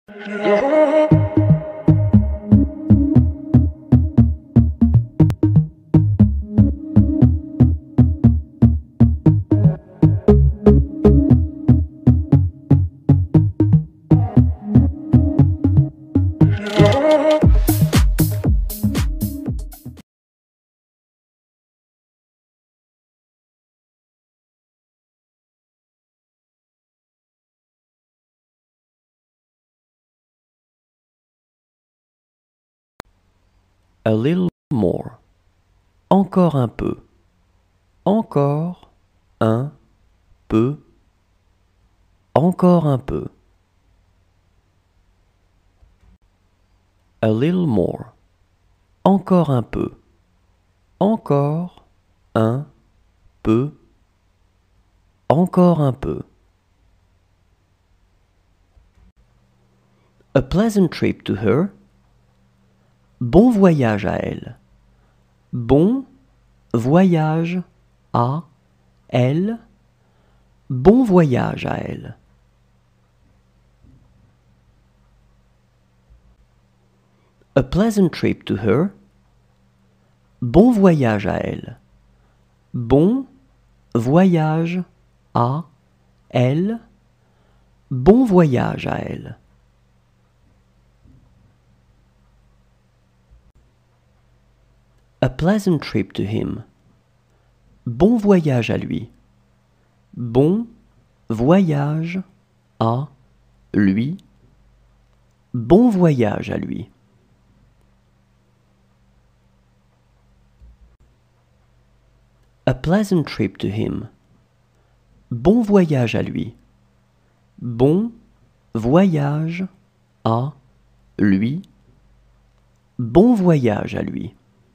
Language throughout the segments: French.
A little more. Encore un peu. Encore un peu. Encore un peu. A little more. Encore un peu. Encore un peu. Encore un peu. A pleasant trip to her. Bon voyage à elle. Bon voyage à elle. Bon voyage à elle. A pleasant trip to her. Bon voyage à elle. Bon voyage à elle. Bon voyage à elle. A pleasant trip to him. Bon voyage à lui. Bon voyage à lui. Bon voyage à lui. A pleasant trip to him. Bon voyage à lui. Bon voyage à lui. Bon voyage à lui.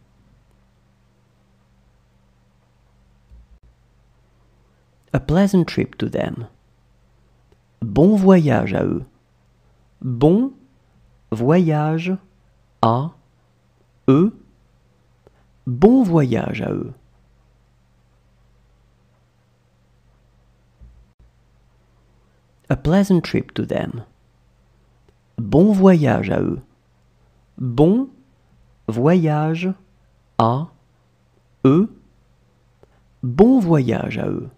A pleasant trip to them. Bon voyage à eux. Bon voyage à eux. Bon voyage à eux. A pleasant trip to them. Bon voyage à eux. Bon voyage à eux. Bon voyage à eux.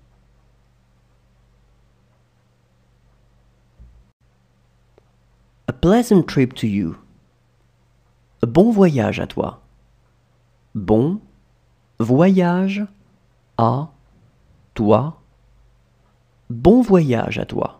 A pleasant trip to you. Bon voyage à toi. Bon voyage à toi. Bon voyage à toi.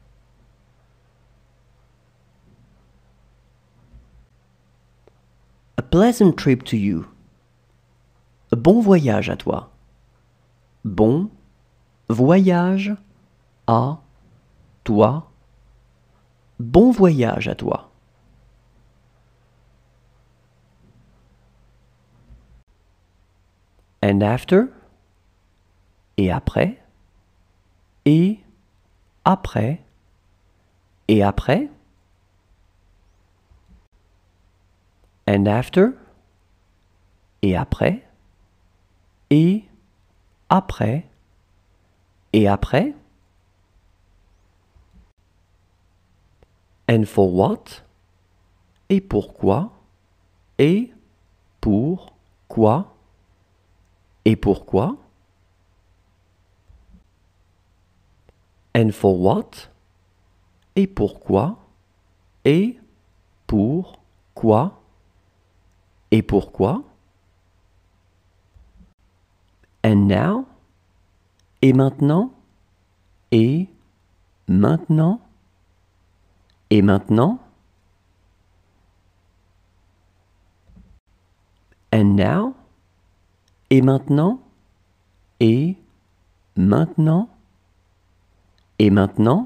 A pleasant trip to you. Bon voyage à toi. Bon voyage à toi. Bon voyage à toi. And after. Et après. Et après. Et après. And after. Et après. Et après. Et après. And for what? Et pourquoi? Et pour quoi? Et pourquoi? And for what? Et pourquoi? Et pour quoi? Et pourquoi? And now? Et maintenant? Et maintenant? Et maintenant? And now? Et maintenant? Et maintenant? Et maintenant?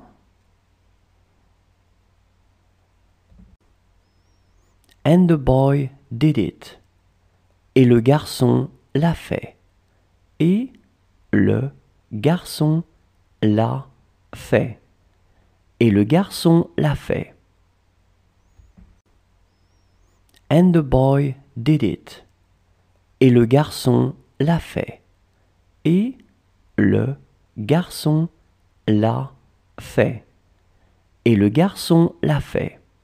And the boy did it. Et le garçon l'a fait. Et le garçon l'a fait. Et le garçon l'a fait. And the boy did it. Et le garçon l'a fait. Et le garçon l'a fait. Et le garçon l'a fait.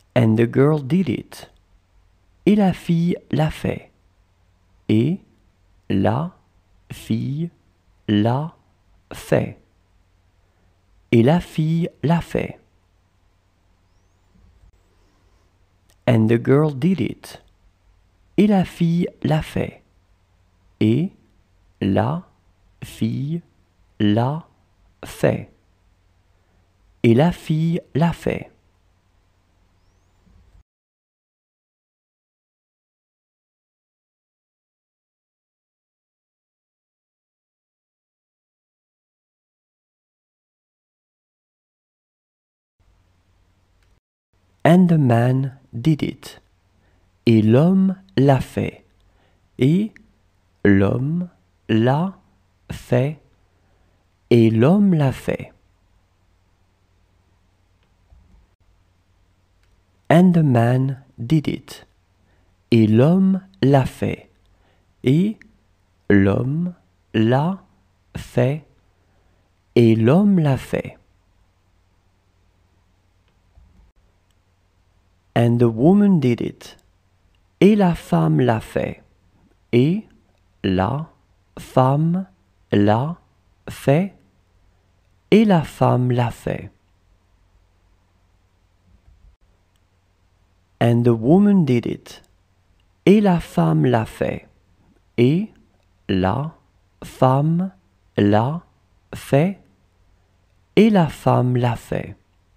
And the girl did it. Et la fille l'a fait. Et la fille l'a fait. Et la fille l'a fait. And the girl did it. Et la fille l'a fait. Et la fille l'a fait. Et la fille l'a fait. And the man did it. Et l'homme l'a fait. Et l'homme l'a fait. Et l'homme l'a fait. And the man did it. Et l'homme l'a fait. Et l'homme l'a fait. Et l'homme l'a fait. And the woman did it. Et la femme l'a fait. Et la femme l'a fait. Et la femme l'a fait. And the woman did it. Et la femme l'a fait. Et la femme l'a fait. Et la femme l'a fait.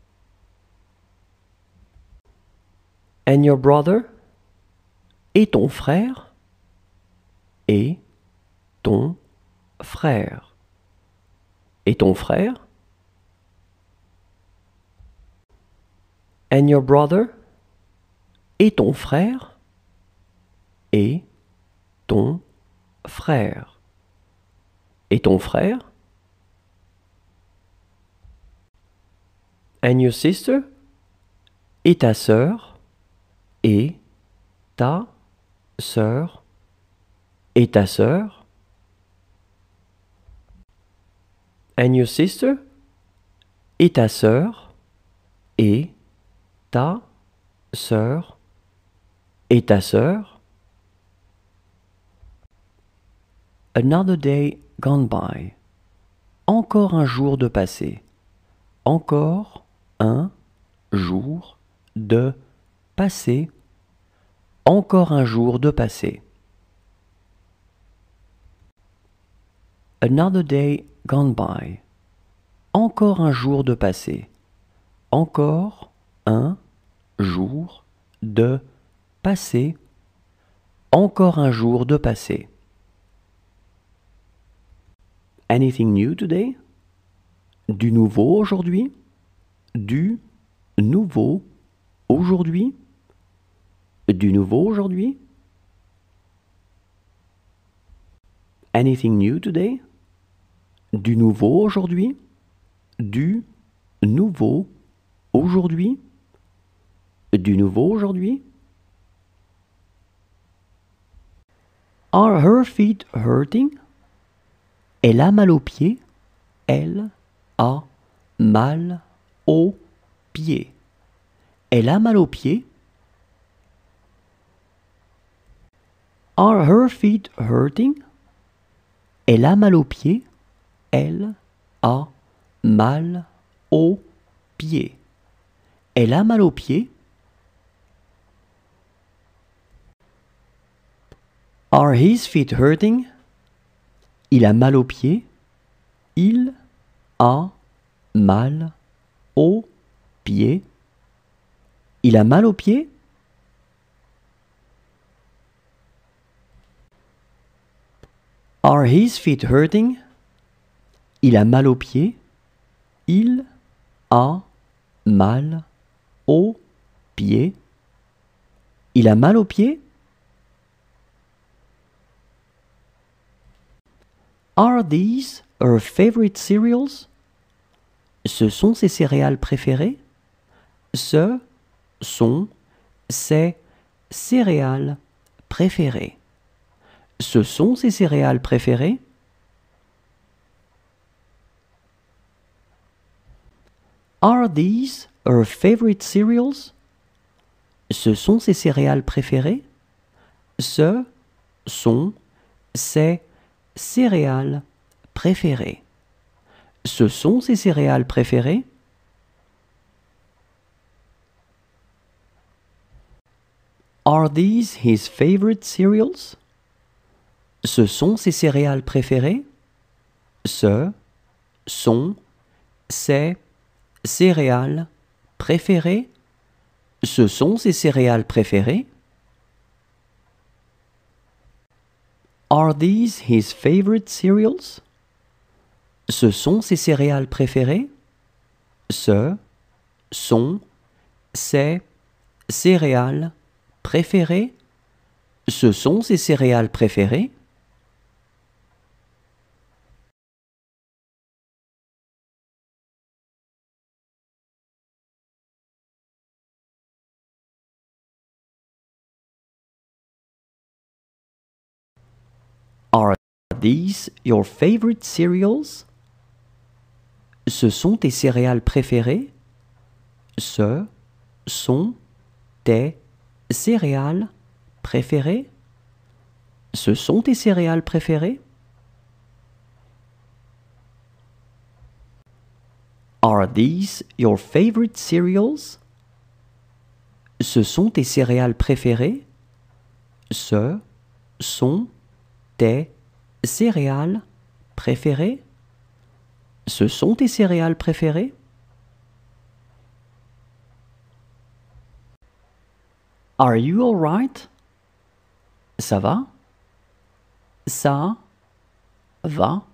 And your brother? Et ton frère? Et ton frère? Et ton frère? And your brother? Et ton frère? Et ton frère? Et ton frère? And your sister? Et ta sœur? Et ta sœur? Et ta sœur? And your sister? Et ta sœur? Et ta sœur? Et ta sœur? Another day gone by. Encore un jour de passé. Encore un jour de passé. Encore un jour de passé. Another day gone by. Encore un jour de passé. Encore un jour de passé. Encore un jour de passé. Anything new today? Du nouveau aujourd'hui? Du nouveau aujourd'hui? Du nouveau aujourd'hui? Anything new today? Du nouveau aujourd'hui? Du nouveau aujourd'hui? Du nouveau aujourd'hui? Are her feet hurting? Elle a mal aux pieds. Elle a mal aux pieds. Elle a mal aux pieds. Are her feet hurting? Elle a mal aux pieds. Elle a mal aux pieds. Elle a mal aux pieds. Are his feet hurting? Il a mal aux pieds. Il a mal aux pieds. Il a mal aux pieds. Are his feet hurting? Il a mal aux pieds. Il a mal aux pieds. Il a mal aux pieds. Are these her favorite cereals? Ce sont ses céréales préférées? Ce sont ses céréales préférées. Ce sont ses céréales préférées? Are these her favorite cereals? Ce sont ses céréales préférées? Ce sont ses céréales préférées. Ce sont ses céréales préférées? Are these his favorite cereals? Ce sont ses céréales préférées? Ce sont ses céréales préférées? Ce sont ses céréales préférées? Are these his favorite cereals? Ce sont ses céréales préférées? Ce sont ses céréales préférées? Ce sont ses céréales préférées? Are these your favorite cereals? Ce sont tes céréales préférées? Ce sont tes céréales préférées? Ce sont tes céréales préférées? Are these your favorite cereals? Ce sont tes céréales préférées? Ce sont tes céréales préférées? Ce sont tes céréales préférées? Are you all right? Ça va? Ça va?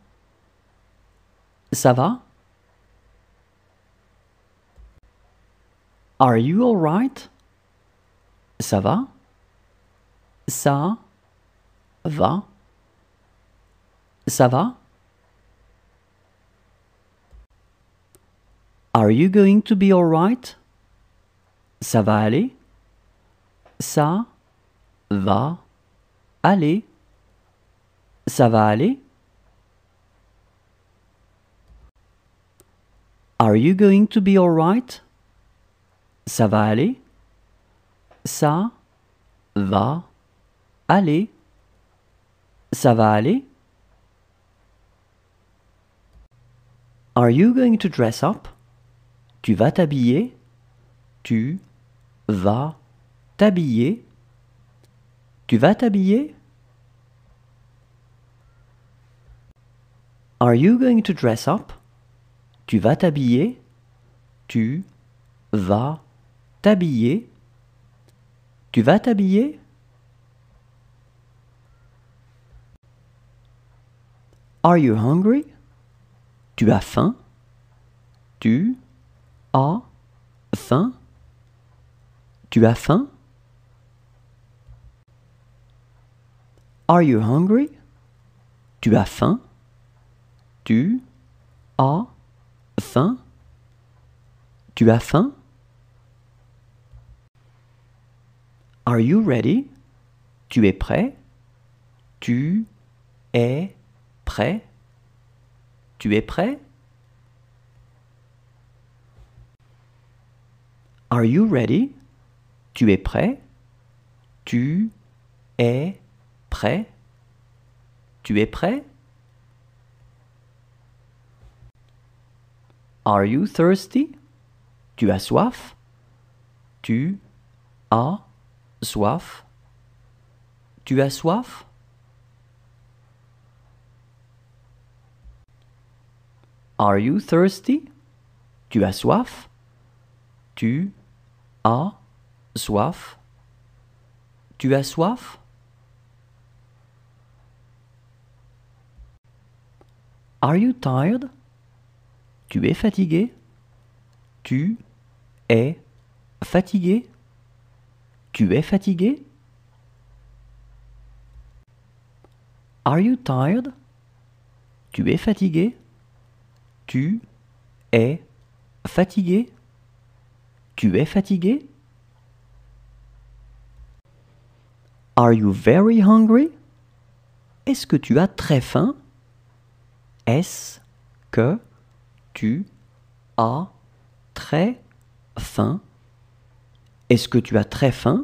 Ça va? Are you all right? Ça va? Ça va? Ça va? Are you going to be all right? Ça va aller? Ça va aller? Ça va aller? Are you going to be all right? Ça va aller? Ça va aller? Ça va aller? Are you going to dress up? Tu vas t'habiller? Tu vas t'habiller? Tu vas t'habiller? Are you going to dress up? Tu vas t'habiller? Tu vas t'habiller? Tu vas t'habiller? Are you hungry? Tu as faim? Tu as faim? Tu as faim? Are you hungry? Tu as faim? Tu as faim? Tu as faim? Are you ready? Tu es prêt? Tu es prêt? Tu es prêt? Are you ready? Tu es prêt? Tu es prêt? Tu es prêt? Are you thirsty? Tu as soif? Tu as soif? Tu as soif? Are you thirsty? Tu as soif? Tu as soif? Tu as soif? Are you tired? Tu es fatigué? Tu es fatigué? Tu es fatigué? Are you tired? Tu es fatigué? Tu es fatigué? Tu es fatigué? Are you very hungry? Est-ce que tu as très faim? Est-ce que tu as très faim? Est-ce que tu as très faim?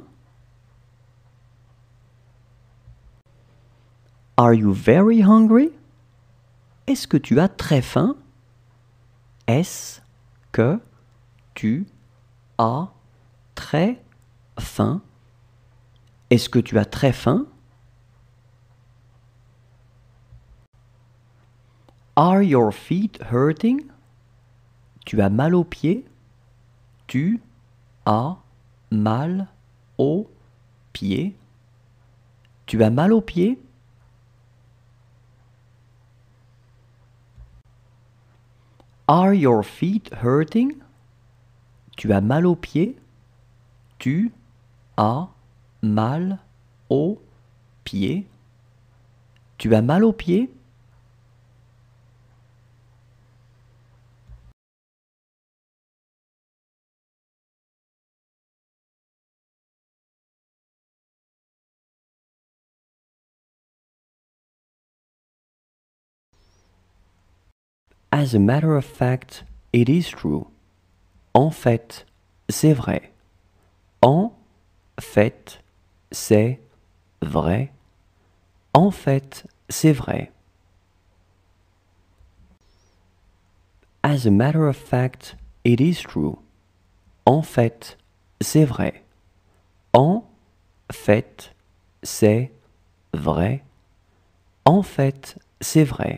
Are you very hungry? Est-ce que tu as très faim? Est-ce que tu as très faim? Est-ce que tu as très faim? Are your feet hurting? Tu as mal aux pieds? Tu as mal aux pieds? Tu as mal aux pieds? Are your feet hurting? Tu as mal aux pieds? Tu as mal aux pieds? Tu as mal aux pieds? As a matter of fact, it is true. En fait, c'est vrai. En fait, c'est vrai. En fait, c'est vrai. As a matter of fact, it is true. En fait, c'est vrai. En fait, c'est vrai. En fait, c'est vrai.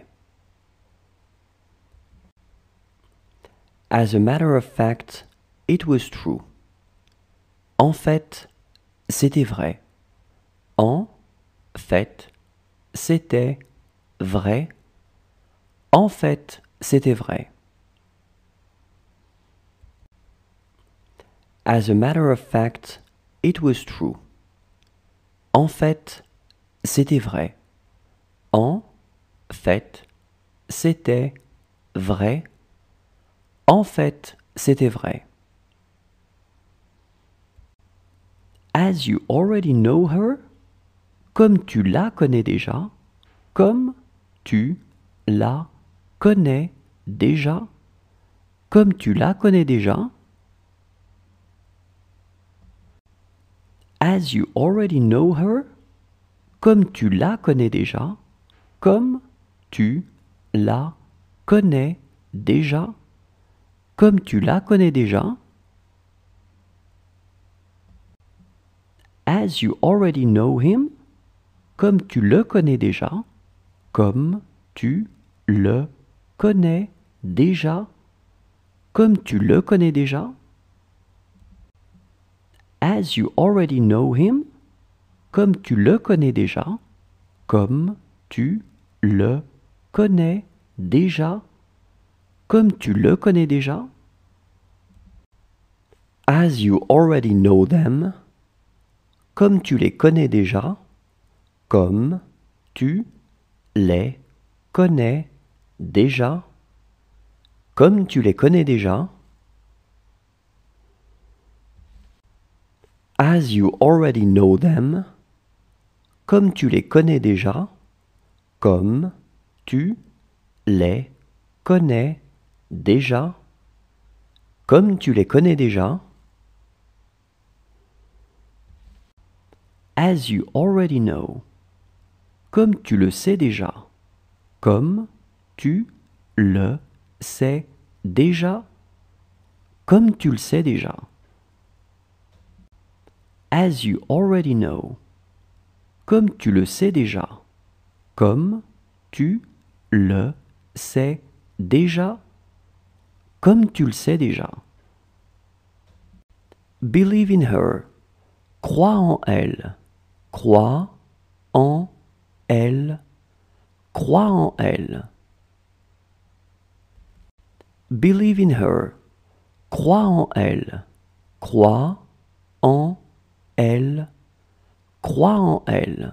As a matter of fact, it was true. En fait, c'était vrai. En fait, c'était vrai. En fait, c'était vrai. As a matter of fact, it was true. En fait, c'était vrai. En fait, c'était vrai. En fait, c'était vrai. As you already know her, comme tu la connais déjà, comme tu la connais déjà, comme tu la connais déjà. As you already know her, comme tu la connais déjà, comme tu la connais déjà, comme tu la connais déjà. As you already know him, comme tu le connais déjà, comme tu le connais déjà, comme tu le connais déjà. As you already know him, comme tu le connais déjà, comme tu le connais déjà, comme tu le connais déjà. As you already know them, comme tu les connais déjà, comme tu les connais déjà, comme tu les connais déjà. As you already know them, comme tu les connais déjà, comme tu les connais déjà, comme tu les connais déjà. As you already know, comme tu le sais déjà, comme tu le sais déjà, comme tu le sais déjà. As you already know, comme tu le sais déjà, comme tu le sais déjà, comme tu le sais déjà. Believe in her, crois en elle, crois en elle, crois en elle. Believe in her, crois en elle, crois en elle, crois en elle.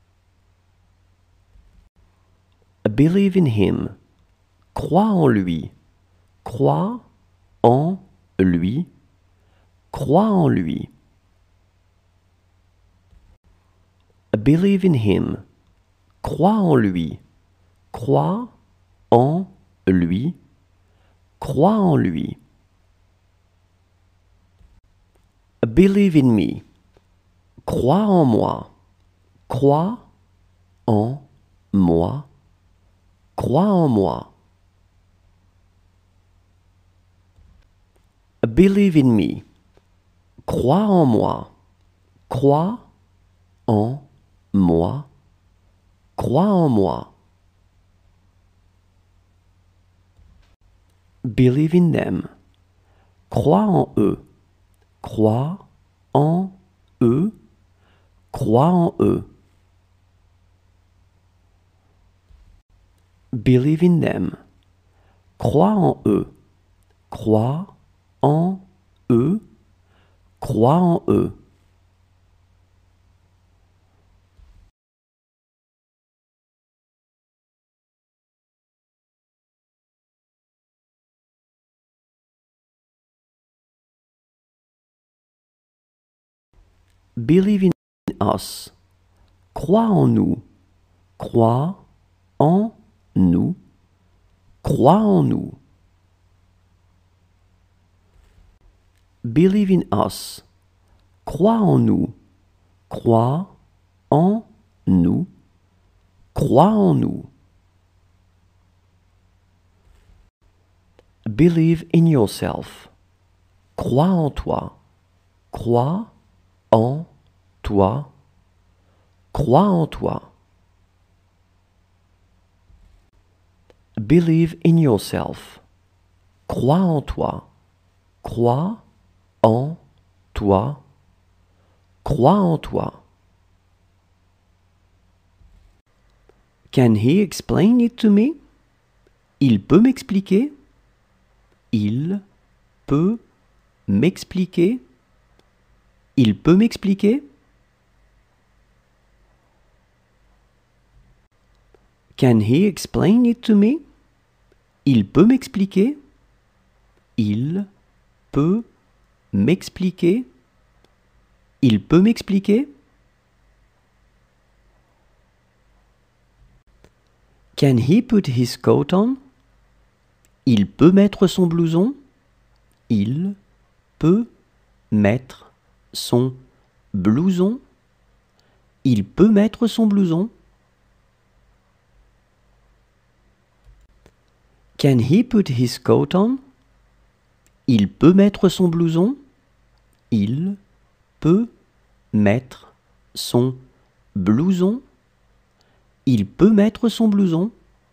Believe in him, crois en lui, crois en lui, crois en lui. Believe in him, crois en lui, crois en lui, crois en lui. Believe in me. Crois en moi. Crois en moi. Crois en moi. Believe in me. Crois en moi. Crois en moi. Crois en moi. Believe in them. Crois en eux. Crois en eux. Crois en eux. Believe in them. Crois en eux. Crois en eux. Crois en eux. Believe in us. Crois en nous. Crois en nous. Crois en nous. Believe in us. Crois en nous. Crois en nous. Crois en nous. Believe in yourself. Crois en toi. Crois en toi. Crois en toi. Believe in yourself. Crois en toi. Crois en toi. Crois en toi. Can he explain it to me? Il peut m'expliquer? Il peut m'expliquer? Il peut m'expliquer? Can he explain it to me? Il peut m'expliquer? Il peut m'expliquer? Il peut m'expliquer? Can he put his coat on? Il peut mettre son blouson? Il peut mettre son blouson? Il peut mettre son blouson? Can he put his coat on? Il peut mettre son blouson? Il peut mettre son blouson? Il peut mettre son blouson?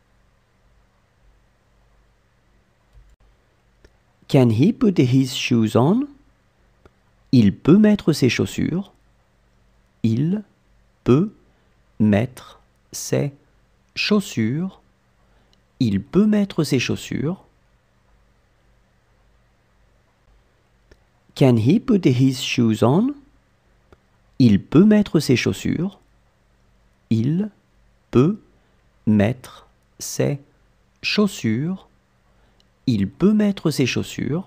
Can he put his shoes on? Il peut mettre ses chaussures? Il peut mettre ses chaussures? Il peut mettre ses chaussures? Can he put his shoes on? Il peut mettre ses chaussures? Il peut mettre ses chaussures? Il peut mettre ses chaussures?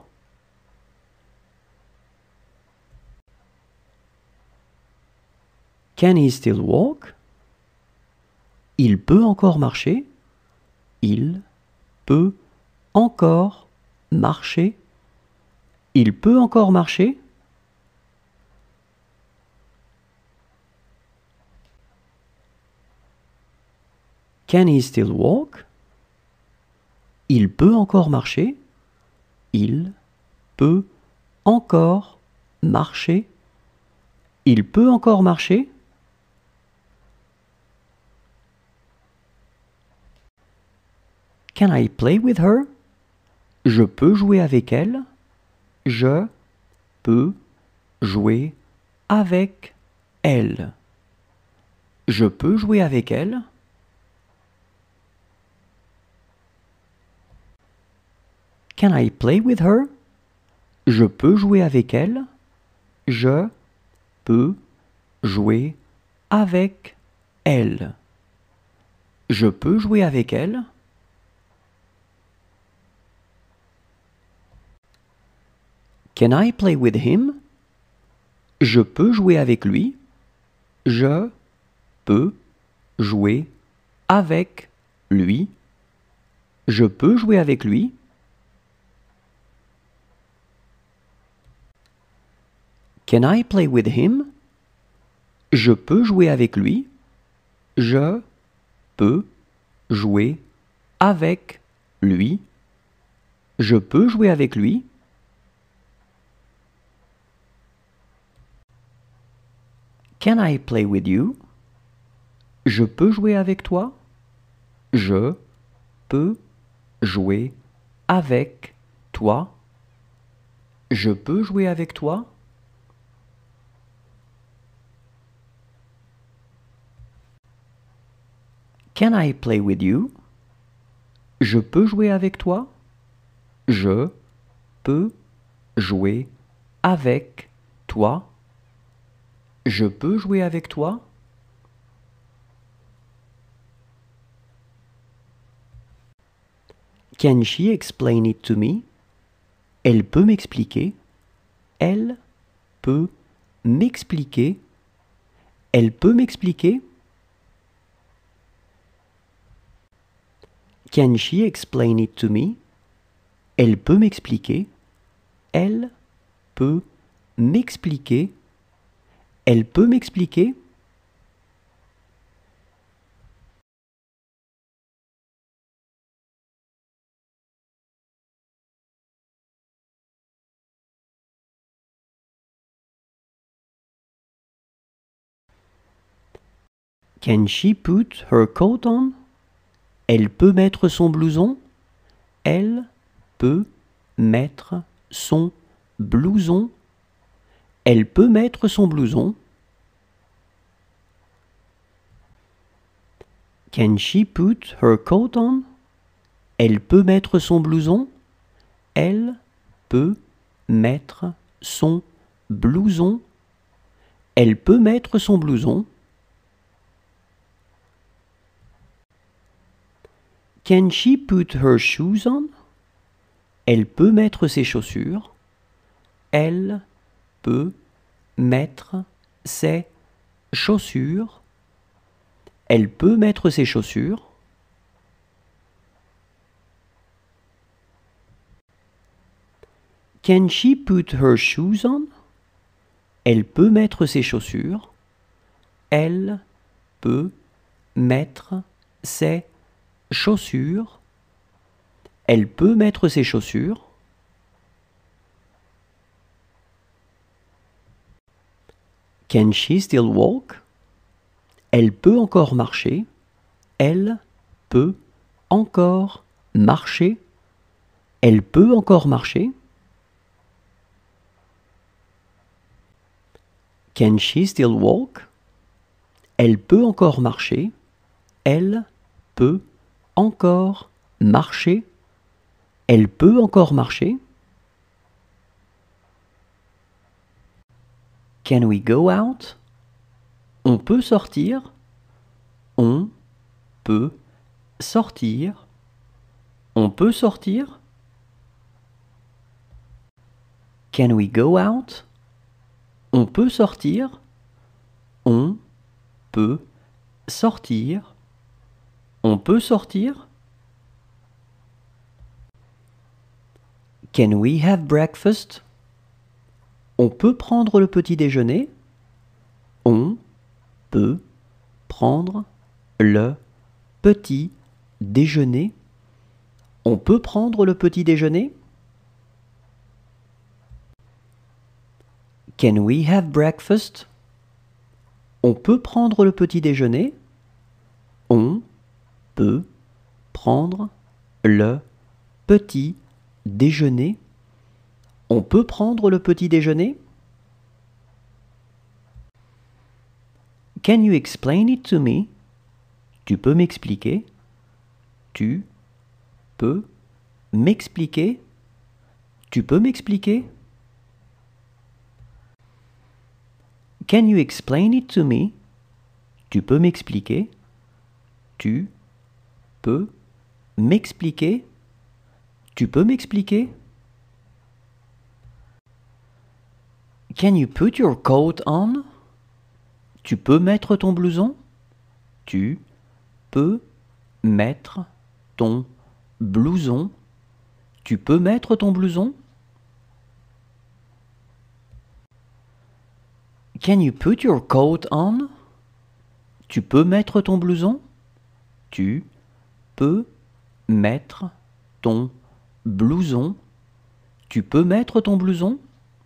Can he still walk? Il peut encore marcher? Il peut encore marcher? Il peut encore marcher? Can he still walk? Il peut encore marcher? Il peut encore marcher? Il peut encore marcher? Can I play with her? Je peux jouer avec elle? Je peux jouer avec elle. Je peux jouer avec elle? Can I play with her? Je peux jouer avec elle? Je peux jouer avec elle. Je peux jouer avec elle? Can I play with him? Je peux jouer avec lui? Je peux jouer avec lui? Je peux jouer avec lui? Can I play with him? Je peux jouer avec lui. Je peux jouer avec lui. Je peux jouer avec lui. Can I play with you? Je peux jouer avec toi. Je peux jouer avec toi. Je peux jouer avec toi. Can I play with you? Je peux jouer avec toi. Je peux jouer avec toi. Je peux jouer avec toi. Can she explain it to me? Elle peut m'expliquer. Elle peut m'expliquer. Elle peut m'expliquer. Can she explain it to me? Elle peut m'expliquer. Elle peut m'expliquer. Elle peut m'expliquer. Can she put her coat on? Elle peut mettre son blouson. Elle peut mettre son blouson. Elle peut mettre son blouson. Can she put her coat on? Elle peut mettre son blouson. Elle peut mettre son blouson. Elle peut mettre son blouson. Can she put her shoes on? Elle peut mettre ses chaussures. Elle peut mettre ses chaussures. Elle peut mettre ses chaussures. Can she put her shoes on? Elle peut mettre ses chaussures. Elle peut mettre ses chaussures. Elle peut mettre ses chaussures. Can she still walk? Elle peut encore marcher. Elle peut encore marcher. Elle peut encore marcher. Can she still walk? Elle peut encore marcher. Elle peut encore marcher. Elle peut encore marcher. Can we go out? On peut sortir. On peut sortir. On peut sortir. Can we go out? On peut sortir. On peut sortir. On peut sortir. Can we have breakfast? On peut prendre le petit déjeuner. On peut prendre le petit déjeuner. On peut prendre le petit déjeuner. Can we have breakfast? On peut prendre le petit déjeuner. On peut prendre le petit déjeuner. On peut prendre le petit déjeuner? Can you explain it to me? Tu peux m'expliquer? Tu peux m'expliquer? Tu peux m'expliquer? Can you explain it to me? Tu peux m'expliquer? Tu peux m'expliquer? Tu peux m'expliquer? Can you put your coat on? Tu peux mettre ton blouson? Tu peux mettre ton blouson? Tu peux mettre ton blouson? Can you put your coat on? Tu peux mettre ton blouson? Tu peux mettre ton blouson? Tu peux mettre ton blouson?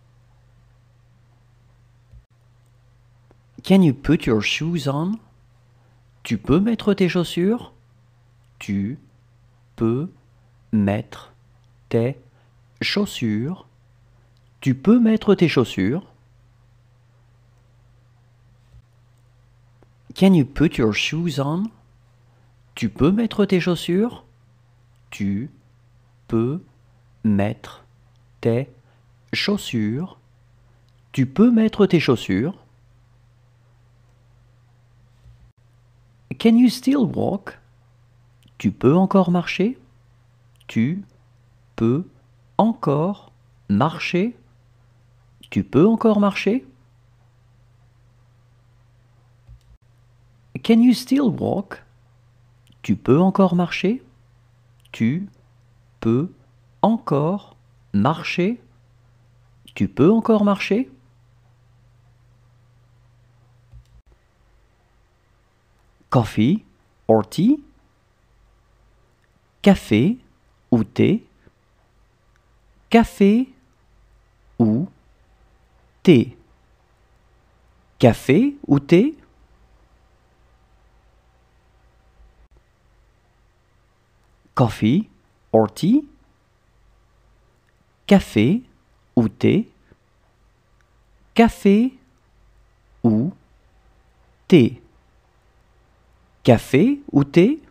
Can you put your shoes on? Tu peux mettre tes chaussures? Tu peux mettre tes chaussures? Tu peux mettre tes chaussures? Can you put your shoes on? Tu peux mettre tes chaussures? Tu peux mettre tes chaussures? Tu peux mettre tes chaussures? Can you still walk? Tu peux encore marcher? Tu peux encore marcher? Tu peux encore marcher? Can you still walk? Tu peux encore marcher? Tu peux encore marcher? Tu peux encore marcher? Coffee or tea? Café ou thé? Café ou thé? Café ou thé? Coffee or tea? Café ou thé? Café ou thé? Café ou thé?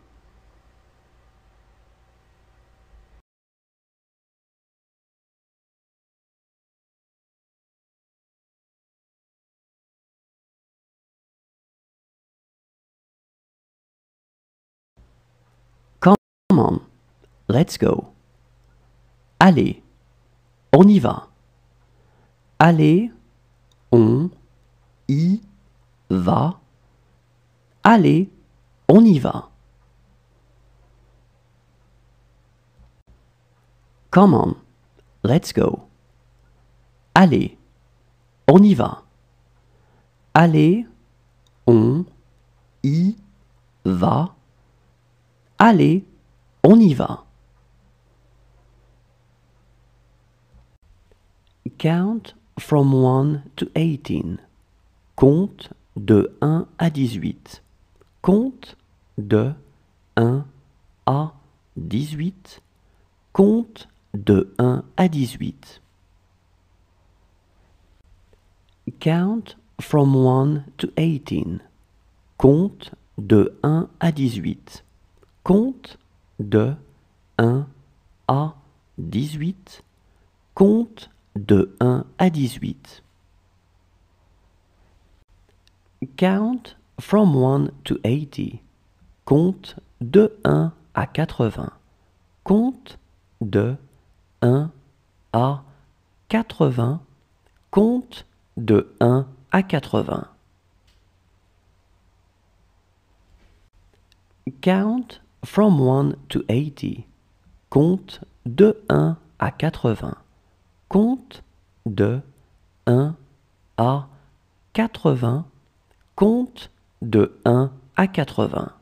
Come on, let's go. Allez, on y va. Allez, on y va. Allez, on y va. Come on, let's go. Allez, on y va. Allez, on y va. Allez, on y va. Count from 1 to 18. Compte de 1 à 18. Compte de 1 à 18. Compte de 1 à 18. Count from 1 to 18. Compte de 1 à 18. Compte de 1 à 18. Compte de 1 à 18. Count from 1 to 80. Compte de 1 à 80. Compte de 1 à 80. Compte de 1 à 80. Count from 1 to 80. Compte de 1 à 80. Compte de 1 à 80. Compte de 1 à 80.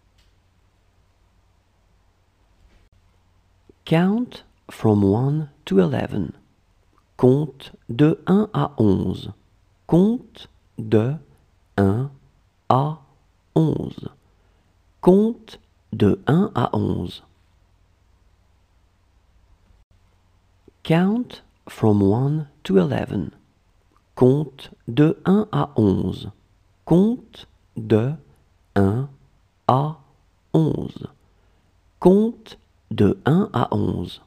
Count from 1 to 11. Compte de 1 à 11. Compte de 1 à 11. Compte de 1 à 11. Count from 1 to 11. Compte de 1 à 11. Compte de 1 à 11. Compte de 1 à 11.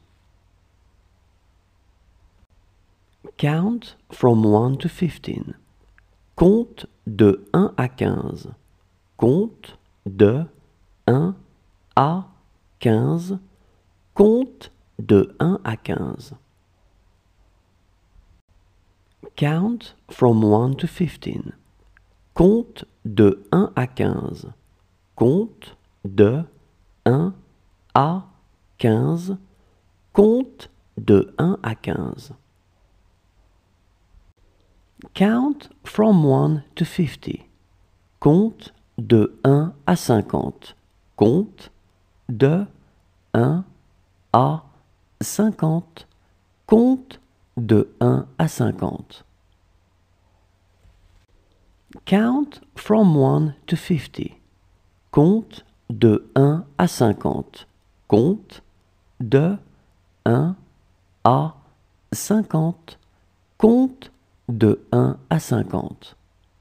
Count from 1 to 15. Compte de 1 à 15. Compte de 1 à 15. Compte de 1 à 15. Count from 1 to 15. Compte de 1 à 15. Compte de 1 à 15. Compte de 1 à 15. Count from 1 to 50. Compte de 1 à 50. Compte de 1 à 50. Compte de 1 à 50. Count from 1 to 50. Compte de 1 à 50. Compte de 1 à 50. Compte de 1 à 50.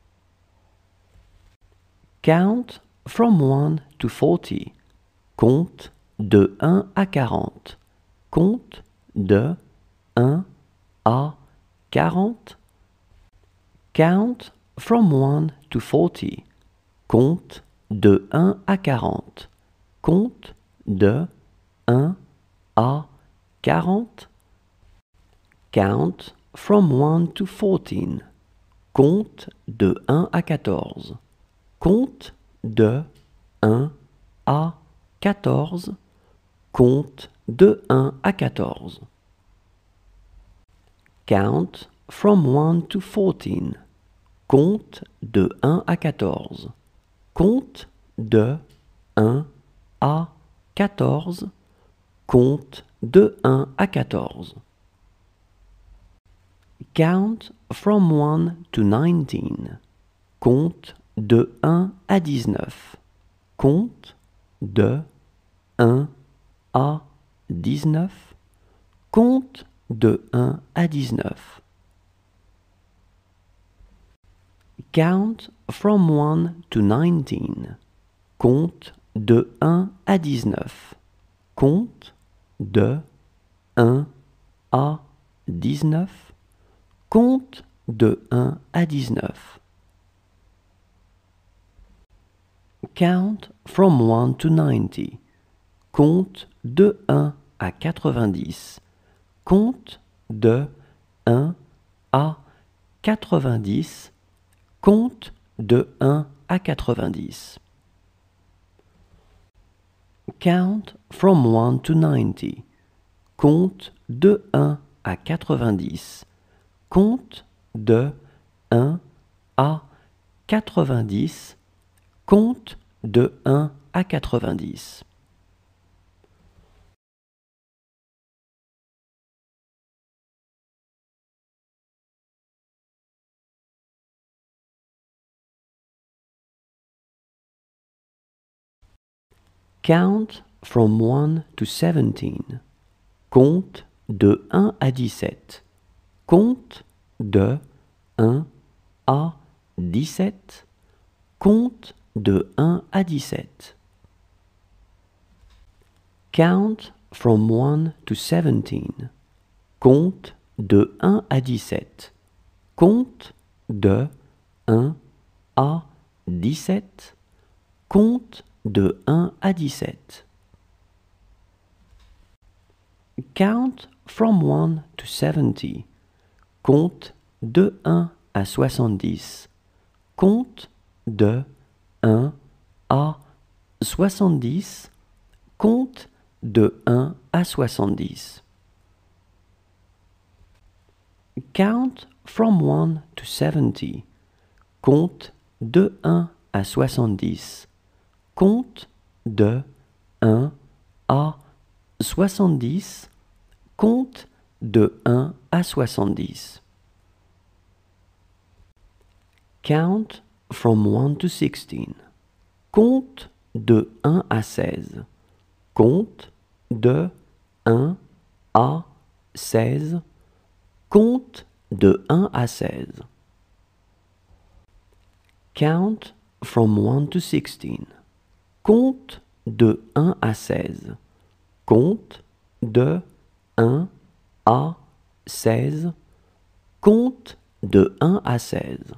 Count from 1 to 40. Compte de 1 à 40. Compte de 1 à 40. Count from 1 to 40. Compte de 1 à 40. Compte de 1 à 40. Count from 1 to 14. Compte de 1 à 14. Compte de 1 à 14. Compte de 1 à 14. Count from 1 to 14. Compte de 1 à 14. Compte de 1 à 14. Compte de 1 à 14. Count from 1 to 19. Compte de 1 à 19. Compte de 1 à 19. Compte de 1 à 19. Count from 1 to 19. Compte de 1 à 19. Compte de 1 à 19. Compte de 1 à 19. Count from 1 to 90. Compte de 1 à 90. Compte de 1 à 90. Compte de 1 à 90. Count from 1 to 90. Compte de 1 à 90. Compte de 1 à 90. Compte de 1 à 90. Count from 1 to 17. Compte de 1 à 17. Compte de 1 à 17. Compte de 1 à 17. Count from 1 to 17. Compte de 1 à 17. Compte de 1 à 17. Compte de 1 à 17. Count from 1 to 70. Compte de 1 à 70. Compte de 1 à 70. Compte de 1 à 70. Count from 1 to 70. Compte de 1 à 70. Compte de 1 à 70. Compte de 1 à 70. Count from 1 to 16. Compte de 1 à 16. Compte de 1 à 16. Compte de 1 à 16. Count from 1 to 16. Compte de 1 à 16. Compte de 1 à 16. Compte de 1 à 16.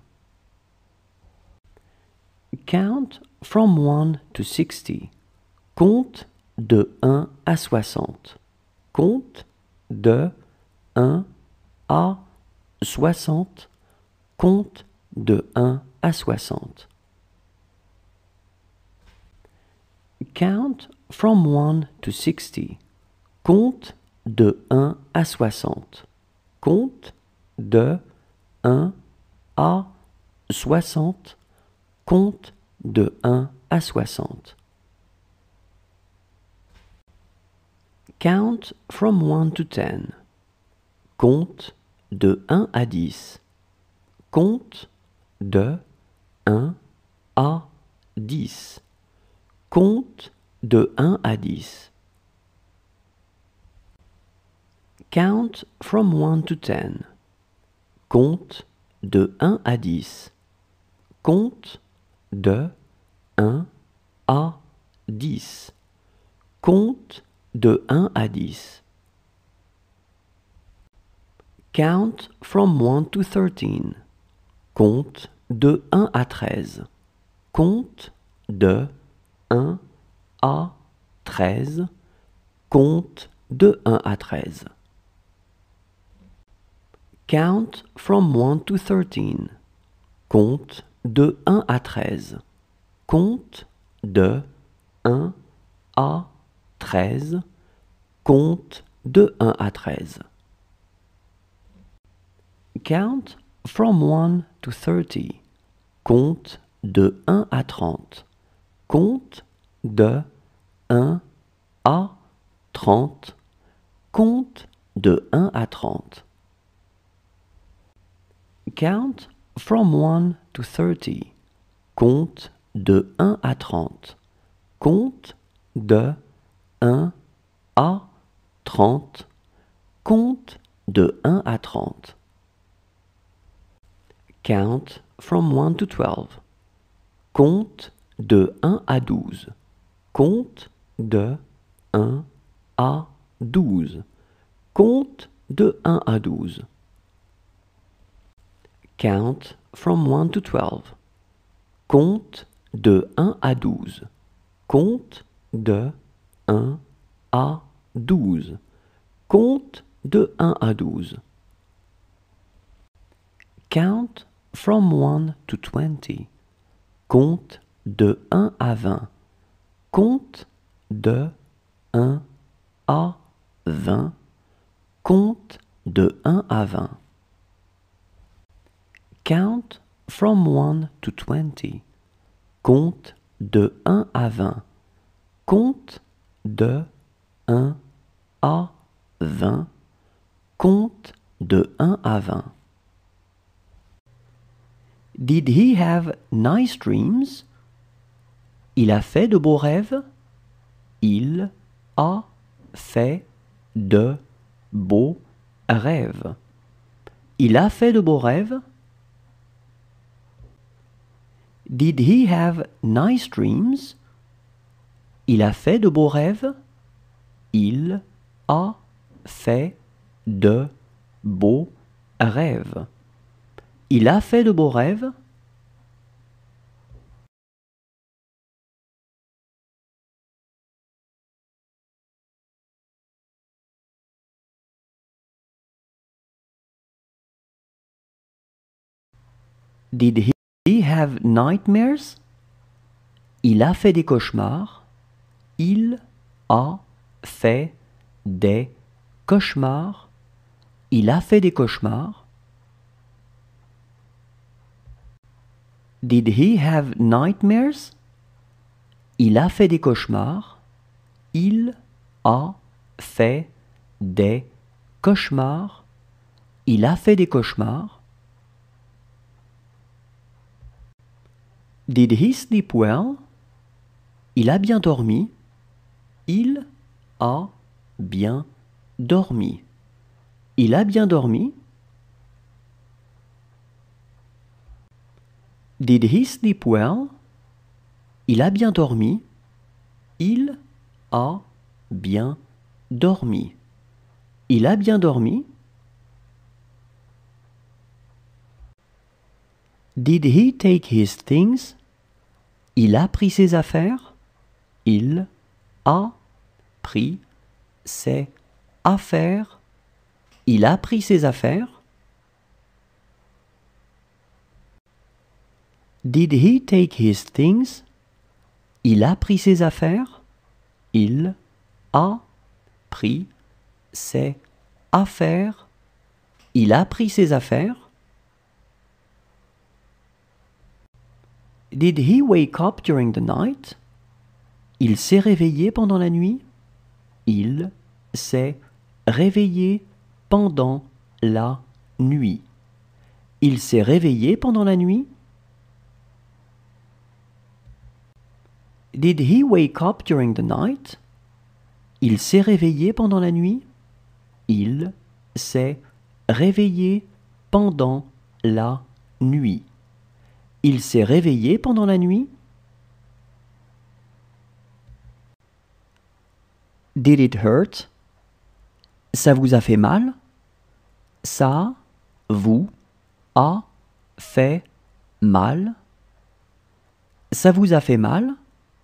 Count from 1 to 60. Compte de 1 à 60. Compte de 1 à 60. Compte de 1 à 60. Count from 1 to 60. Compte de 1 à 60. Compte de 1 à 60. Compte de 1 à 60. Count from 1 to 10. Compte de 1 à 10. Compte de 1 à 10. Compte de 1 à 10. Count from 1 to 10. Compte de 1 à 10. Compte de 1 à 10. Compte de 1 à 10. Count from 1 to 13. Compte de 1 à 13. Compte de 1 à 13. Compte de 1 à 13. Count from 1 to 13. Compte de 1 à 13. Compte de 1 à 13. Compte de 1 à 13. Count from 1 to 30. Compte de 1 à 30. Compte de 1 à 30. Compte de 1 à 30. Count from 1 to 30. Compte de 1 à 30. Compte de 1 à 30. Compte de 1 à 30. Count from 1 to 12. Compte de 1 à 12. Compte de 1 à 12. Compte de 1 à 12. Count from 1 to 12. Compte de 1 à 12. Compte de 1 à 12. Compte de 1 à 12. Count from 1 to 20. Compte de 1 à 20. Compte de 1 à 20. Compte de 1 à 20. Count from 1 to 20. Compte de 1 à 20. Compte de 1 à 20. Compte de 1 à 20. Did he have nice dreams? Il a fait de beaux rêves? Il a fait de beaux rêves. Il a fait de beaux rêves? Did he have nice dreams? Il a fait de beaux rêves? Il a fait de beaux rêves. Il a fait de beaux rêves? Did he have nightmares? Il a fait des cauchemars. Il a fait des cauchemars. Il a fait des cauchemars. Did he have nightmares? Il a fait des cauchemars. Il a fait des cauchemars. Il a fait des cauchemars. Did he sleep well? Il a bien dormi. Il a bien dormi. Il a bien dormi. Did he sleep well? Il a bien dormi. Il a bien dormi. Il a bien dormi. Did he take his things? Il a pris ses affaires. Il a pris ses affaires. Il a pris ses affaires. Did he take his things? Il a pris ses affaires. Il a pris ses affaires. Il a pris ses affaires. Did he wake up during the night? Il s'est réveillé pendant la nuit? Il s'est réveillé pendant la nuit. Il s'est réveillé pendant la nuit? Did he wake up during the night? Il s'est réveillé pendant la nuit? Il s'est réveillé pendant la nuit. Il s'est réveillé pendant la nuit? Did it hurt? Ça vous a fait mal? Ça vous a fait mal? Ça vous a fait mal?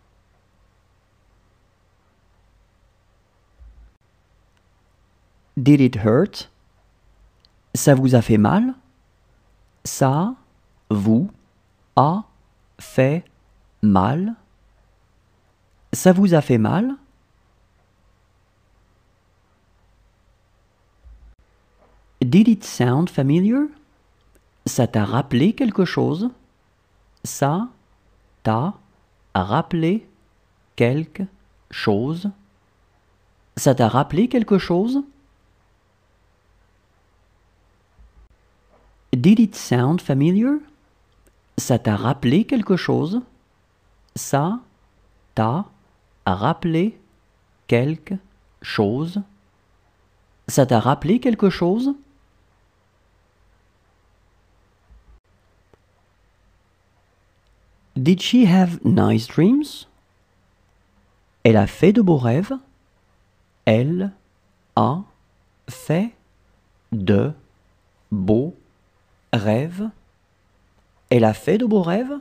Did it hurt? Ça vous a fait mal? Ça vous a fait mal? Ça vous a fait mal? Did it sound familiar? Ça t'a rappelé quelque chose? Ça t'a rappelé quelque chose? Ça t'a rappelé quelque chose? Did it sound familiar? Ça t'a rappelé quelque chose? Ça t'a rappelé quelque chose? Ça t'a rappelé quelque chose? Did she have nice dreams? Elle a fait de beaux rêves? Elle a fait de beaux rêves? Elle a fait de beaux rêves?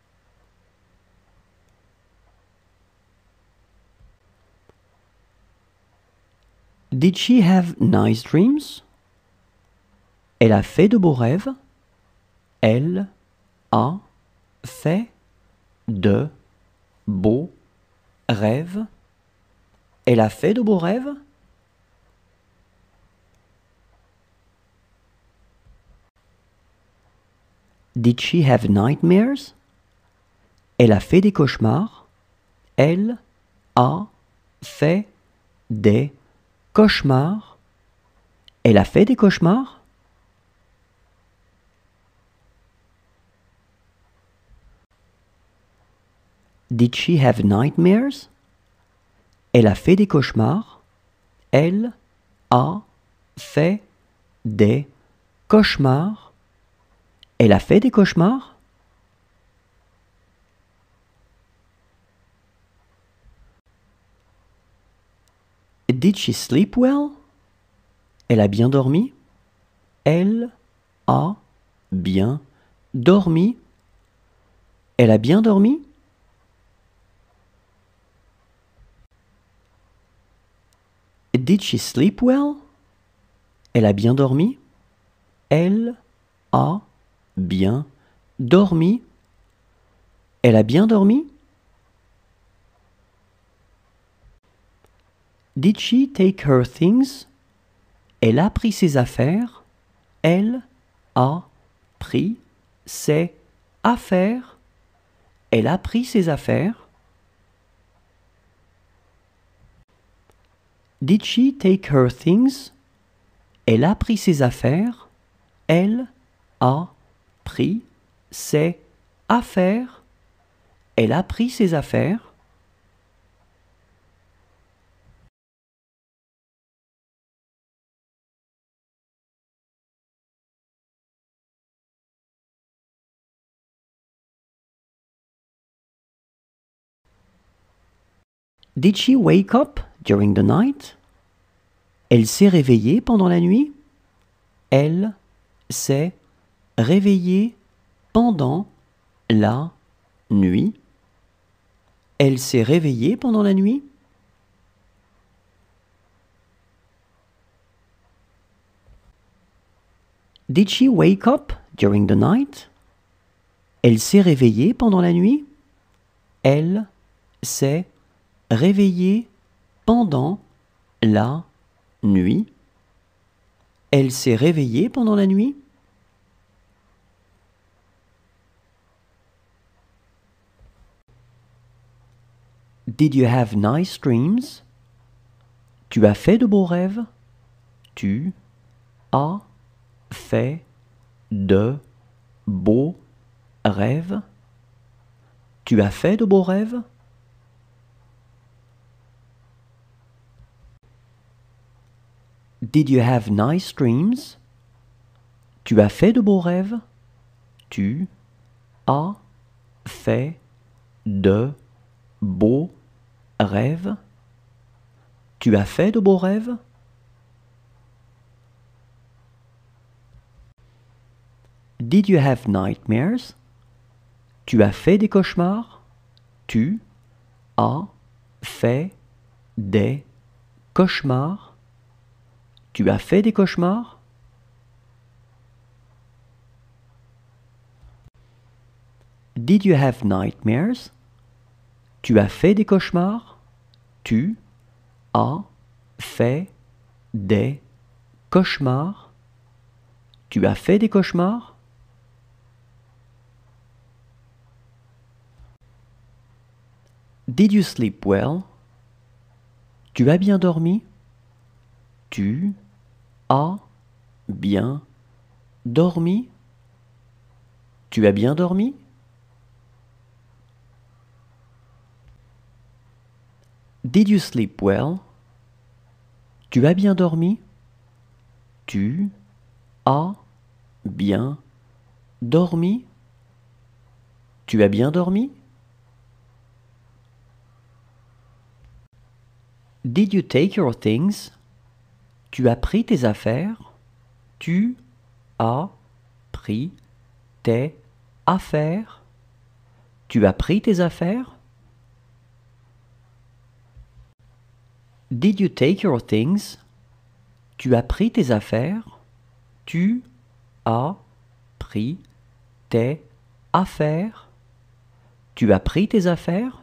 Did she have nice dreams? Elle a fait de beaux rêves? Elle a fait de beaux rêves? Elle a fait de beaux rêves? Did she have nightmares? Elle a fait des cauchemars? Elle a fait des cauchemars? Elle a fait des cauchemars? Did she have nightmares? Elle a fait des cauchemars? Elle a fait des cauchemars? Elle a fait des cauchemars? Did she sleep well? Elle a bien dormi? Elle a bien dormi? Elle a bien dormi? Did she sleep well? Elle a bien dormi? Elle a bien dormi? Elle a bien dormi? Did she take her things? Elle a pris ses affaires? Elle a pris ses affaires? Elle a pris ses affaires? Did she take her things? Elle a pris ses affaires? Elle a pris ses affaires? Elle a pris ses affaires? Did she wake up during the night? Elle s'est réveillée pendant la nuit? Elle s'est réveillée pendant la nuit? Elle s'est réveillée pendant la nuit? Did she wake up during the night? Elle s'est réveillée pendant la nuit? Elle s'est réveillée pendant la nuit? Elle s'est réveillée pendant la nuit? Did you have nice dreams? Tu as fait de beaux rêves? Tu as fait de beaux rêves? Tu as fait de beaux rêves? Did you have nice dreams? Tu as fait de beaux rêves? Tu as fait de beaux rêves? Tu as fait de beaux rêves? Did you have nightmares? Tu as fait des cauchemars? Tu as fait des cauchemars? Tu as fait des cauchemars? Did you have nightmares? Tu as fait des cauchemars? Tu as fait des cauchemars? Tu as fait des cauchemars? Did you sleep well? Tu as bien dormi? Tu as bien dormi? Tu as bien dormi? Did you sleep well? Tu as bien dormi? Tu as bien dormi? Tu as bien dormi? Did you take your things? Tu as pris tes affaires? Tu as pris tes affaires? Tu as pris tes affaires? Did you take your things? Tu as pris tes affaires? Tu as pris tes affaires? Tu as pris tes affaires?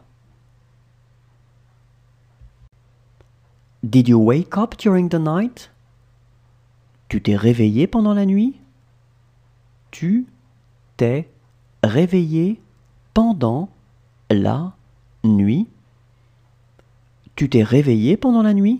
Did you wake up during the night? Tu t'es réveillé pendant la nuit? Tu t'es réveillé pendant la nuit? Tu t'es réveillé pendant la nuit?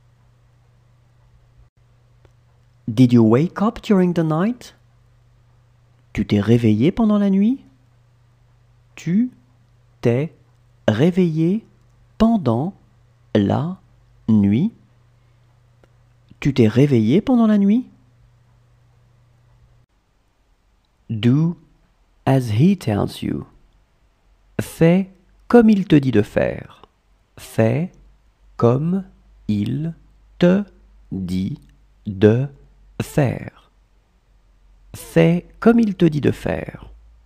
Did you wake up during the night? Tu t'es réveillé pendant la nuit? Tu t'es réveillé pendant la nuit? Tu t'es réveillé pendant la nuit? Do as he tells you. Fais comme il te dit de faire. Fais comme il te dit de faire. Fais comme il te dit de faire.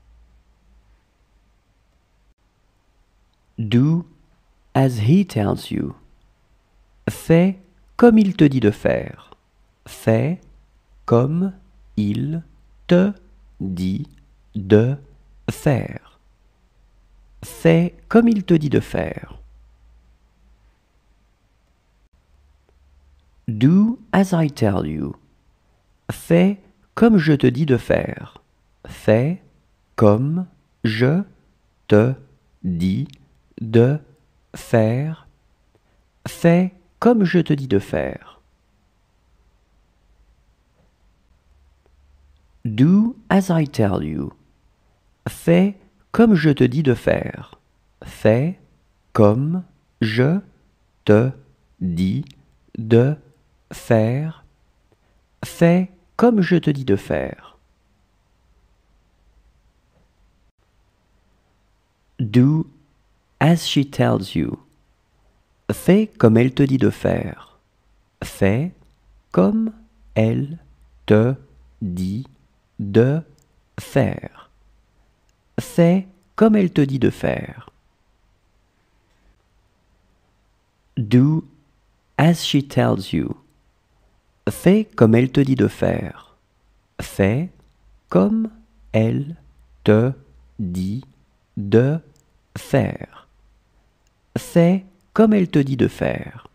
Do as he tells you. Fais comme il te dit de faire. Fais comme il te dit de faire. Fais comme il te dit de faire. Do as I tell you. Fais comme je te dis de faire. Fais comme je te dis de faire. Fais comme je te dis de faire. Do as I tell you. Fais comme je te dis de faire. Fais comme je te dis de faire. Fais comme je te dis de faire. Do as she tells you. Fais comme elle te dit de faire. Fais comme elle te dit de faire. Fais comme elle te dit de faire. Do as she tells you. Fais comme elle te dit de faire. Fais comme elle te dit de faire. Fais comme elle te dit de faire.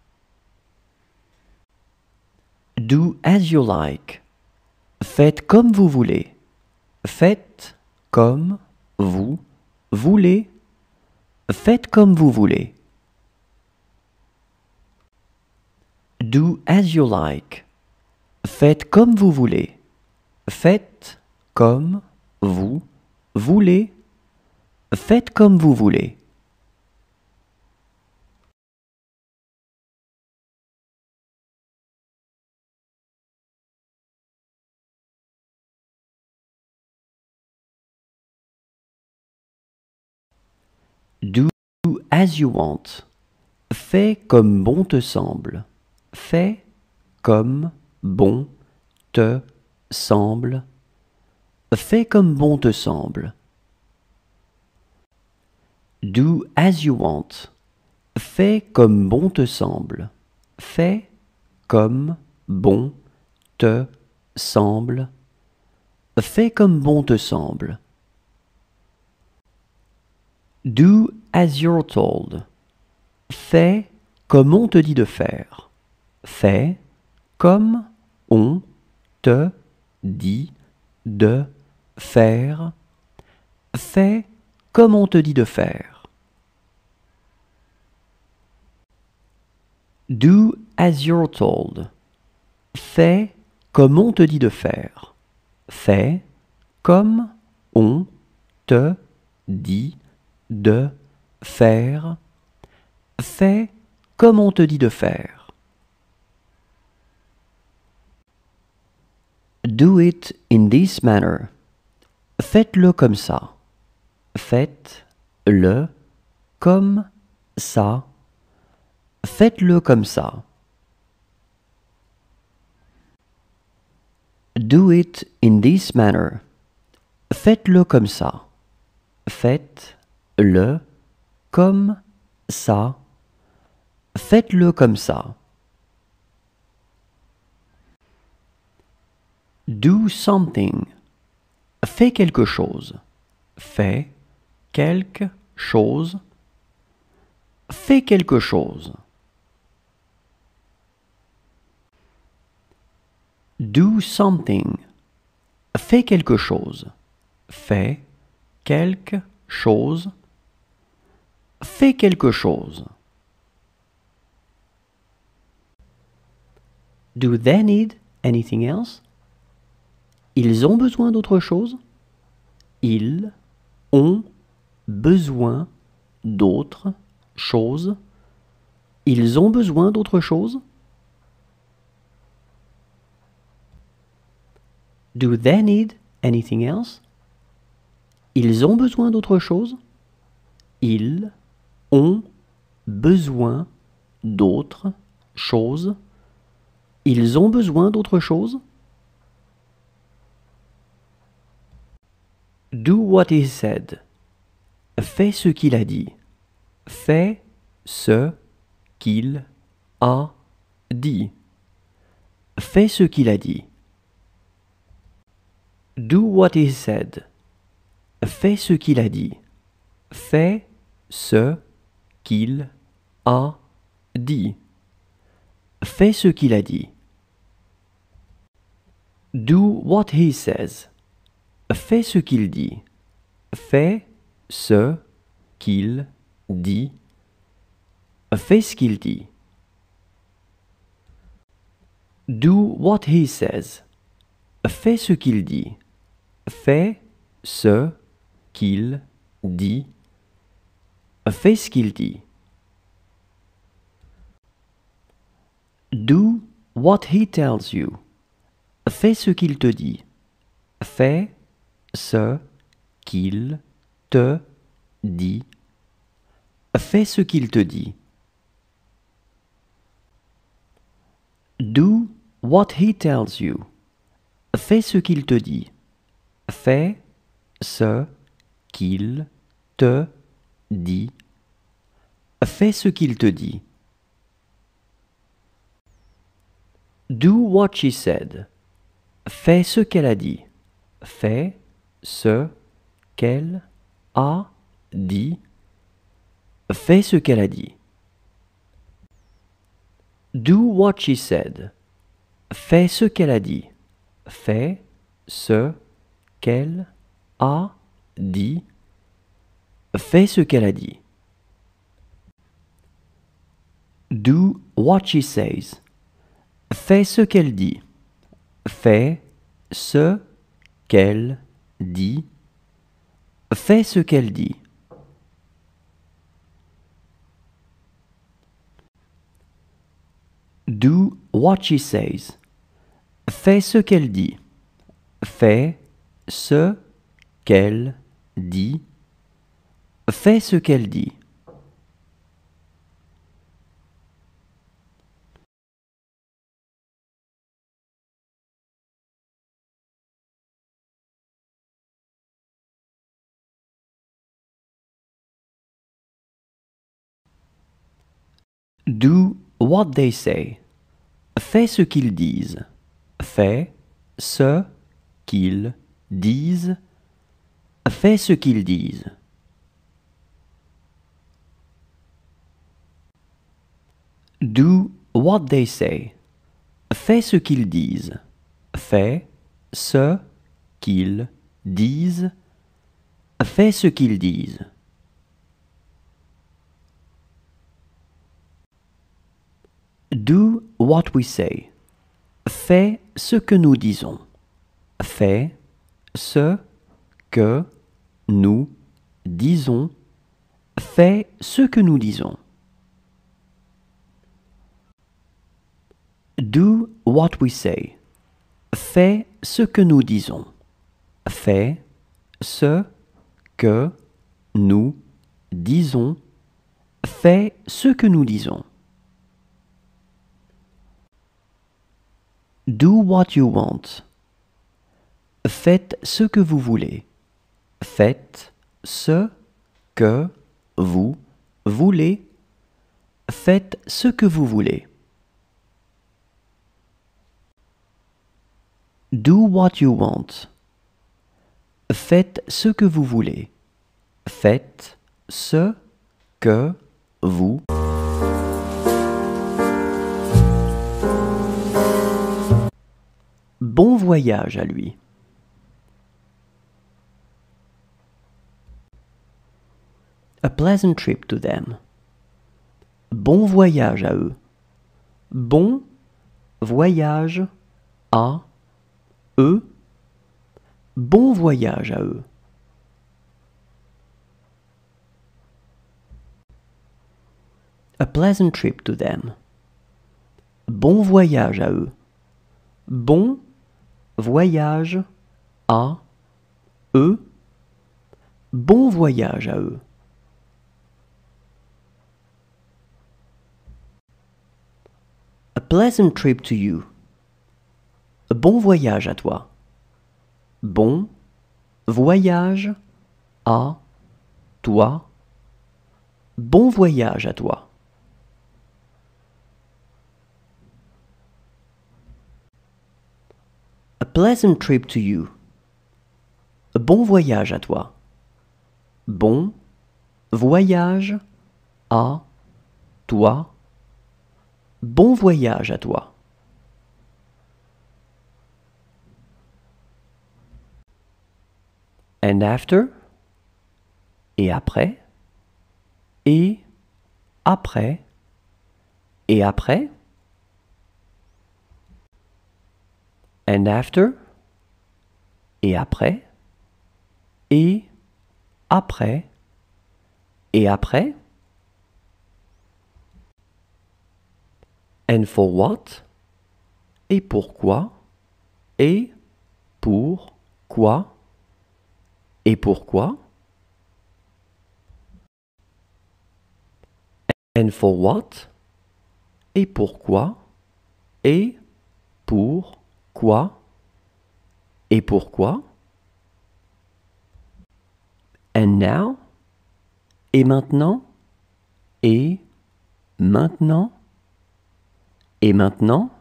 Do as you like. Faites comme vous voulez. Faites comme vous voulez. Faites comme vous voulez. Do as you like. Faites comme vous voulez. Faites comme vous voulez. Faites comme vous voulez. Do as you want. Fais comme bon te semble. Fais comme bon te semble. Fais comme bon te semble. Do as you want. Fais comme bon te semble. Fais comme bon te semble. Fais comme bon te semble. Do as you're told. Fais comme on te dit de faire. Fais comme on te dit de faire. Fais comme on te dit de faire. Do as you're told. Fais comme on te dit de faire. Fais comme on te dit de faire. Fais comme on te dit de faire. Do it in this manner. Faites-le comme ça. Faites-le comme ça. Faites-le comme ça. Do it in this manner. Faites-le comme ça. Faites-le comme ça. Faites-le comme ça. Do something. Fais quelque chose. Fais quelque chose. Fais quelque chose. Do something. Fais quelque chose. Fais quelque chose. Fais quelque chose. Do they need anything else? Ils ont besoin d'autre chose? Ils ont besoin d'autre chose. Ils ont besoin d'autre chose? Do they need anything else? Ils ont besoin d'autre chose? Ils ont besoin d'autre chose. Ils ont besoin d'autre chose? Do what he said. Fais ce qu'il a dit. Fais ce qu'il a dit. Fais ce qu'il a dit. Do what he said. Fais ce qu'il a dit. Fais ce qu'il a dit. Fais ce qu'il a dit. Do what he says. Fais ce qu'il dit. Fais ce qu'il dit. Fais ce qu'il dit. Do what he says. Fais ce qu'il dit. Fais ce qu'il dit. Fais ce qu'il dit. Do what he tells you. Fais ce qu'il te dit. Fais ce qu'il te dit. Fais ce qu'il te dit. Do what he tells you. Fais ce qu'il te dit. Fais ce qu'il te dit. Fais ce qu'il te dit. Do what she said. Fais ce qu'elle a dit. Fais ce qu'elle a dit. Fais ce qu'elle a dit. Do what she said. Fais ce qu'elle a dit. Fais ce qu'elle a dit. Fais ce qu'elle a dit. Do what she says. Fais ce qu'elle dit. Fais ce qu'elle dit. Fais ce qu'elle dit. Do what she says. Fais ce qu'elle dit. Fais ce qu'elle dit. Fais ce qu'elle dit. Do what they say. Fais ce qu'ils disent. Fais ce qu'ils disent. Fais ce qu'ils disent. Do what they say. Fais ce qu'ils disent. Fais ce qu'ils disent. Fais ce qu'ils disent. Do what we say. Fais ce que nous disons. Fais ce que nous disons. Fais ce que nous disons. Do what we say. Fais ce que nous disons. Fais ce que nous disons. Fais ce que nous disons. Do what you want. Faites ce que vous voulez. Faites ce que vous voulez. Faites ce que vous voulez. Do what you want. Faites ce que vous voulez. Faites ce que vous. Bon voyage à lui. A pleasant trip to them. Bon voyage à eux. Bon voyage à eux. Bon voyage à eux. A pleasant trip to them. Bon voyage à eux. Bon voyage à eux. Bon voyage à eux. A pleasant trip to you. Bon voyage à toi. Bon voyage à toi. Bon voyage à toi. A pleasant trip to you. Bon voyage à toi. Bon voyage à toi. Bon voyage à toi. And after. Et après. Et après. Et après. And after. Et après. Et après. Et après. And for what? Et pourquoi? Et pourquoi? Et pourquoi? And for what? Et pourquoi? Et pourquoi? Et pourquoi? And now? Et maintenant? Et maintenant? Et maintenant?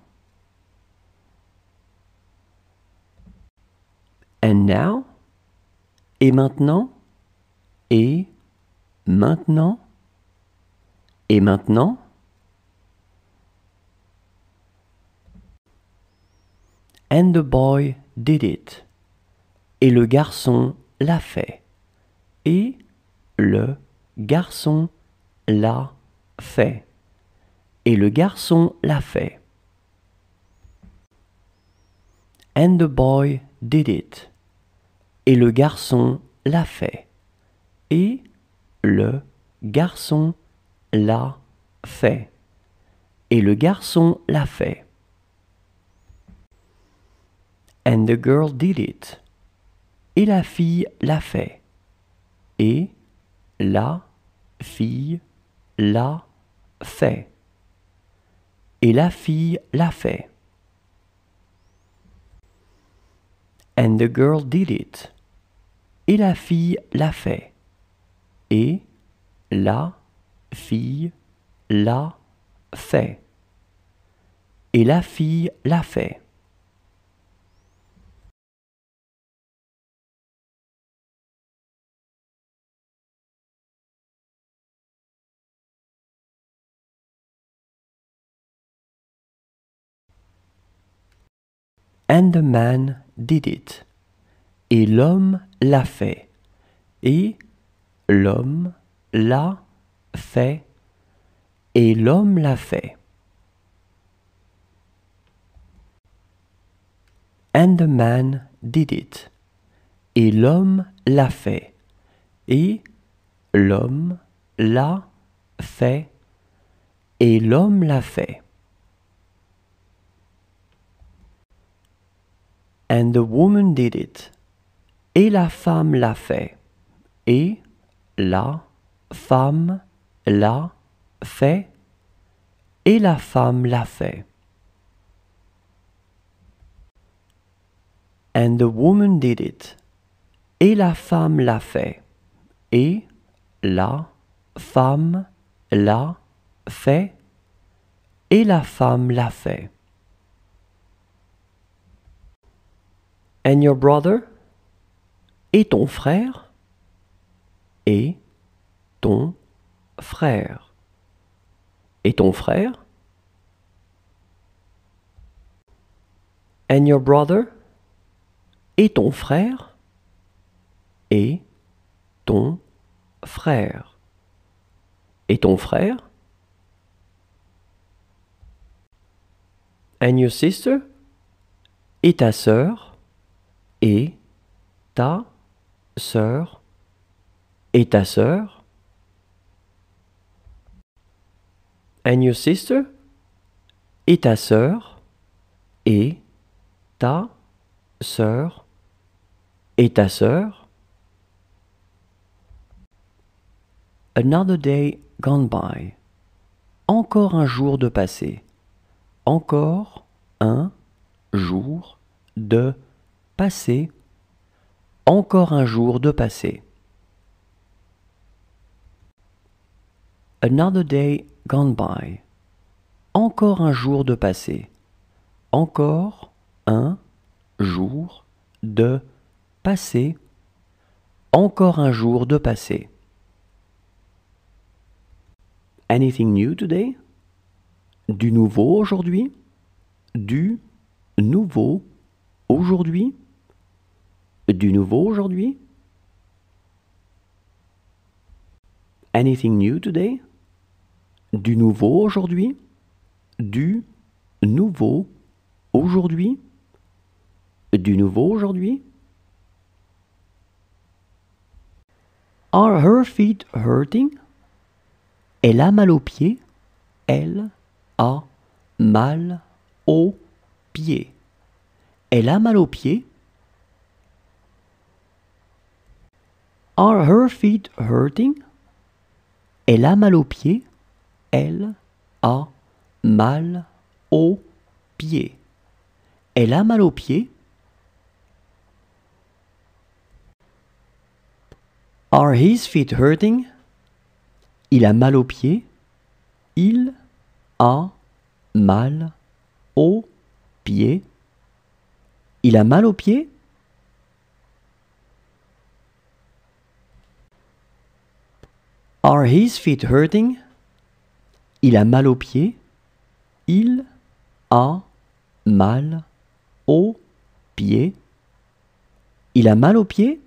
And now? Et maintenant? Et maintenant? Et maintenant? And the boy did it. Et le garçon l'a fait. Et le garçon l'a fait. Et le garçon l'a fait. And the boy did it. Et le garçon l'a fait. Et le garçon l'a fait. Et le garçon l'a fait. And the girl did it. Et la fille l'a fait. Et la fille l'a fait. Et la fille l'a fait. And the girl did it. Et la fille l'a fait. Et la fille l'a fait. Et la fille l'a fait. And the man did it. Et l'homme l'a fait. Et l'homme l'a fait. Et l'homme l'a fait. And the man did it. Et l'homme l'a fait. Et l'homme l'a fait. Et l'homme l'a fait. And the woman did it. Et la femme l'a fait. Et la femme l'a fait. Et la femme l'a fait. And the woman did it. Et la femme l'a fait. Et la femme l'a fait. Et la femme l'a fait. And your brother? Et ton frère? Et ton frère? Et ton frère? And your brother? Et ton frère? Et ton frère? Et ton frère? And your sister? Et ta sœur? Et ta sœur? Et ta sœur? And your sister? Et ta sœur? Et ta sœur? Et ta sœur? Another day gone by. Encore un jour de passé. Encore un jour de passé. Encore un jour de passé. Another day gone by. Encore un jour de passé. Encore un jour de passé. Encore un jour de passé. Anything new today? Du nouveau aujourd'hui? Du nouveau aujourd'hui? Du nouveau aujourd'hui? Anything new today? Du nouveau aujourd'hui? Du nouveau aujourd'hui? Du nouveau aujourd'hui? Are her feet hurting? Elle a mal aux pieds. Elle a mal aux pieds. Elle a mal aux pieds. Are her feet hurting? Elle a mal aux pieds. Elle a mal aux pieds. Elle a mal aux pieds. Are his feet hurting? Il a mal aux pieds. Il a mal aux pieds. Il a mal aux pieds. Are his feet hurting? Il a mal aux pieds. Il a mal aux pieds. Il a mal aux pieds.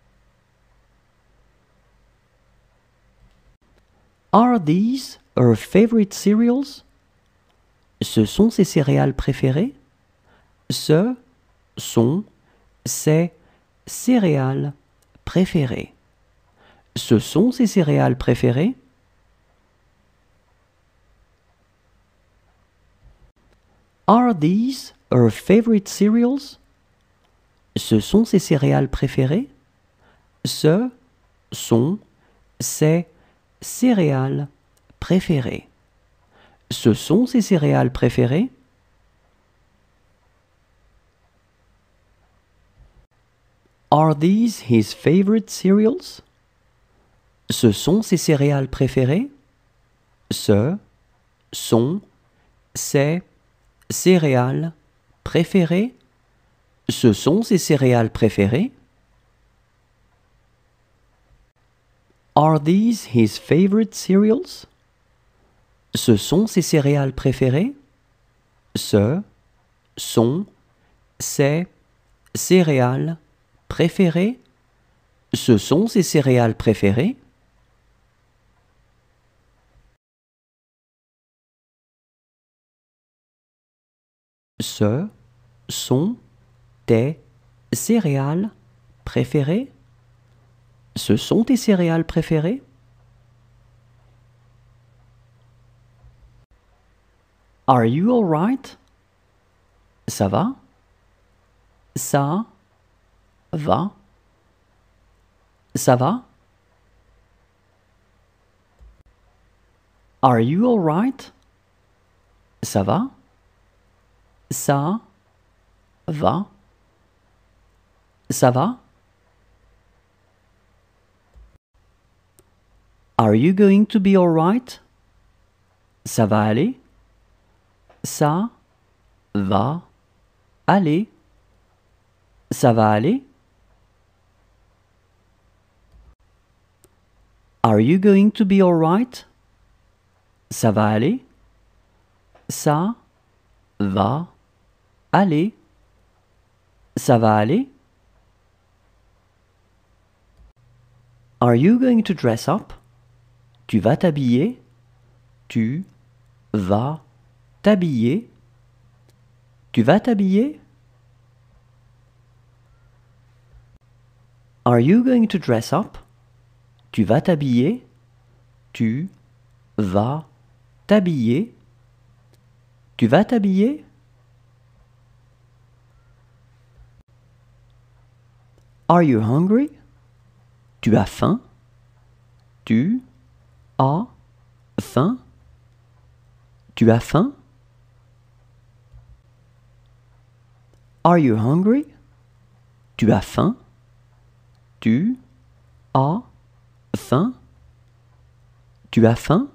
Are these her favorite cereals? Ce sont ses céréales préférées? Ce sont ses céréales préférées. Ce sont ses céréales préférées? Are these her favorite cereals? Ce sont ses céréales préférées? Ce sont ses céréales préférées. Ce sont ses céréales préférées? Are these his favorite cereals? Ce sont ses céréales préférées? Ce sont ses céréales préférées? Ce sont ses céréales préférées? Are these his favorite cereals? Ce sont ses céréales préférées? Ce sont ses céréales préférées? Ce sont ses céréales préférées? Ce sont tes céréales préférées? Ce sont tes céréales préférées? Are you alright? Ça va? Ça va? Ça va? Are you alright? Ça va? Ça va? Ça va? Are you going to be alright? Ça va aller? Ça va aller? Ça va aller? Are you going to be alright? Ça va aller? Ça va aller? Ça va aller? Are you going to dress up? Tu vas t'habiller? Tu vas t'habiller? Tu vas t'habiller? Are you going to dress up? Tu vas t'habiller? Tu vas t'habiller? Tu vas t'habiller? Are you hungry? Tu as faim? Tu as faim? Tu as faim? Are you hungry? Tu as faim? Tu as faim? Tu as faim?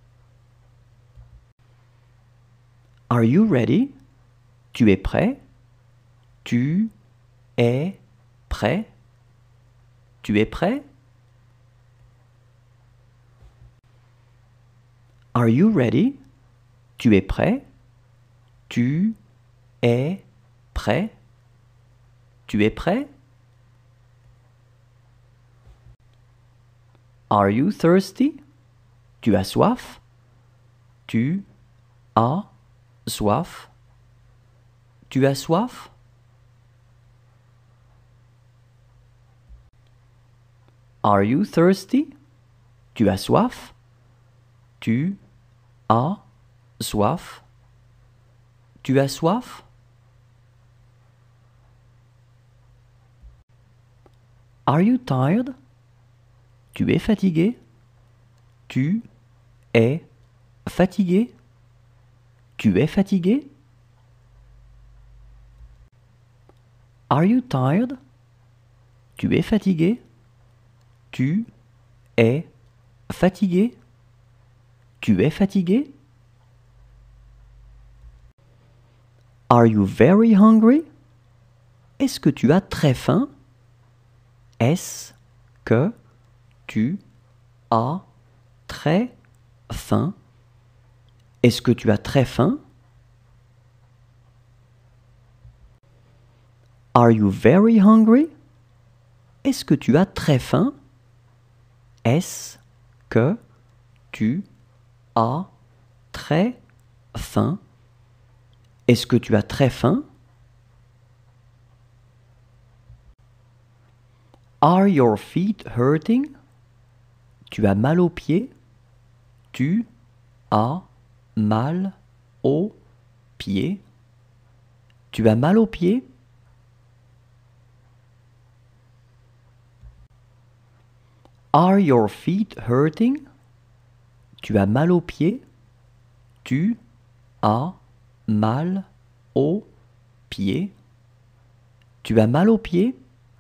Are you ready? Tu es prêt? Tu es prêt? Tu es prêt? Are you ready? Tu es prêt? Tu es prêt? Tu es prêt? Are you thirsty? Tu as soif? Tu as soif? Tu as soif? Are you thirsty? Tu as soif? Tu as soif? Tu as soif? Are you tired? Tu es fatigué? Tu es fatigué? Tu es fatigué? Are you tired? Tu es fatigué? Tu es fatigué? Tu es fatigué? Are you very hungry? Est-ce que tu as très faim? Est-ce que tu as très faim? Est-ce que tu as très faim? Are you very hungry? Est-ce que tu as très faim? Est-ce que tu as très faim? Est-ce que tu as très faim? Are your feet hurting? Tu as mal aux pieds? Tu as mal aux pieds? Tu as mal aux pieds? Are your feet hurting? Tu as mal aux pieds? Tu as mal aux pieds? Tu as mal aux pieds?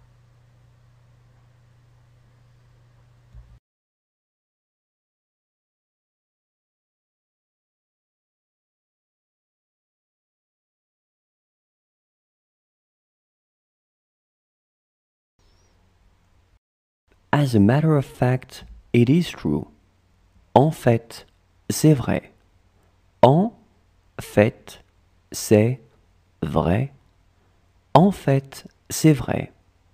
As a matter of fact, it is true. En fait, c'est vrai. En fait, c'est vrai. En fait, c'est vrai.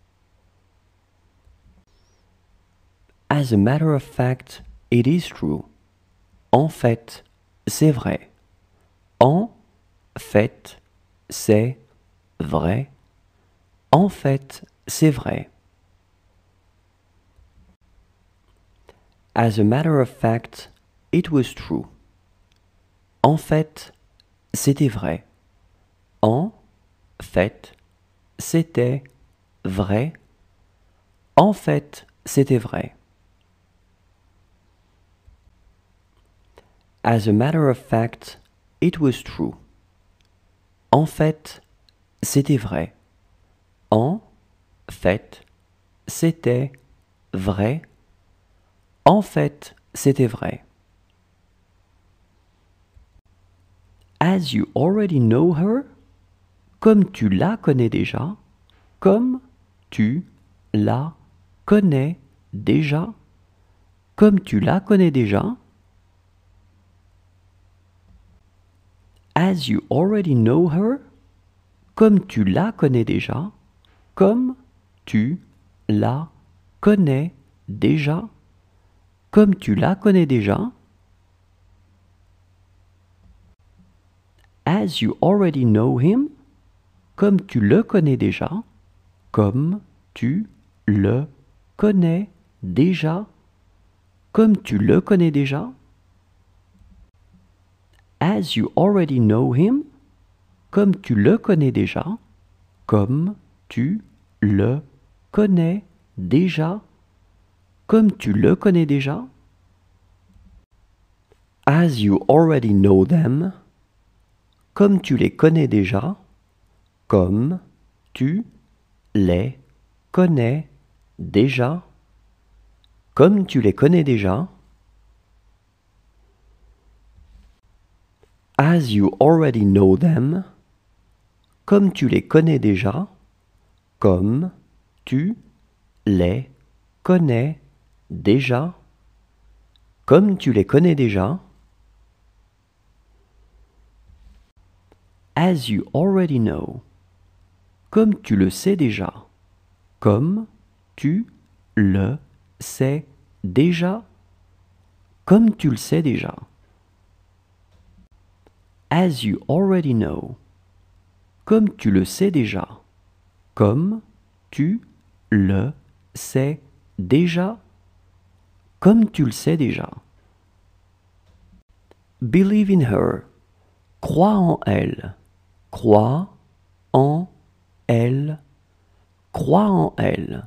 As a matter of fact, it is true. En fait, c'est vrai. En fait, c'est vrai. En fait, c'est vrai. As a matter of fact, it was true. En fait, c'était vrai. En fait, c'était vrai. En fait, c'était vrai. As a matter of fact, it was true. En fait, c'était vrai. En fait, c'était vrai. En fait, c'était vrai. As you already know her, comme tu la connais déjà, comme tu la connais déjà, comme tu la connais déjà. As you already know her, comme tu la connais déjà, comme tu la connais déjà, comme tu la connais déjà. As you already know him, comme tu le connais déjà, comme tu le connais déjà, comme tu le connais déjà. As you already know him, comme tu le connais déjà, comme tu le connais déjà, comme tu le connais déjà. As you already know them, comme tu les connais déjà, comme tu les connais déjà, comme tu les connais déjà. As you already know them, comme tu les connais déjà, comme tu les connais déjà, comme tu les connais déjà. As you already know, comme tu le sais déjà, comme tu le sais déjà, comme tu le sais déjà. As you already know, comme tu le sais déjà, comme tu le sais déjà, comme tu le sais déjà. Believe in her, crois en elle, crois en elle, crois en elle.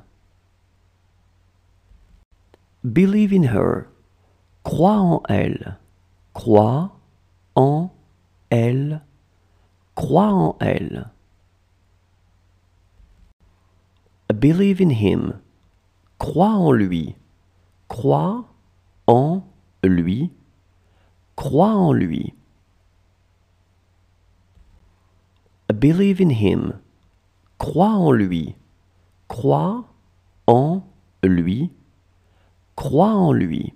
Believe in her, crois en elle, crois en elle, crois en elle. Believe in him, crois en lui, crois en lui, crois en lui. Believe in him, crois en lui, crois en lui, crois en lui.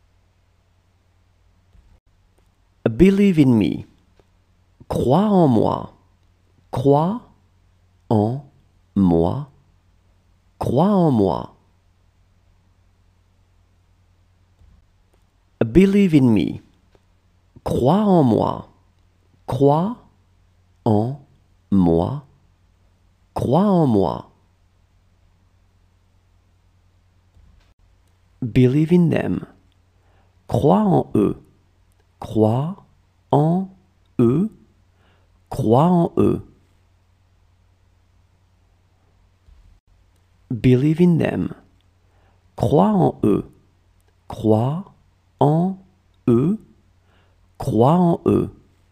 Believe in me, crois en moi, crois en moi, crois en moi. Believe in me, crois en moi, crois en moi, crois en moi. Believe in them. Crois en eux. Crois en eux. Crois en eux. Believe in them. Crois en eux. Crois en eux. Crois en eux.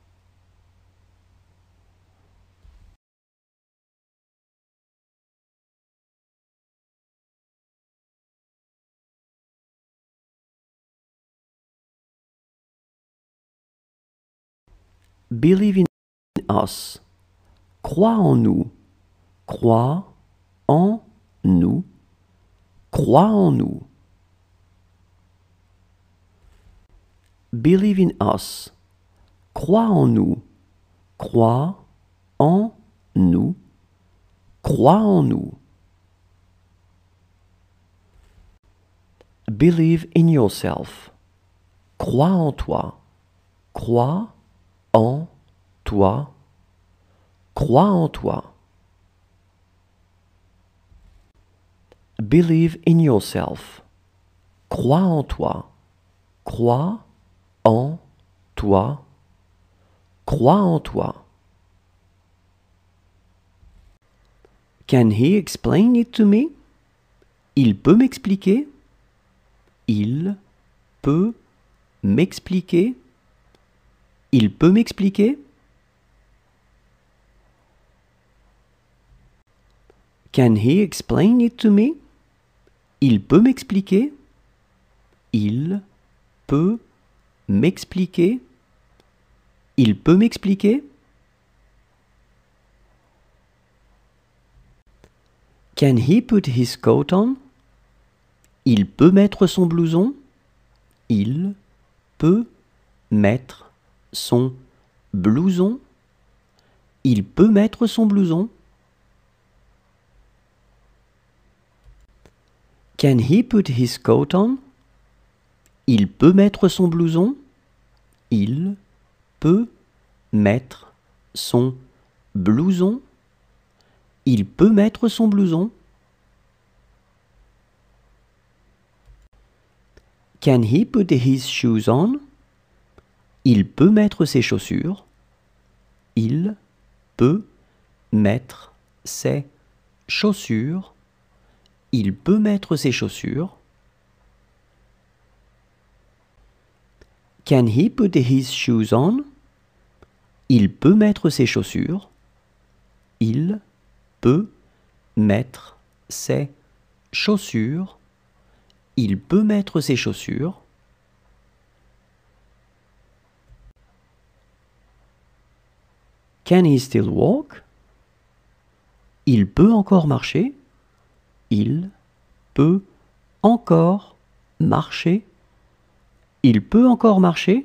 Believe in us. Crois en nous. Crois en nous. Crois en nous. Believe in us. Crois en nous. Crois en nous. Crois en nous. Believe in yourself. Crois en toi. Crois en toi. Crois en toi. Believe in yourself. Crois en toi. Crois en toi. Crois en toi. Can he explain it to me? Il peut m'expliquer? Il peut m'expliquer? Il peut m'expliquer? Can he explain it to me? Il peut m'expliquer? Il peut m'expliquer? Il peut m'expliquer? Can he put his coat on? Il peut mettre son blouson? Il peut mettre son blouson? Il peut mettre son blouson? Can he put his coat on? Il peut mettre son blouson? Il peut mettre son blouson? Il peut mettre son blouson? Can he put his shoes on? Il peut mettre ses chaussures? Il peut mettre ses chaussures? Il peut mettre ses chaussures? Can he put his shoes on? Il peut mettre ses chaussures? Il peut mettre ses chaussures? Il peut mettre ses chaussures? Can he still walk? Il peut encore marcher? Il peut encore marcher? Il peut encore marcher?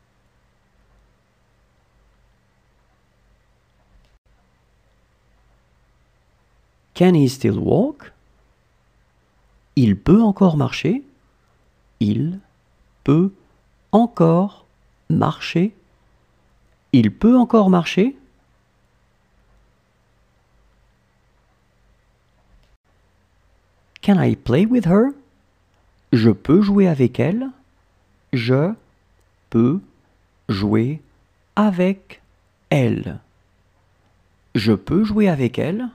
Can he still walk? Il peut encore marcher? Il peut encore marcher? Il peut encore marcher? Can I play with her? Je peux jouer avec elle? Je peux jouer avec elle. Je peux jouer avec elle?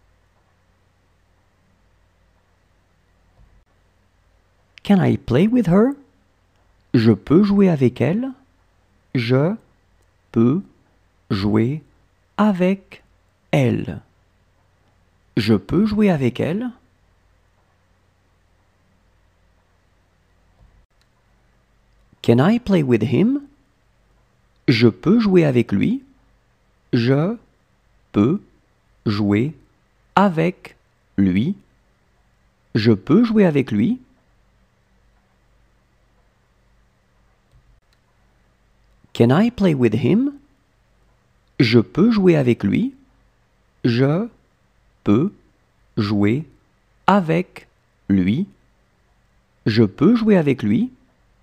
Can I play with her? Je peux jouer avec elle? Je peux jouer avec elle. Je peux jouer avec elle? Can I play with him? Je peux jouer avec lui? Je peux jouer avec lui? Je peux jouer avec lui? Can I play with him? Je peux jouer avec lui? Je peux jouer avec lui? Je peux jouer avec lui?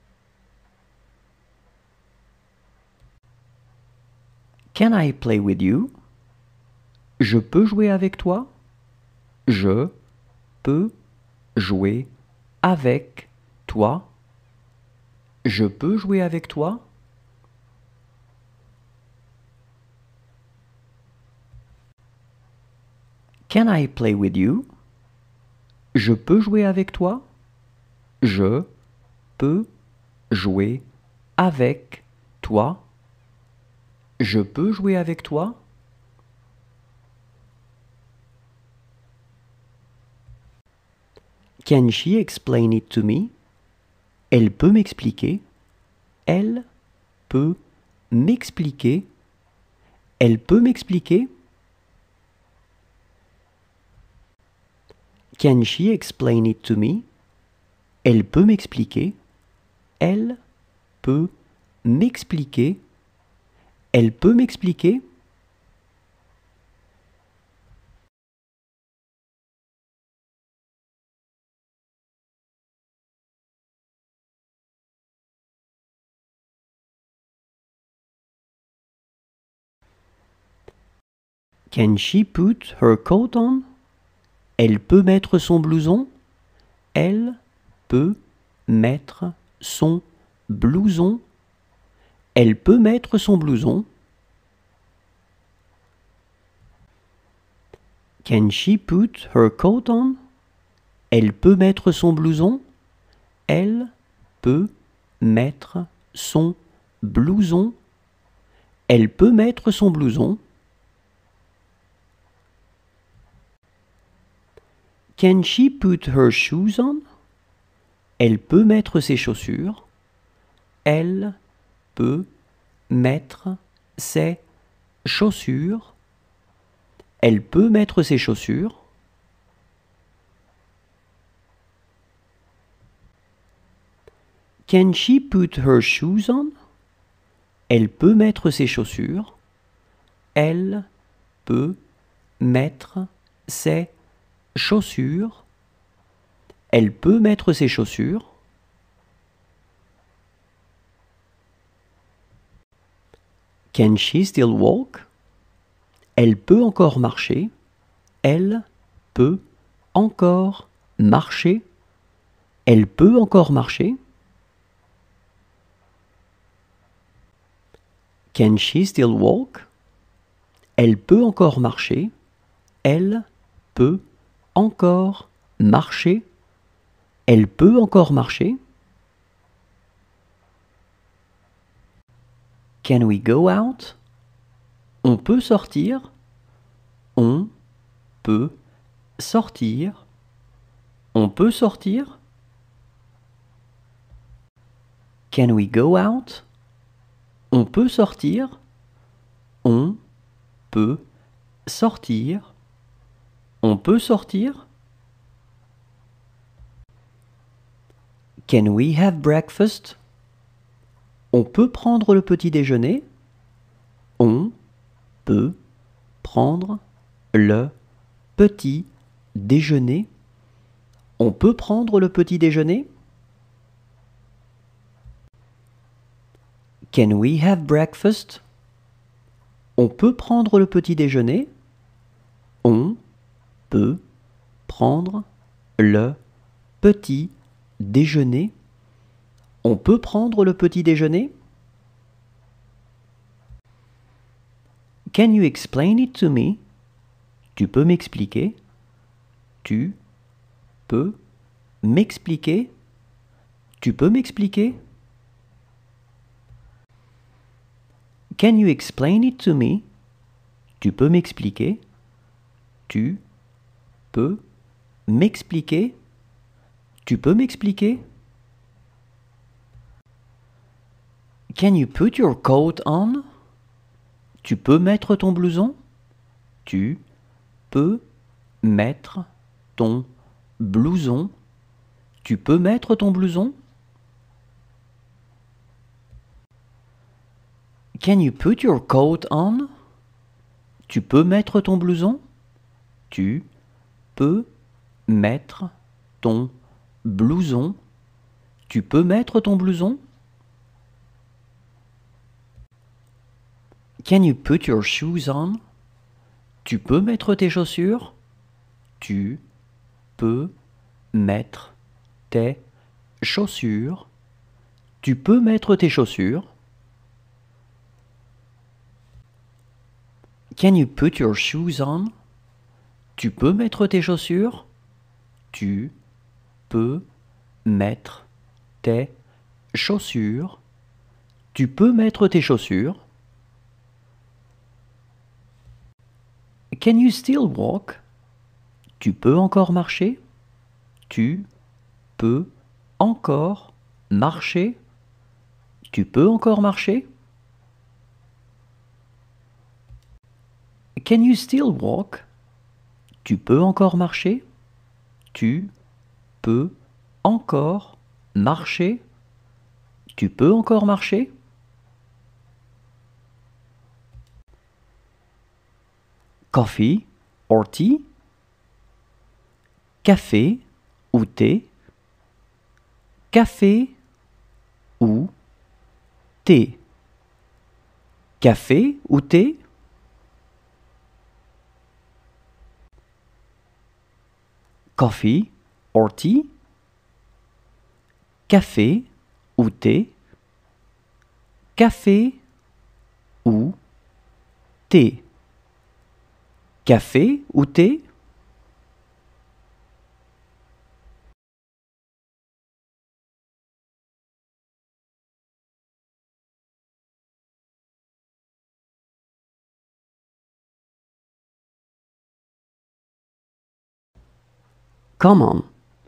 Can I play with you? Je peux jouer avec toi? Je peux jouer avec toi? Je peux jouer avec toi? Can I play with you? Je peux jouer avec toi? Je peux jouer avec toi? Je peux jouer avec toi? Can she explain it to me? Elle peut m'expliquer. Elle peut m'expliquer. Elle peut m'expliquer. Can she explain it to me? Elle peut m'expliquer. Elle peut m'expliquer. Elle peut m'expliquer. Can she put her coat on? Elle peut mettre son blouson. Elle peut mettre son blouson. Elle peut mettre son blouson. Can she put her coat on? Elle peut mettre son blouson. Elle peut mettre son blouson. Elle peut mettre son blouson. Can she put her shoes on? Elle peut mettre ses chaussures. Elle peut mettre ses chaussures. Elle peut mettre ses chaussures. Can she put her shoes on? Elle peut mettre ses chaussures. Elle peut mettre ses chaussures. Elle peut mettre ses chaussures. Can she still walk? Elle peut encore marcher. Elle peut encore marcher. Elle peut encore marcher. Can she still walk? Elle peut encore marcher. Elle peut encore marcher. Elle peut encore marcher. Can we go out? On peut sortir. On peut sortir. On peut sortir. Can we go out? On peut sortir. On peut sortir. On peut sortir. Can we have breakfast? On peut prendre le petit déjeuner. On peut prendre le petit déjeuner. On peut prendre le petit déjeuner. Can we have breakfast? On peut prendre le petit déjeuner. On peut prendre le petit déjeuner. On peut prendre le petit déjeuner. Can you explain it to me? Tu peux m'expliquer? Tu peux m'expliquer? Tu peux m'expliquer? Can you explain it to me? Tu peux m'expliquer? Tu peux m'expliquer? Tu peux m'expliquer? Can you put your coat on? Tu peux mettre ton blouson? Tu peux mettre ton blouson? Tu peux mettre ton blouson? Can you put your coat on? Tu peux mettre ton blouson? Tu peux mettre ton blouson? Tu peux mettre ton blouson? Can you put your shoes on? Tu peux mettre tes chaussures? Tu peux mettre tes chaussures. Tu peux mettre tes chaussures. Can you put your shoes on? Tu peux mettre tes chaussures. Tu peux mettre tes chaussures. Tu peux mettre tes chaussures. Can you still walk? Tu peux encore marcher? Tu peux encore marcher? Tu peux encore marcher? Can you still walk? Tu peux encore marcher? Tu peux encore marcher? Tu peux encore marcher? Coffee or tea? Café ou thé? Café ou thé? Café ou thé? Coffee or tea? Café ou thé? Café ou thé? Café ou thé? Come on.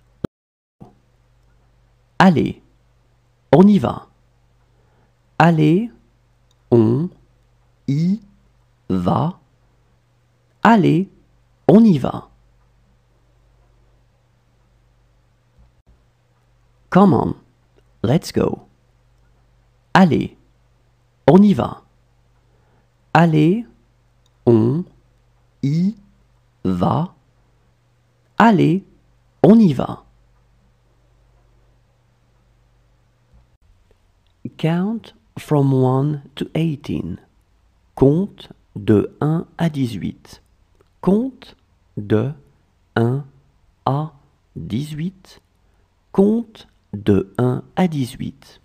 Allez, on y va. Allez, on y va. Allez, on y va. Come on, let's go. Allez, on y va. Allez, on y va. Allez, on y va. Count from 1 to 18. Compte de 1 à 18. Compte de 1 à 18. Compte de 1 à 18.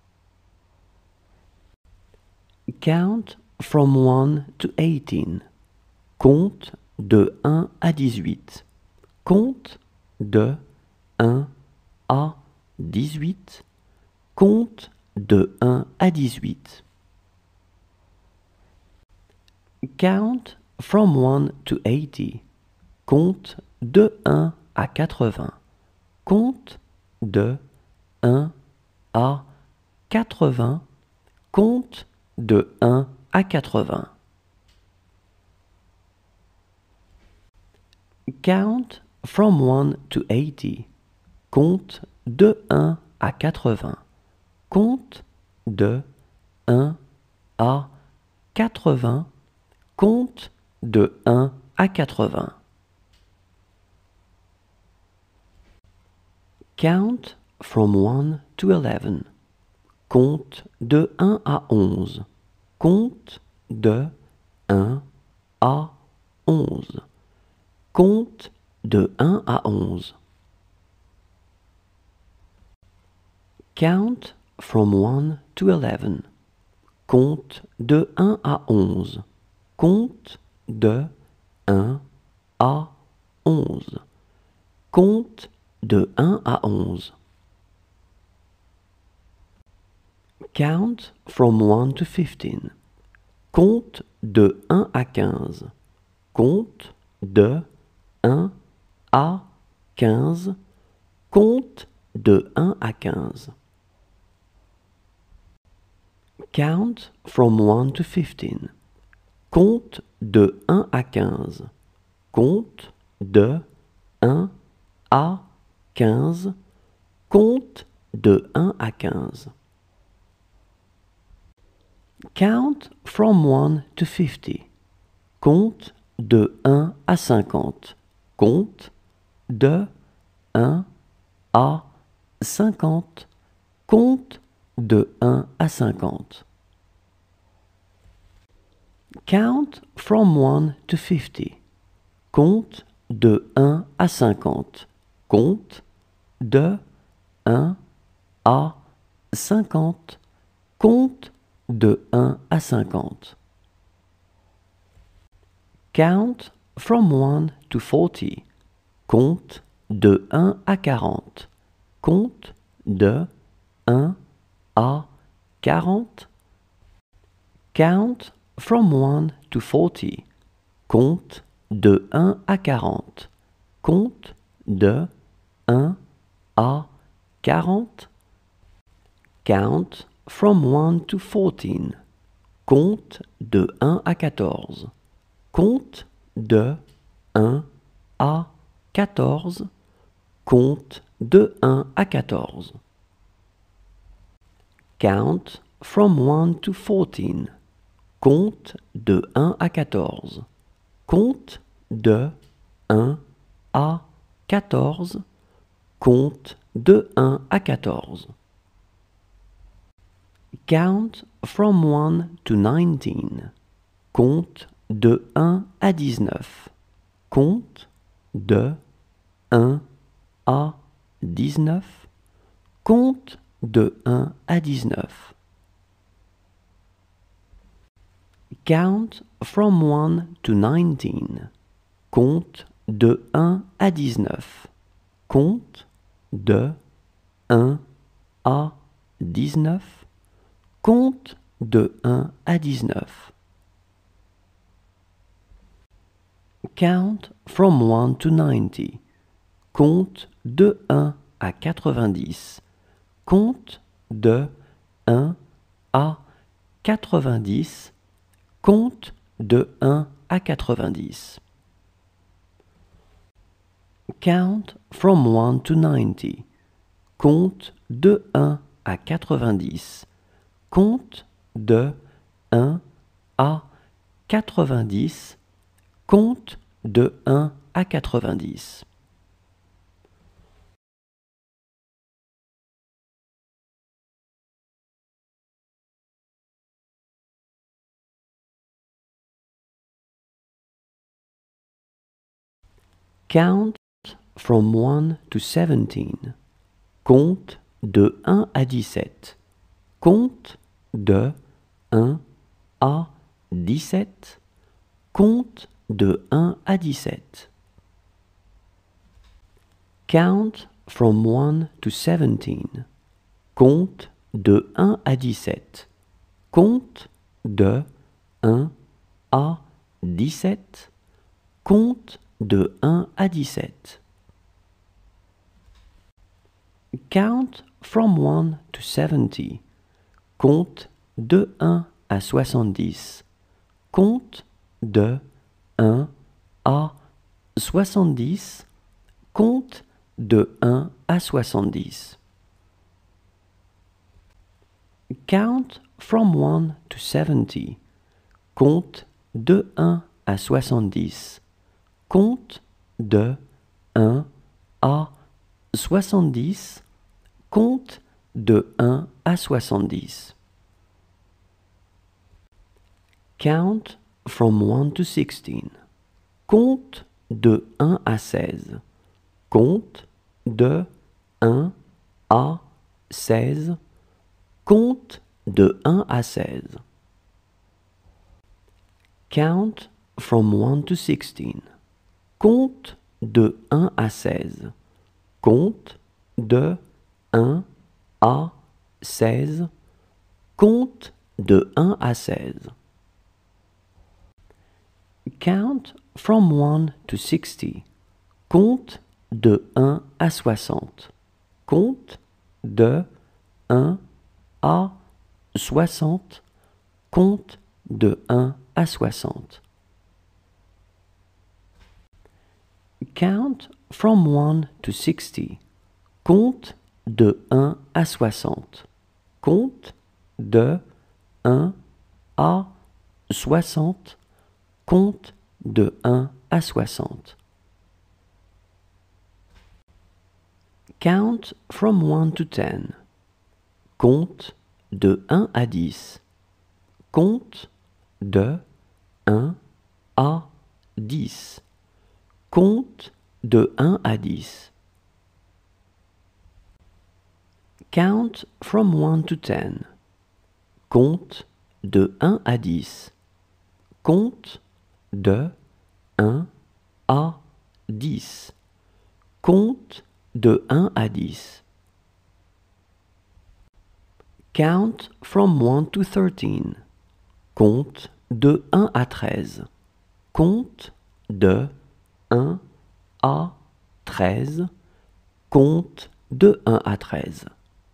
Count from 1 to 18. Compte de 1 à 18. Compte de 1 à 18. Compte de 1 à 18. Count from 1 to 80. Compte de 1 à 80. Compte de 1 à 80. Compte de 1 à 80. Count from 1 to 80. Compte de 1 à 80. Compte de 1 à 80. Compte de 1 à 80. Count from 1 to 11. Compte de 1 à 11. Compte de 1 à 11. Compte de 1 à 11. Count from 1 to 11. Compte de 1 à 11. Compte de 1 à 11. Compte de 1 à 11. Count from 1 to 15. Compte de 1 à 15. Compte de 1 à 15. Compte de 1 à 15. Count from 1 to 15. Compte de 1 à 15. Compte de 1 à 15. Compte de 1 à 15. Count from 1 to 50. Compte de 1 à 50. Compte de 1 à 50. Compte de 1 à 50. Count from 1 to 50. Compte de 1 à 50. Compte de 1 à 50. Compte de 1 à 50. Count from 1 to 40. Compte de 1 à 40. Compte de 1 à 40. Count from 1 to 40. Compte de 1 à 40. Compte de 1 à 40. Count from 1 to 14. Compte de 1 à 14. Compte de 1 à 14. Compte de 1 à 14. Count from 1 to 14. Compte de 1 à 14. Compte de 1 à 14. Compte de 1 à 14. Count from 1 to 19. Compte de 1 à 19. Compte de 1 à 19. Compte de 1 à 19. Count from 1 to 19. Compte de 1 à 19. Compte de 1 à 19. Compte de 1 à 19. Count from 1 to 90. Compte de 1 à 90. Compte de 1 à 90. Compte de 1 à 90. Count from 1 to 90. Compte de 1 à 90. Compte de 1 à 90. Compte de 1 à 90. Count from 1 to 17. Compte de 1 à 17. Compte de 1 à 17. Compte de 1 à 17. Count from 1 to 17. Compte de 1 à 17. Compte de 1 à 17. Compte de 1 à 17. Count from 1 to 70. Compte de 1 à 70. Compte de 1 à 70. Compte de 1 à 70. Count from 1 to 70. Compte de 1 à 70. Compte de 1 à 70. Compte de 1 à 70. Count from 1 to 16. Compte de 1 à 16. Compte de 1 à 16. Compte de 1 à 16. Count from 1 to 16. Compte de 1 à 16. Compte de 1 à 16. Compte de 1 à 16. Count from 1 to 60. Compte de 1 à 60. Compte de 1 à 60. Compte de 1 à 60. Count from 1 to 60. Compte de 1 à 60. Compte de 1 à 60. Compte de 1 à 60. Count from 1 to 10. Compte de 1 à 10. Compte de 1 à 10. Compte de 1 à 10. Count from 1 to 10. Compte de 1 à 10. Compte de 1 à 10. Compte de 1 à 10. Count from 1 to 13. Compte de 1 à 13. Compte de 1 à 13. Compte de 1 à 13.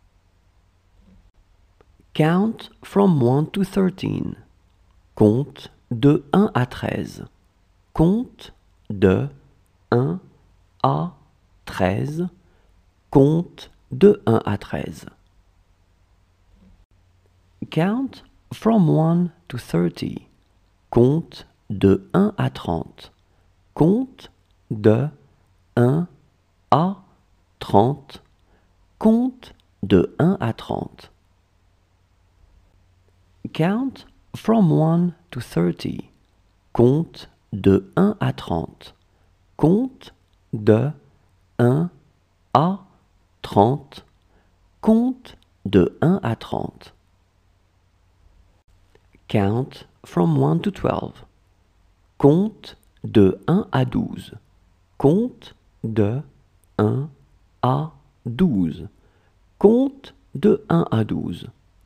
Count from 1 to 13. Compte de 1 à 13. Compte de 1 à 13. Compte de 1 à 13. Count from 1 to 30. Compte de 1 à 30. Compte de 1 à 30. Compte de 1 à 30. Count from 1 to 30. Compte de 1 à 30. Compte de 1 à 30. Compte de 1 à 30. Count from 1 to 12. Compte de 1 à 12. Compte de 1 à 12. Compte de 1 à 12.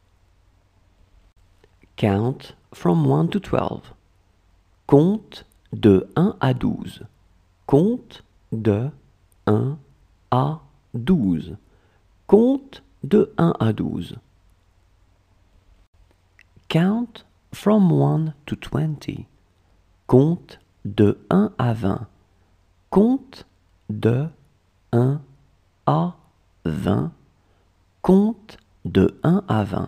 Count from 1 to 12. Compte de 1 à 12. Compte de 1 à 12. Compte de 1 à 12. Count from 1 to 20. Compte de 1 à 20. Compte de 1 à 20. Compte de 1 à 20.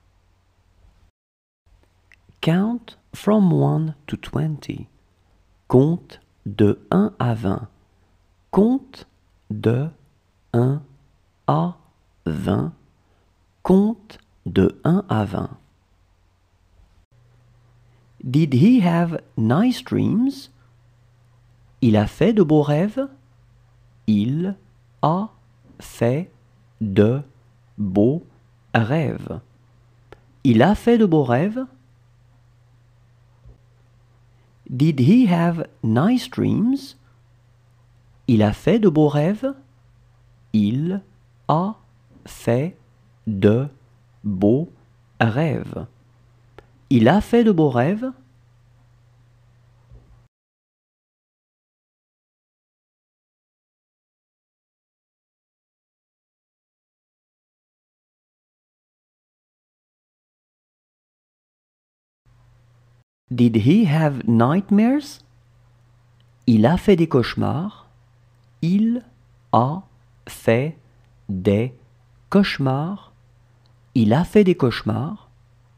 Count from 1 to 20. Compte de 1 à 20. Compte de 1 à 20. Compte de 1 à 20. Did he have nice dreams? Il a fait de beaux rêves? Il a fait de beaux rêves. Il a fait de beaux rêves? Did he have nice dreams? Il a fait de beaux rêves? Il a fait de beaux rêves. Il a fait de beaux rêves? Did he have nightmares? Il a fait des cauchemars. Il a fait des cauchemars. Il a fait des cauchemars.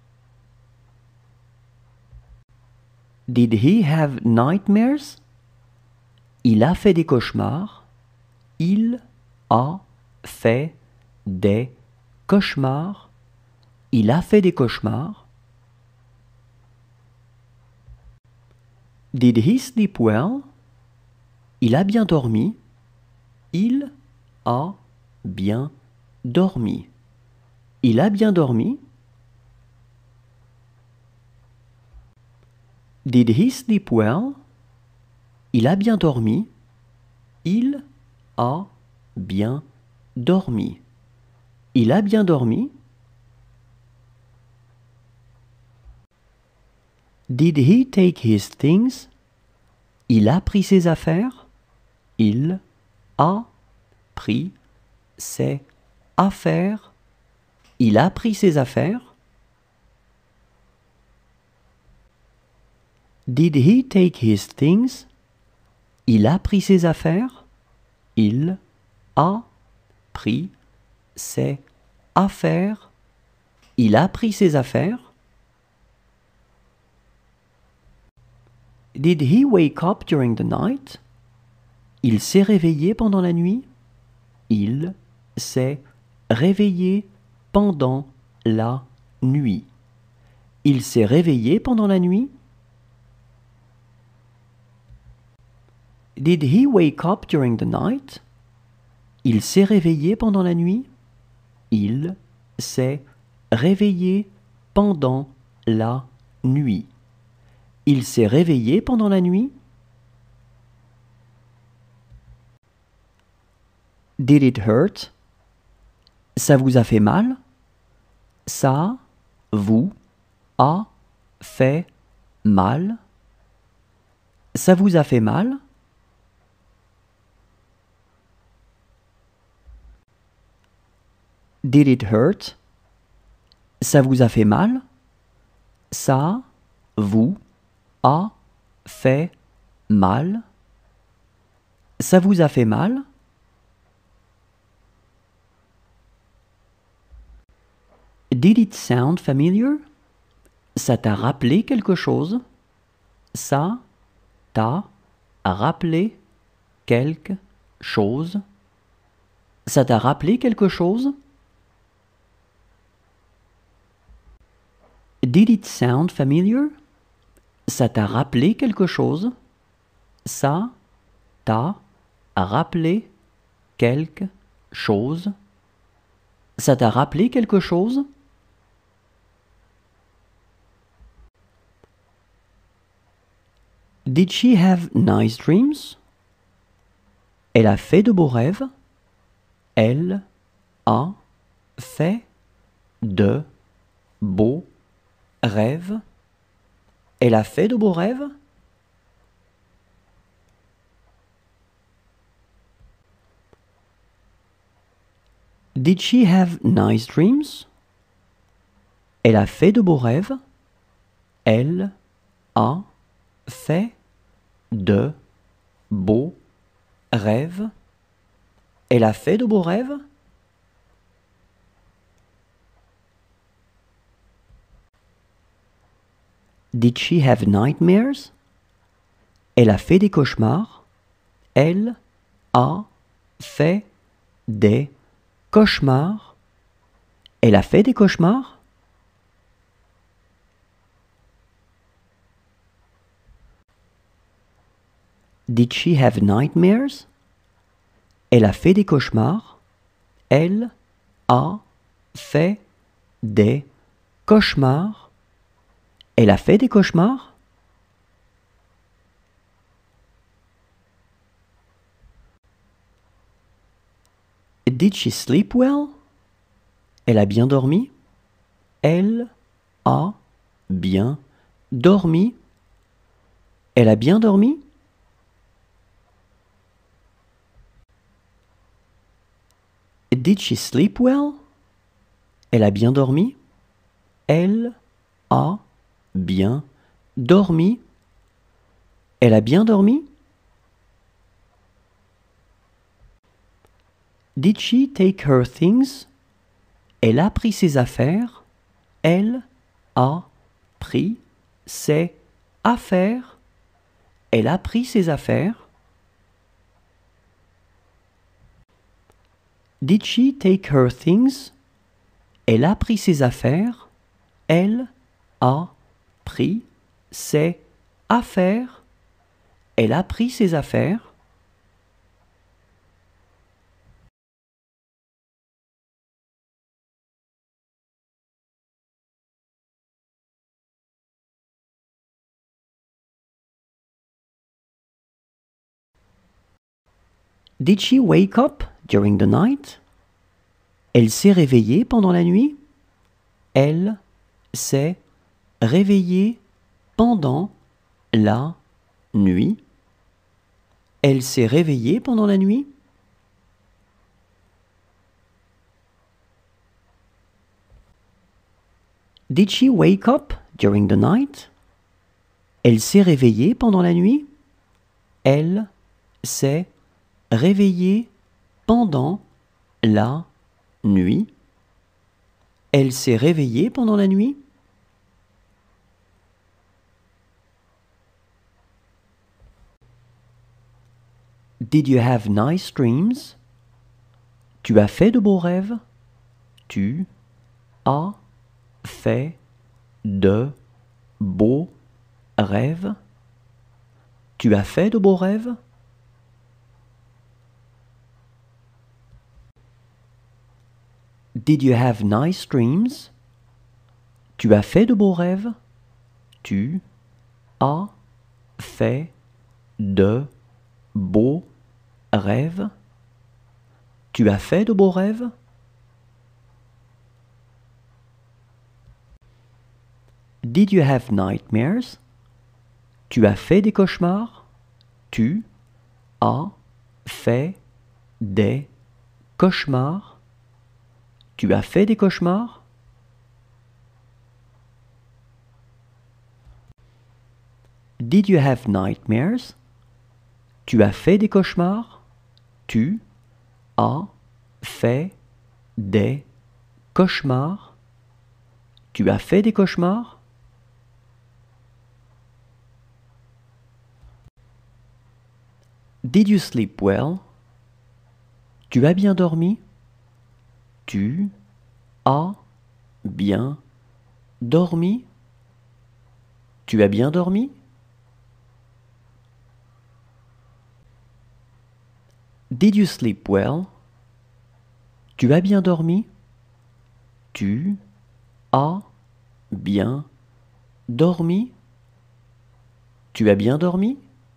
Did he have nightmares? Il a fait des cauchemars. Il a fait des cauchemars. Il a fait des cauchemars. Did he sleep well? Il a bien dormi. Il a bien dormi. Il a bien dormi. Did he sleep well? Il a bien dormi. Il a bien dormi. Il a bien dormi. Did he take his things? Il a pris ses affaires. Il a pris ses affaires. Il a pris ses affaires. Did he take his things? Il a pris ses affaires. Il a pris ses affaires. Il a pris ses affaires. Did he wake up during the night? Il s'est réveillé pendant la nuit. Il s'est réveillé pendant la nuit. Il s'est réveillé pendant la nuit. Did he wake up during the night? Il s'est réveillé pendant la nuit. Il s'est réveillé pendant la nuit. Il s'est réveillé pendant la nuit? Did it hurt? Ça vous a fait mal? Ça vous a fait mal? Ça vous a fait mal? Did it hurt? Ça vous a fait mal? Ça vous a fait mal? Ça vous a fait mal? Did it sound familiar? Ça t'a rappelé quelque chose? Ça t'a rappelé quelque chose? Ça t'a rappelé quelque chose? Did it sound familiar? Ça t'a rappelé quelque chose? Ça t'a rappelé quelque chose? Ça t'a rappelé quelque chose? Did she have nice dreams? Elle a fait de beaux rêves? Elle a fait de beaux rêves? Elle a fait de beaux rêves? Did she have nice dreams? Elle a fait de beaux rêves? Elle a fait de beaux rêves? Elle a fait de beaux rêves? Did she have nightmares? Elle a fait des cauchemars? Elle a fait des cauchemars? Elle a fait des cauchemars? Did she have nightmares? Elle a fait des cauchemars? Elle a fait des cauchemars? Elle a fait des cauchemars? Did she sleep well? Elle a bien dormi? Elle a bien dormi? Elle a bien dormi? Did she sleep well? Elle a bien dormi? Elle a bien dormi? Elle a bien dormi? Did she take her things? Elle a pris ses affaires? Elle a pris ses affaires? Elle a pris ses affaires? Did she take her things? Elle a pris ses affaires? Elle a pris ses affaires? Elle a pris ses affaires? Did she wake up during the night? Elle s'est réveillée pendant la nuit? Elle s'est réveillée pendant la nuit? Elle s'est réveillée pendant la nuit? Did she wake up during the night? Elle s'est réveillée pendant la nuit? Elle s'est réveillée pendant la nuit? Elle s'est réveillée pendant la nuit? Did you have nice dreams? Tu as fait de beaux rêves? Tu as fait de beaux rêves? Tu as fait de beaux rêves? Did you have nice dreams? Tu as fait de beaux rêves? Tu as fait de beaux rêves? Tu as fait de beaux rêves? Did you have nightmares? Tu as fait des cauchemars? Tu as fait des cauchemars? Tu as fait des cauchemars? Did you have nightmares? Tu as fait des cauchemars? Tu as fait des cauchemars? Tu as fait des cauchemars? Did you sleep well? Tu as bien dormi? Tu as bien dormi? Tu as bien dormi? Did you sleep well? Tu as bien dormi? Tu as bien dormi? Tu as bien dormi?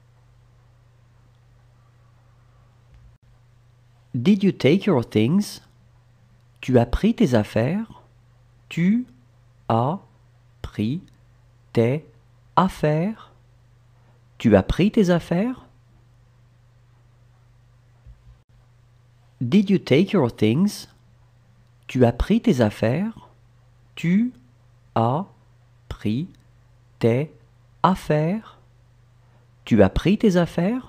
Did you take your things? Tu as pris tes affaires? Tu as pris tes affaires? Tu as pris tes affaires? Did you take your things? Tu as pris tes affaires? Tu as pris tes affaires? Tu as pris tes affaires?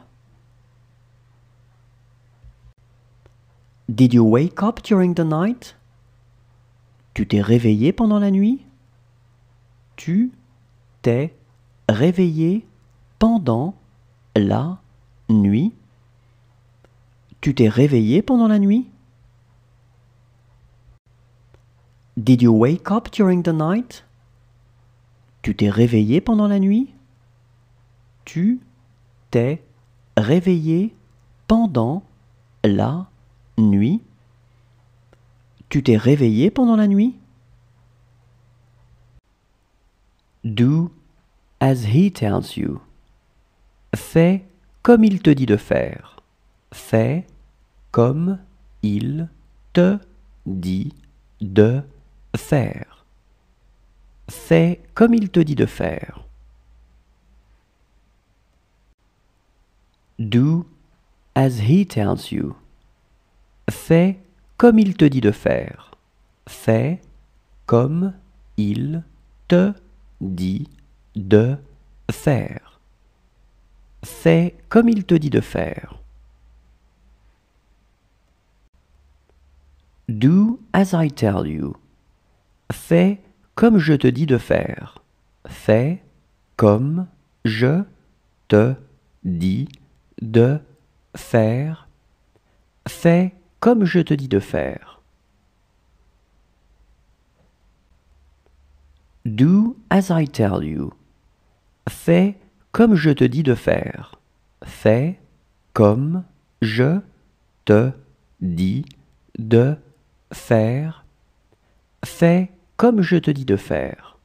Did you wake up during the night? Tu t'es réveillé pendant la nuit? Tu t'es réveillé pendant la nuit? Tu t'es réveillé pendant la nuit? Did you wake up during the night? Tu t'es réveillé pendant la nuit? Tu t'es réveillé pendant la nuit? Tu t'es réveillé pendant la nuit? Do as he tells you. Fais comme il te dit de faire. Fais comme il te dit de faire. Fais comme il te dit de faire. Do as he tells you. Fais comme il te dit de faire. Fais comme il te dit de faire. Fais comme il te dit de faire. Do as I tell you. Fais comme je te dis de faire. Fais comme je te dis de faire. Fais comme je te dis de faire. Do as I tell you. Fais comme je te dis de faire. Fais comme je te dis de faire. Fais comme je te dis de faire.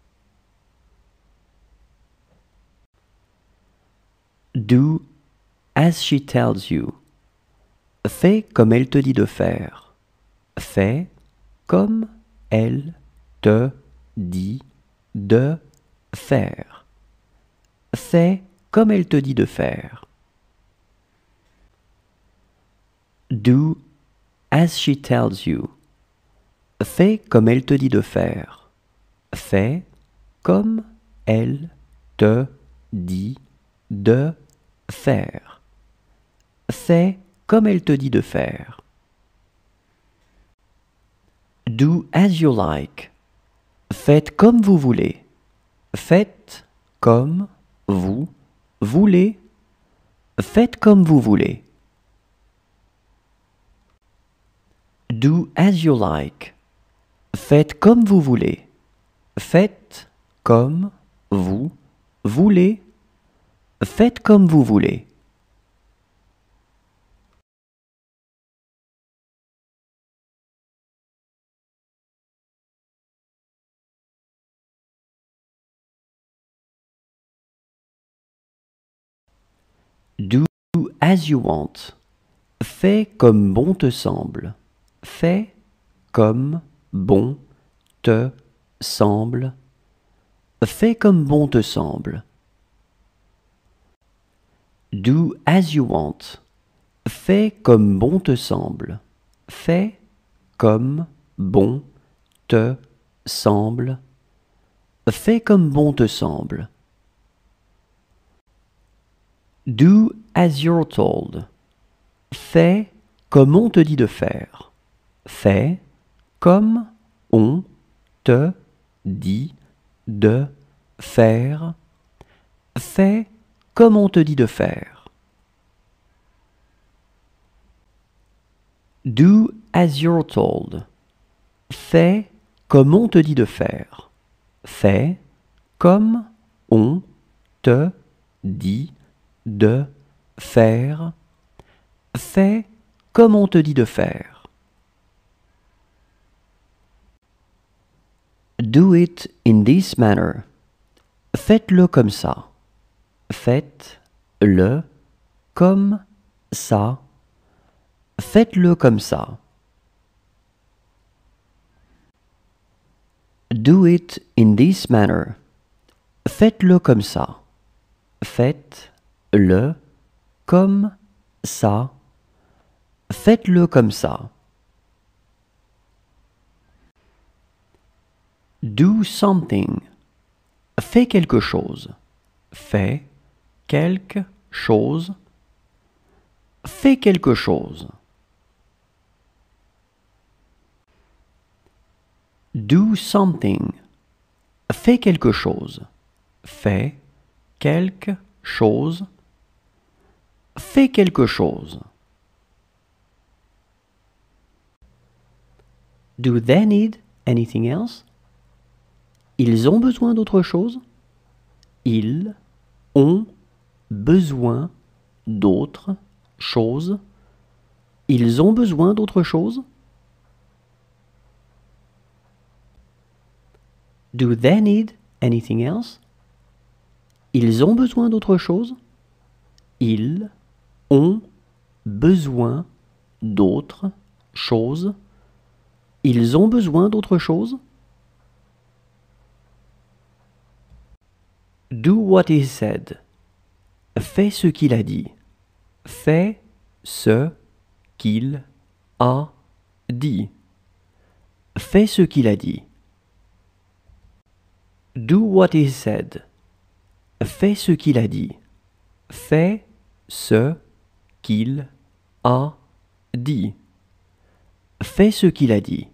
Do as she tells you. Fais comme elle te dit de faire. Fais comme elle te dit de faire. Fais comme elle te dit de faire. Do as she tells you. Fais comme elle te dit de faire. Fais comme elle te dit de faire. Fais comme elle te dit de faire. Do as you like. Faites comme vous voulez. Faites comme vous voulez. Faites comme vous voulez. Do as you like. Faites comme vous voulez. Faites comme vous voulez. Faites comme vous voulez. Do as you want. Fais comme bon te semble. Fais comme bon te semble. Fais comme bon te semble. Do as you want. Fais comme bon te semble. Fais comme bon te semble. Fais comme bon te semble. Do as you're told. Fais comme on te dit de faire. Fais comme on te dit de faire. Fais comme on te dit de faire. Do as you're told. Fais comme on te dit de faire. Fais comme on te dit de faire. Fais comme on te dit de faire. Do it in this manner. Faites-le comme ça. Faites-le comme ça. Faites-le comme ça. Do it in this manner. Faites-le comme ça. Faites-le comme ça. Faites-le comme ça. Do something. Fais quelque chose. Fais quelque chose. Fais quelque chose. Do something. Fais quelque chose. Fais quelque chose. Fais quelque chose. Do they need anything else? Ils ont besoin d'autre chose? Ils ont besoin d'autre chose. Ils ont besoin d'autre chose? Do they need anything else? Ils ont besoin d'autre chose? Ils ont besoin d'autre chose. Ils ont besoin d'autre chose? Do what he said. Fais ce qu'il a dit. Fais ce qu'il a dit. Fais ce qu'il a dit. Do what he said. Fais ce qu'il a dit. Fais ce qu'il a dit. Fais ce qu'il a dit.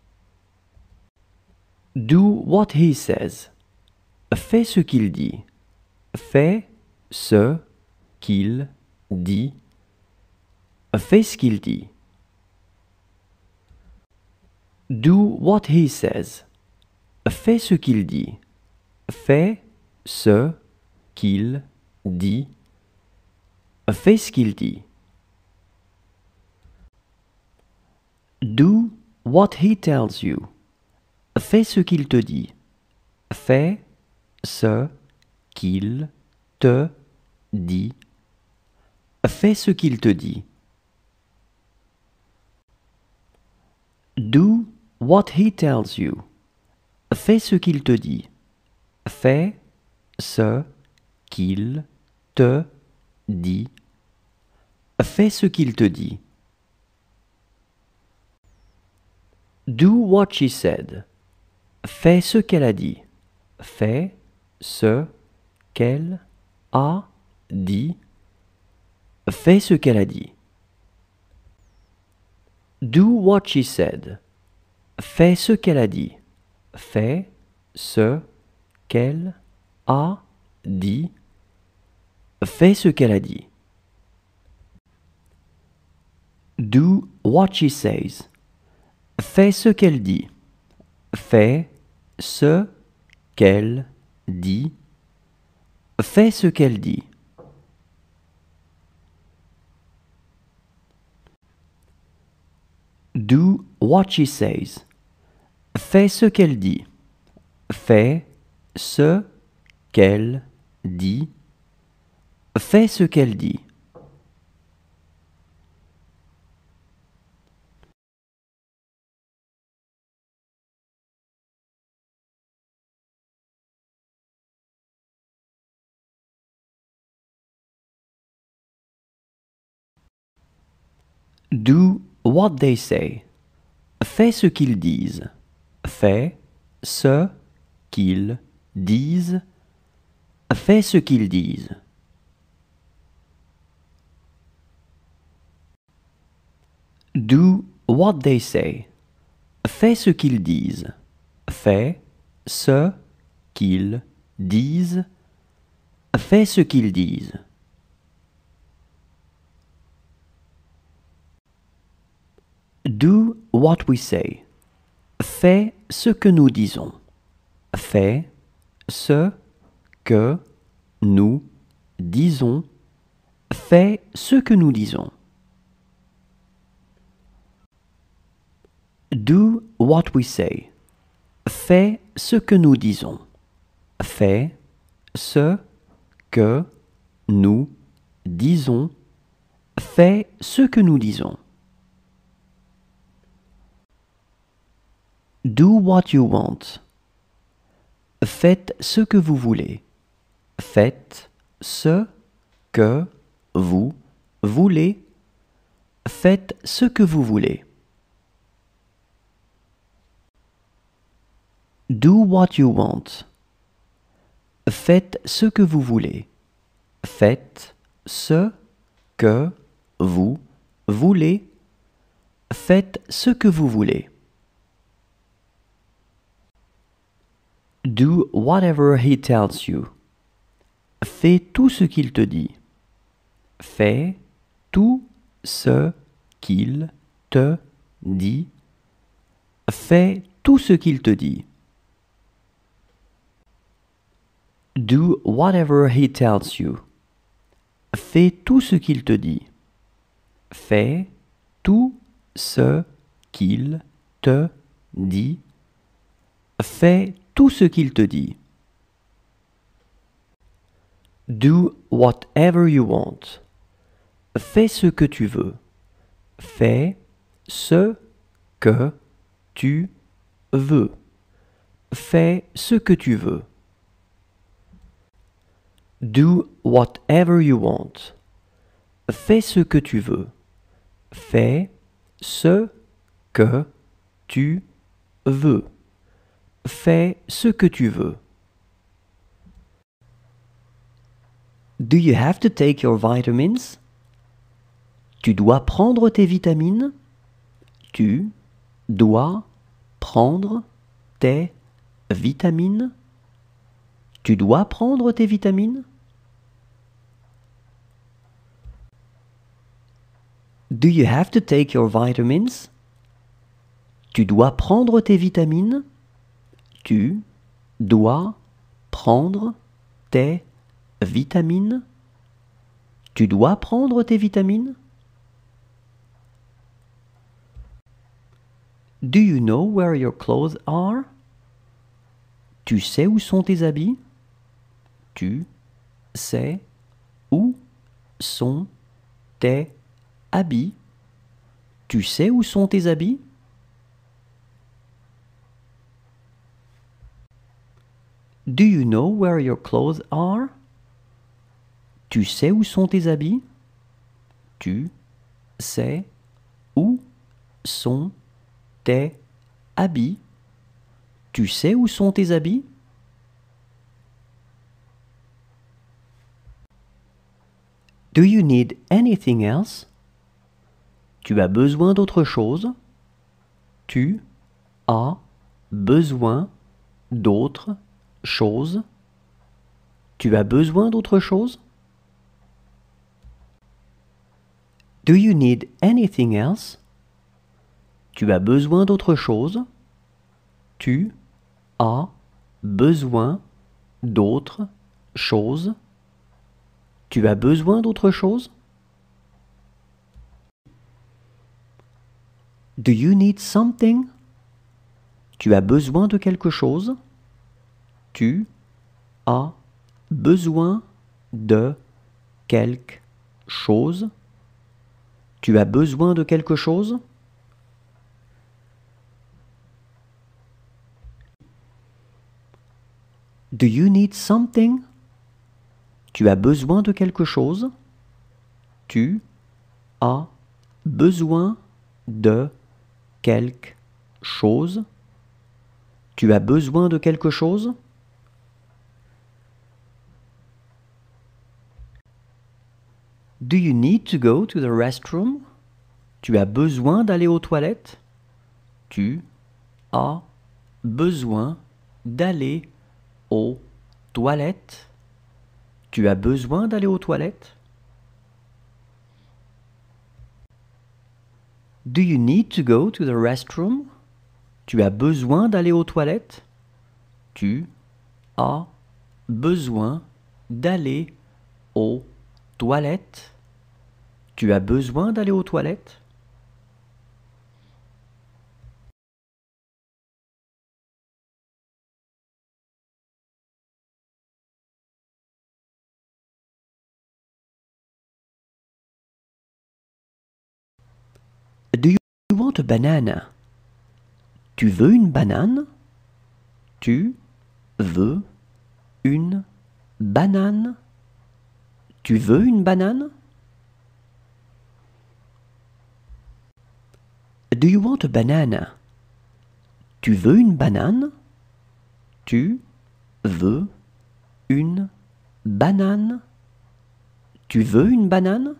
Do what he says. Fais ce qu'il dit. Fais ce qu'il dit. Fais ce qu'il dit. Do what he says. Fais ce qu'il dit. Fais ce qu'il dit. Fais ce qu'il dit. Do what he tells you. Fais ce qu'il te dit. Fais ce qu'il te dit. Fais ce qu'il te dit. Do what he tells you. Fais ce qu'il te dit. Fais ce qu'il te dit. Fais ce qu'il te dit. Do what she said. Fais ce qu'elle a dit. Fais ce qu'elle a dit. Fais ce qu'elle a dit. Do what she said. Fais ce qu'elle a dit. Fais ce qu'elle a dit. Fais ce qu'elle a dit. Do what she says. Fais ce qu'elle dit. Fais ce qu'elle dit. Fais ce qu'elle dit. Do what she says. Fais ce qu'elle dit. Fais ce qu'elle dit. Fais ce qu'elle dit. Do what they say. Fais ce qu'ils disent. Fais ce qu'ils disent. Fais ce qu'ils disent. Do what they say. Fais ce qu'ils disent. Fais ce qu'ils disent. Fais ce qu'ils disent. Do what we say. Fais ce que nous disons. Fais ce que nous disons. Fais ce que nous disons. Do what we say. Fais ce que nous disons. Fais ce que nous disons. Fais ce que nous disons. Do what you want. Faites ce que vous voulez. Faites ce que vous voulez. Faites ce que vous voulez. Do what you want. Faites ce que vous voulez. Faites ce que vous voulez. Faites ce que vous voulez. Do whatever he tells you. Fais tout ce qu'il te dit. Fais tout ce qu'il te dit. Fais tout ce qu'il te dit. Do whatever he tells you. Fais tout ce qu'il te dit. Fais tout ce qu'il te dit. Fais tout ce qu'il te dit. Do whatever you want. Fais ce que tu veux. Fais ce que tu veux. Fais ce que tu veux. Do whatever you want. Fais ce que tu veux. Fais ce que tu veux. Fais ce que tu veux. Do you have to take your vitamins? Tu dois prendre tes vitamines? Tu dois prendre tes vitamines? Tu dois prendre tes vitamines? Do you have to take your vitamins? Tu dois prendre tes vitamines? Tu dois prendre tes vitamines? Tu dois prendre tes vitamines? Do you know where your clothes are? Tu sais où sont tes habits? Tu sais où sont tes habits? Tu sais où sont tes habits? Do you know where your clothes are? Tu sais où sont tes habits? Tu sais où sont tes habits? Tu sais où sont tes habits? Do you need anything else? Tu as besoin d'autre chose? Tu as besoin d'autre chose? Tu as besoin d'autre chose? Do you need anything else? Tu as besoin d'autre chose? Tu as besoin d'autre chose? Tu as besoin d'autre chose? Do you need something? Tu as besoin de quelque chose? Tu as besoin de quelque chose? Tu as besoin de quelque chose? Do you need something? Tu as besoin de quelque chose? Tu as besoin de quelque chose. Tu as besoin de quelque chose? Do you need to go to the restroom? Tu as besoin d'aller aux toilettes? Tu as besoin d'aller aux toilettes? Tu as besoin d'aller aux toilettes? Do you need to go to the restroom? Tu as besoin d'aller aux toilettes? Tu as besoin d'aller aux toilettes? Tu as besoin d'aller aux toilettes? Do you want a banana? Tu veux une banane? Tu veux une banane? Tu veux une banane? Do you want a banana? Tu veux une banane? Tu veux une banane? Tu veux une banane?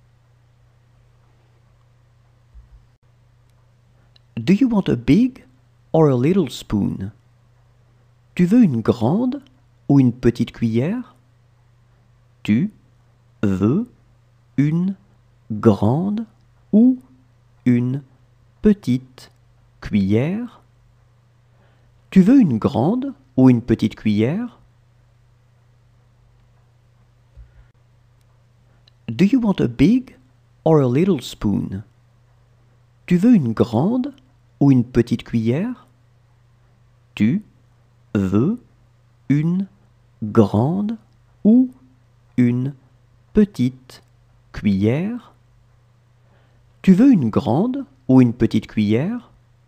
Do you want a big or a little spoon? Tu veux une grande ou une petite cuillère? Tu veux une grande ou une petite cuillère? Tu veux une grande ou une petite cuillère? Do you want a big or a little spoon? Tu veux une grande ou une petite cuillère? Tu veux une grande ou une petite cuillère? Tu veux une grande ou une petite cuillère?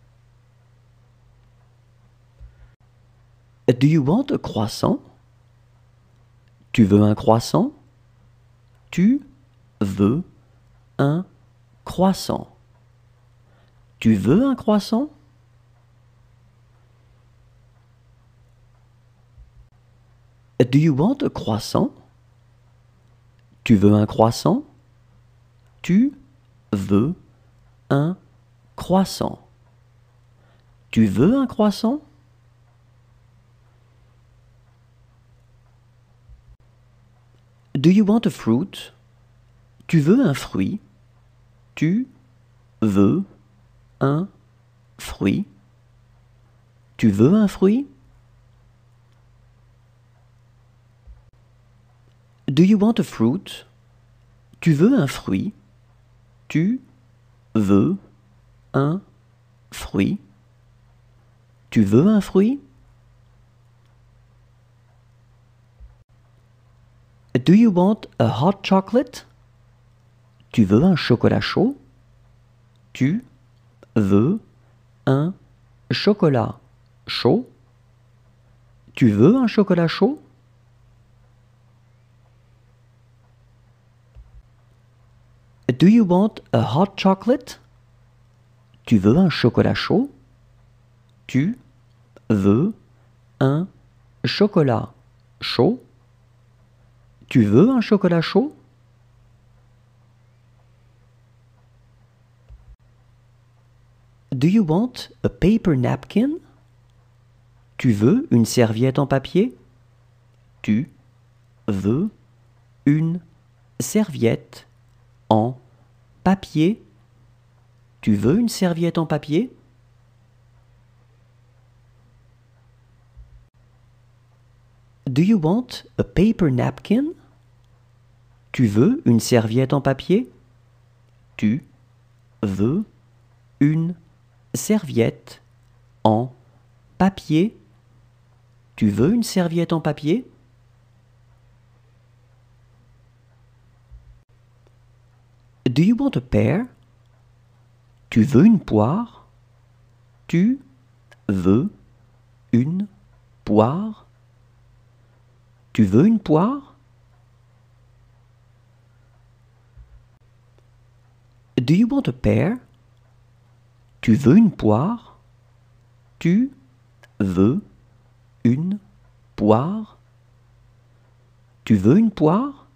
Do you want a croissant? Tu veux un croissant? Tu veux un croissant? Tu veux un croissant? Do you want a croissant? Tu veux un croissant? Tu veux un croissant? Tu veux un croissant? Do you want a fruit? Tu veux un fruit? Tu veux un fruit? Tu veux un fruit? Do you want a fruit? Tu veux un fruit? Tu veux un fruit? Tu veux un fruit? Do you want a hot chocolate? Tu veux un chocolat chaud? Tu veux un chocolat chaud? Tu veux un chocolat chaud? Do you want a hot chocolate? Tu veux un chocolat chaud? Tu veux un chocolat chaud? Tu veux un chocolat chaud? Do you want a paper napkin? Tu veux une serviette en papier? Tu veux une serviette en papier? Tu veux une serviette en papier? Do you want a paper napkin? Tu veux une serviette en papier? Tu veux une serviette en papier? Tu veux une serviette en papier? Do you want a pear? Tu veux une poire? Tu veux une poire? Tu veux une poire? Do you want a pear? Tu veux une poire? Tu veux une poire? Tu veux une poire?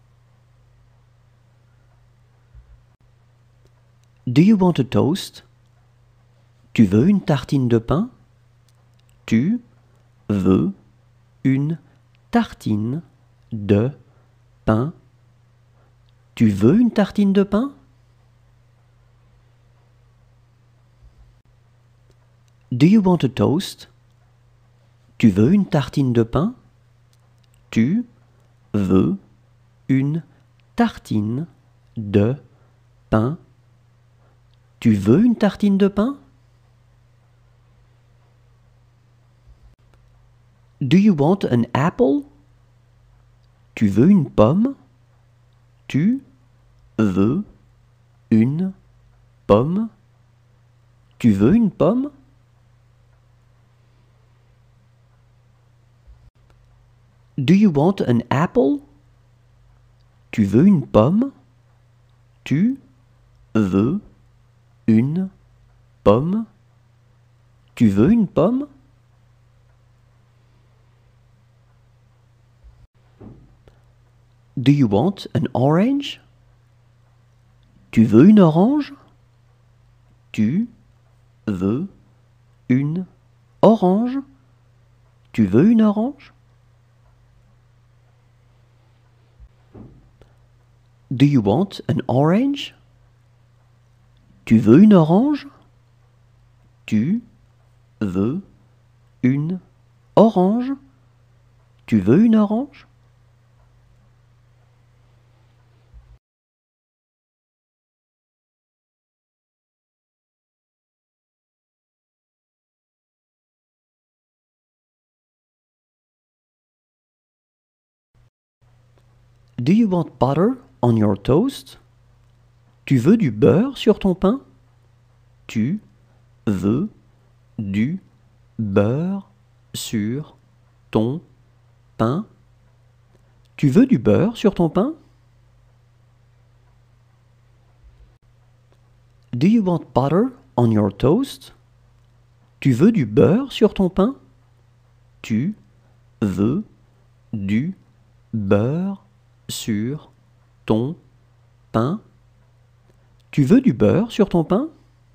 Do you want a toast? Tu veux une tartine de pain? Tu veux une tartine de pain? Tu veux une tartine de pain? Do you want a toast? Tu veux une tartine de pain? Tu veux une tartine de pain? Tu veux une tartine de pain? Do you want an apple? Tu veux une pomme? Tu veux une pomme? Tu veux une pomme? Do you want an apple? Tu veux une pomme? Tu veux une pomme? Tu veux une pomme? Do you want an orange? Tu veux une orange? Tu veux une orange? Tu veux une orange? Do you want an orange? Tu veux une orange? Tu veux une orange? Tu veux une orange? Do you want butter on your toast? Tu veux du beurre sur ton pain? Tu veux du beurre sur ton pain? Tu veux du beurre sur ton pain? Do you want butter on your toast? Tu veux du beurre sur ton pain? Tu veux du beurre sur ton pain? Tu veux du beurre sur ton pain?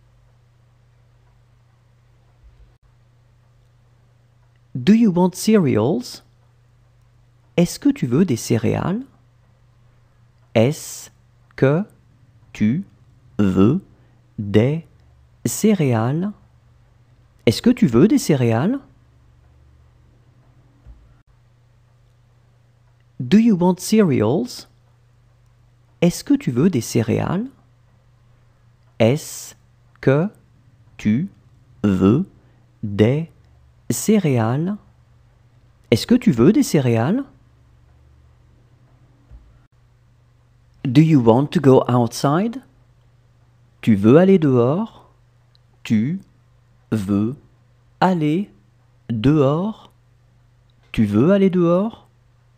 Do you want cereals? Est-ce que tu veux des céréales? Est-ce que tu veux des céréales? Est-ce que tu veux des céréales? Do you want cereals? Est-ce que tu veux des céréales? Est-ce que tu veux des céréales? Est-ce que tu veux des céréales? Do you want to go outside? Tu veux aller dehors? Tu veux aller dehors? Tu veux aller dehors?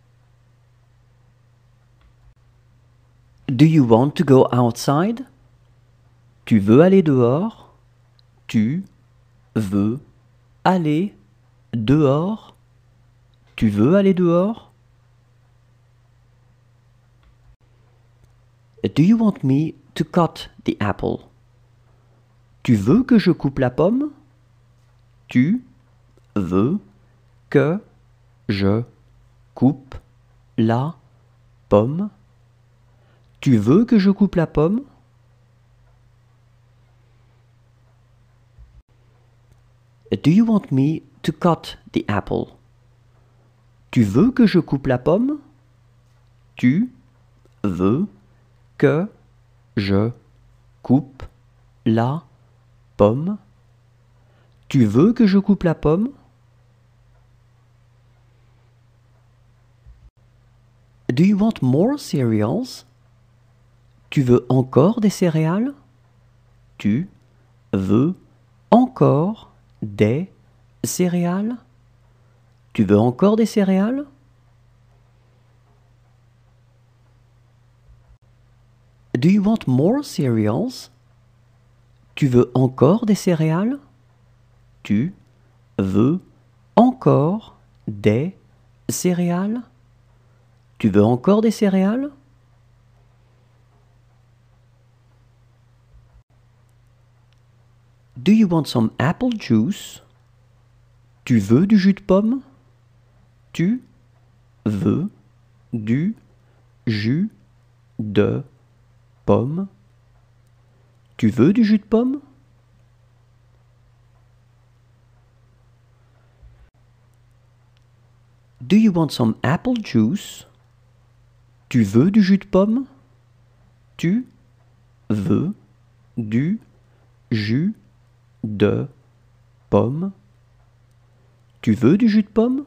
Do you want to go outside? Tu veux aller dehors? Tu veux aller dehors? Tu veux aller dehors? Do you want me to cut the apple? Tu veux que je coupe la pomme? Tu veux que je coupe la pomme? Tu veux que je coupe la pomme? Do you want me to cut the apple? Tu veux que je coupe la pomme? Tu veux que je coupe la pomme? Tu veux que je coupe la pomme? Do you want more cereals? Tu veux encore des céréales? Tu veux encore des céréales? Tu veux encore des céréales? Do you want more cereals? Tu veux encore des céréales? Tu veux encore des céréales? Tu veux encore des céréales? Do you want some apple juice? Tu veux du jus de pomme? Tu veux du jus de pomme? Tu veux du jus de pomme? Do you want some apple juice? Tu veux du jus de pomme? Tu veux du jus de pomme? Tu veux du jus de pomme?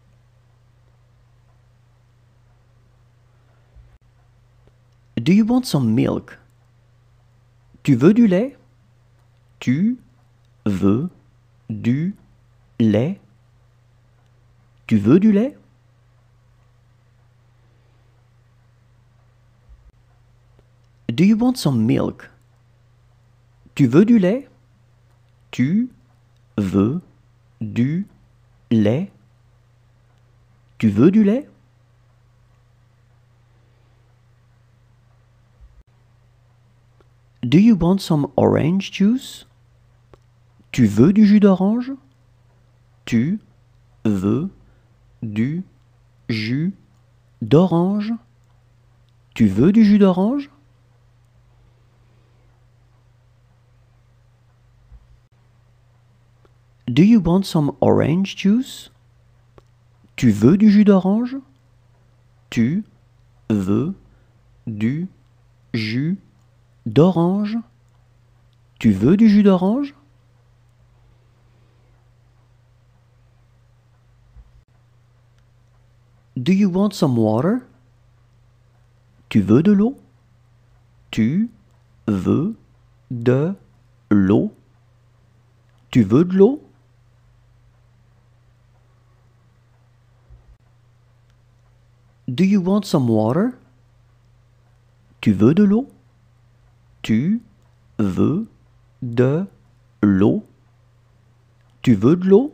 Do you want some milk? Tu veux du lait? Tu veux du lait? Tu veux du lait? Do you want some milk? Tu veux du lait? Tu veux du lait? Tu veux du lait? Do you want some orange juice? Tu veux du jus d'orange? Tu veux du jus d'orange? Tu veux du jus d'orange? Do you want some orange juice? Tu veux du jus d'orange? Tu veux du jus d'orange? Tu veux du jus d'orange? Do you want some water? Tu veux de l'eau? Tu veux de l'eau? Tu veux de l'eau? Do you want some water? Tu veux de l'eau? Tu veux de l'eau? Tu veux de l'eau?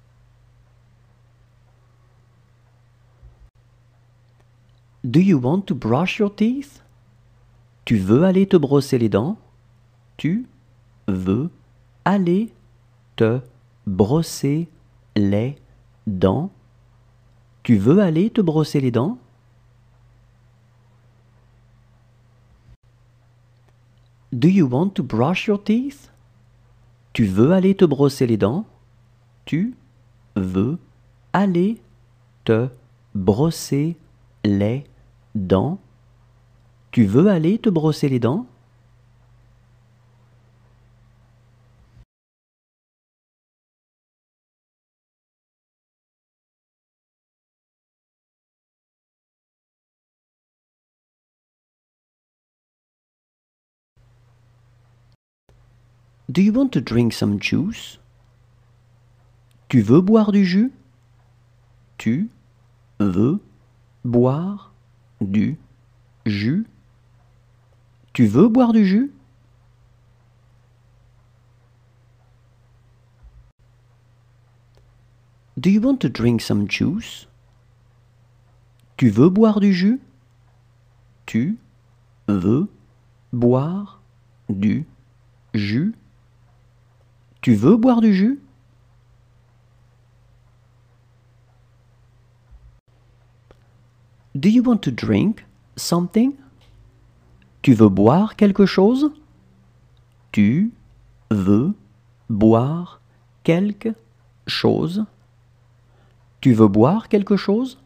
Do you want to brush your teeth? Tu veux aller te brosser les dents? Tu veux aller te brosser les dents? Tu veux aller te brosser les dents? Do you want to brush your teeth? Tu veux aller te brosser les dents? Tu veux aller te brosser les dents? Tu veux aller te brosser les dents? Do you want to drink some juice? Tu veux boire du jus? Tu veux boire du jus? Tu veux boire du jus? Do you want to drink some juice? Tu veux boire du jus? Tu veux boire du jus? Tu veux boire du jus? Do you want to drink something? Tu veux boire quelque chose? Tu veux boire quelque chose? Tu veux boire quelque chose?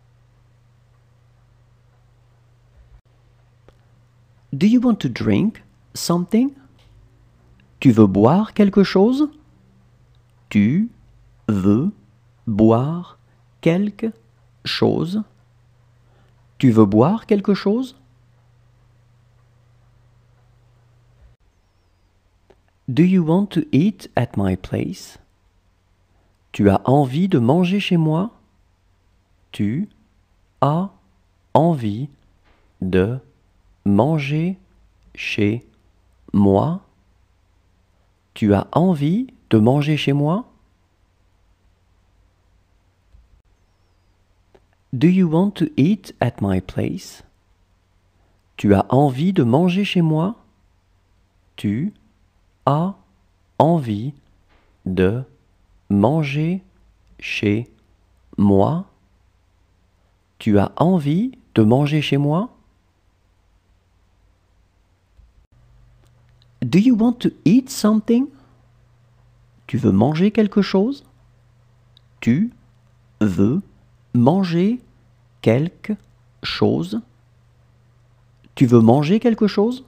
Do you want to drink something? Tu veux boire quelque chose? Tu veux boire quelque chose? Tu veux boire quelque chose? Do you want to eat at my place? Tu as envie de manger chez moi? Tu as envie de manger chez moi? Tu as envie de manger chez moi? Do you want to eat at my place? Tu as envie de manger chez moi? Tu as envie de manger chez moi? Tu as envie de manger chez moi? Do you want to eat something? Tu veux manger quelque chose? Tu veux manger quelque chose? Tu veux manger quelque chose?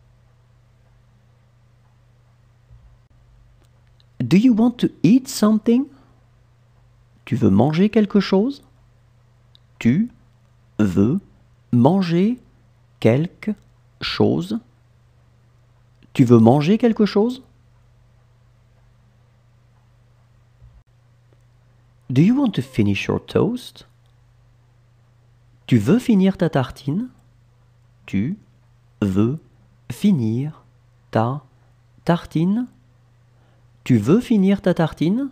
Do you want to eat something? Tu veux manger quelque chose? Tu veux manger quelque chose? Tu veux manger quelque chose? Do you want to finish your toast? Tu veux finir ta tartine? Tu veux finir ta tartine? Tu veux finir ta tartine?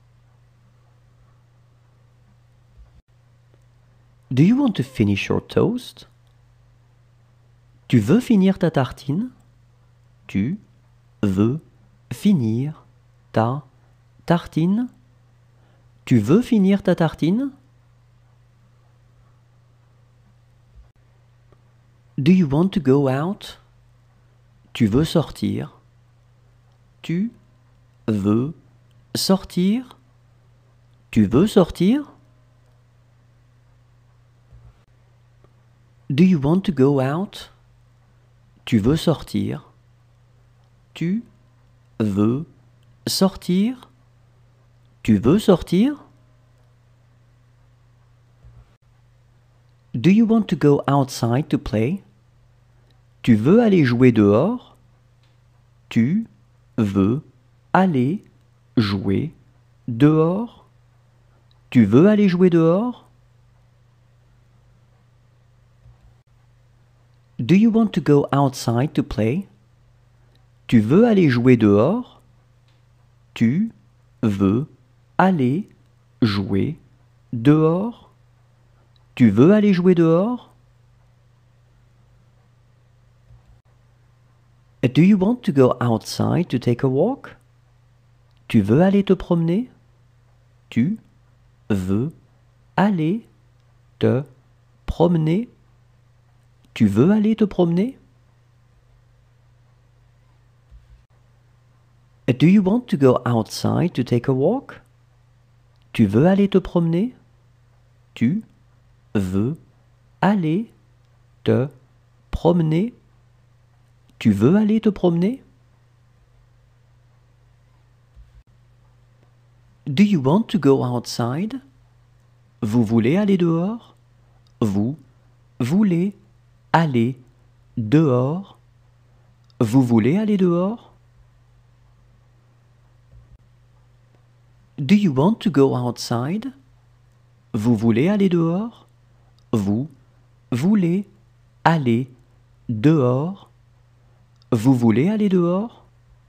Do you want to finish your toast? Tu veux finir ta tartine? Tu veux finir ta tartine? Tu veux finir ta tartine? Do you want to go out? Tu veux sortir? Tu veux sortir? Tu veux sortir? Do you want to go out? Tu veux sortir? Tu veux sortir? Tu veux sortir? Do you want to go outside to play? Tu veux aller jouer dehors? Tu veux aller jouer dehors? Tu veux aller jouer dehors? Do you want to go outside to play? Tu veux aller jouer dehors? Tu veux aller jouer dehors? Tu veux aller jouer dehors? Do you want to go outside to take a walk? Tu veux aller te promener? Tu veux aller te promener? Tu veux aller te promener? Do you want to go outside to take a walk? Tu veux aller te promener? Tu veux aller te promener? Tu veux aller te promener? Do you want to go outside? Vous voulez aller dehors? Vous voulez aller dehors? Vous voulez aller dehors? Do you want to go outside? Vous voulez aller dehors? Vous voulez aller dehors? Vous voulez aller dehors?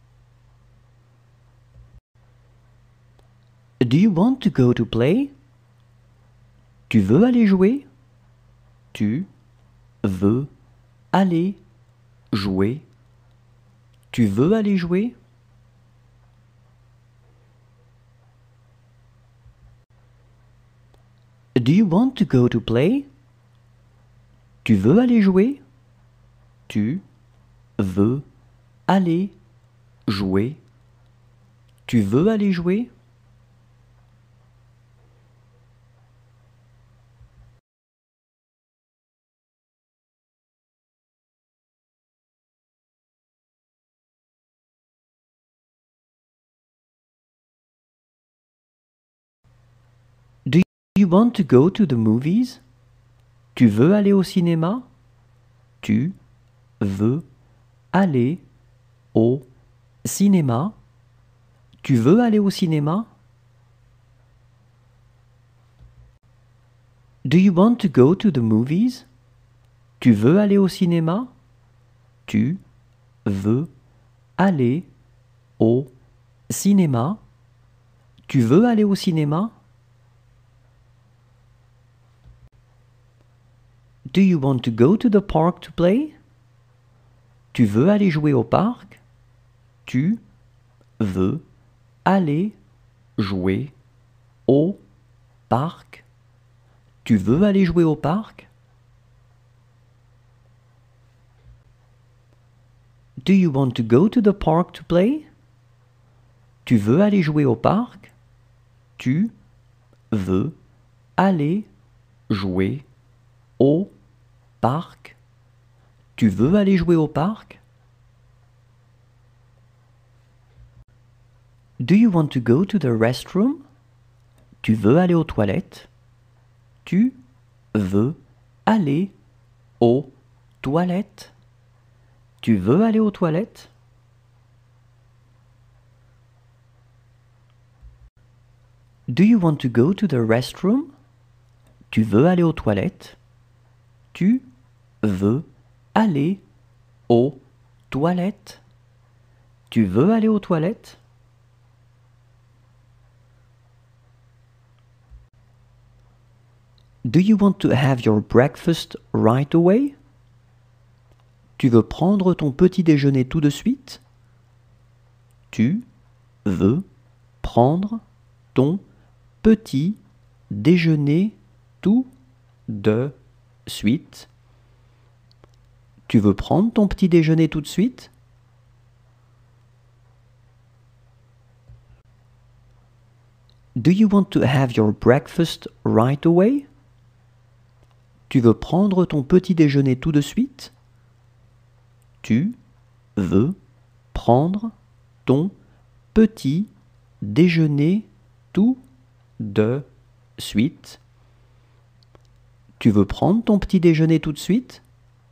Do you want to go to play? Tu veux aller jouer? Tu veux aller jouer? Tu veux aller jouer? Do you want to go to play? Tu veux aller jouer? Tu veux aller jouer? Tu veux aller jouer? Do you want to go to the movies? Tu veux aller au cinéma? Tu veux aller au cinéma? Tu veux aller au cinéma? Do you want to go to the movies? Tu veux aller au cinéma? Tu veux aller au cinéma? Tu veux aller au cinéma? Do you want to go to the park to play? Tu veux aller jouer au parc? Tu veux aller jouer au parc? Tu veux aller jouer au parc? Do you want to go to the park to play? Tu veux aller jouer au parc? Tu veux aller jouer au parc? Tu veux aller jouer au parc? Do you want to go to the restroom? Tu veux aller aux toilettes? Tu veux aller aux toilettes? Tu veux aller aux toilettes? Do you want to go to the restroom? Tu veux aller aux toilettes? Tu veux aller aux toilettes? Tu veux aller aux toilettes? Do you want to have your breakfast right away? Tu veux prendre ton petit déjeuner tout de suite? Tu veux prendre ton petit déjeuner tout de suite? Tu veux prendre ton petit déjeuner tout de suite? Do you want to have your breakfast right away? Tu veux prendre ton petit déjeuner tout de suite? Tu veux prendre ton petit déjeuner tout de suite? Tu veux prendre ton petit déjeuner tout de suite?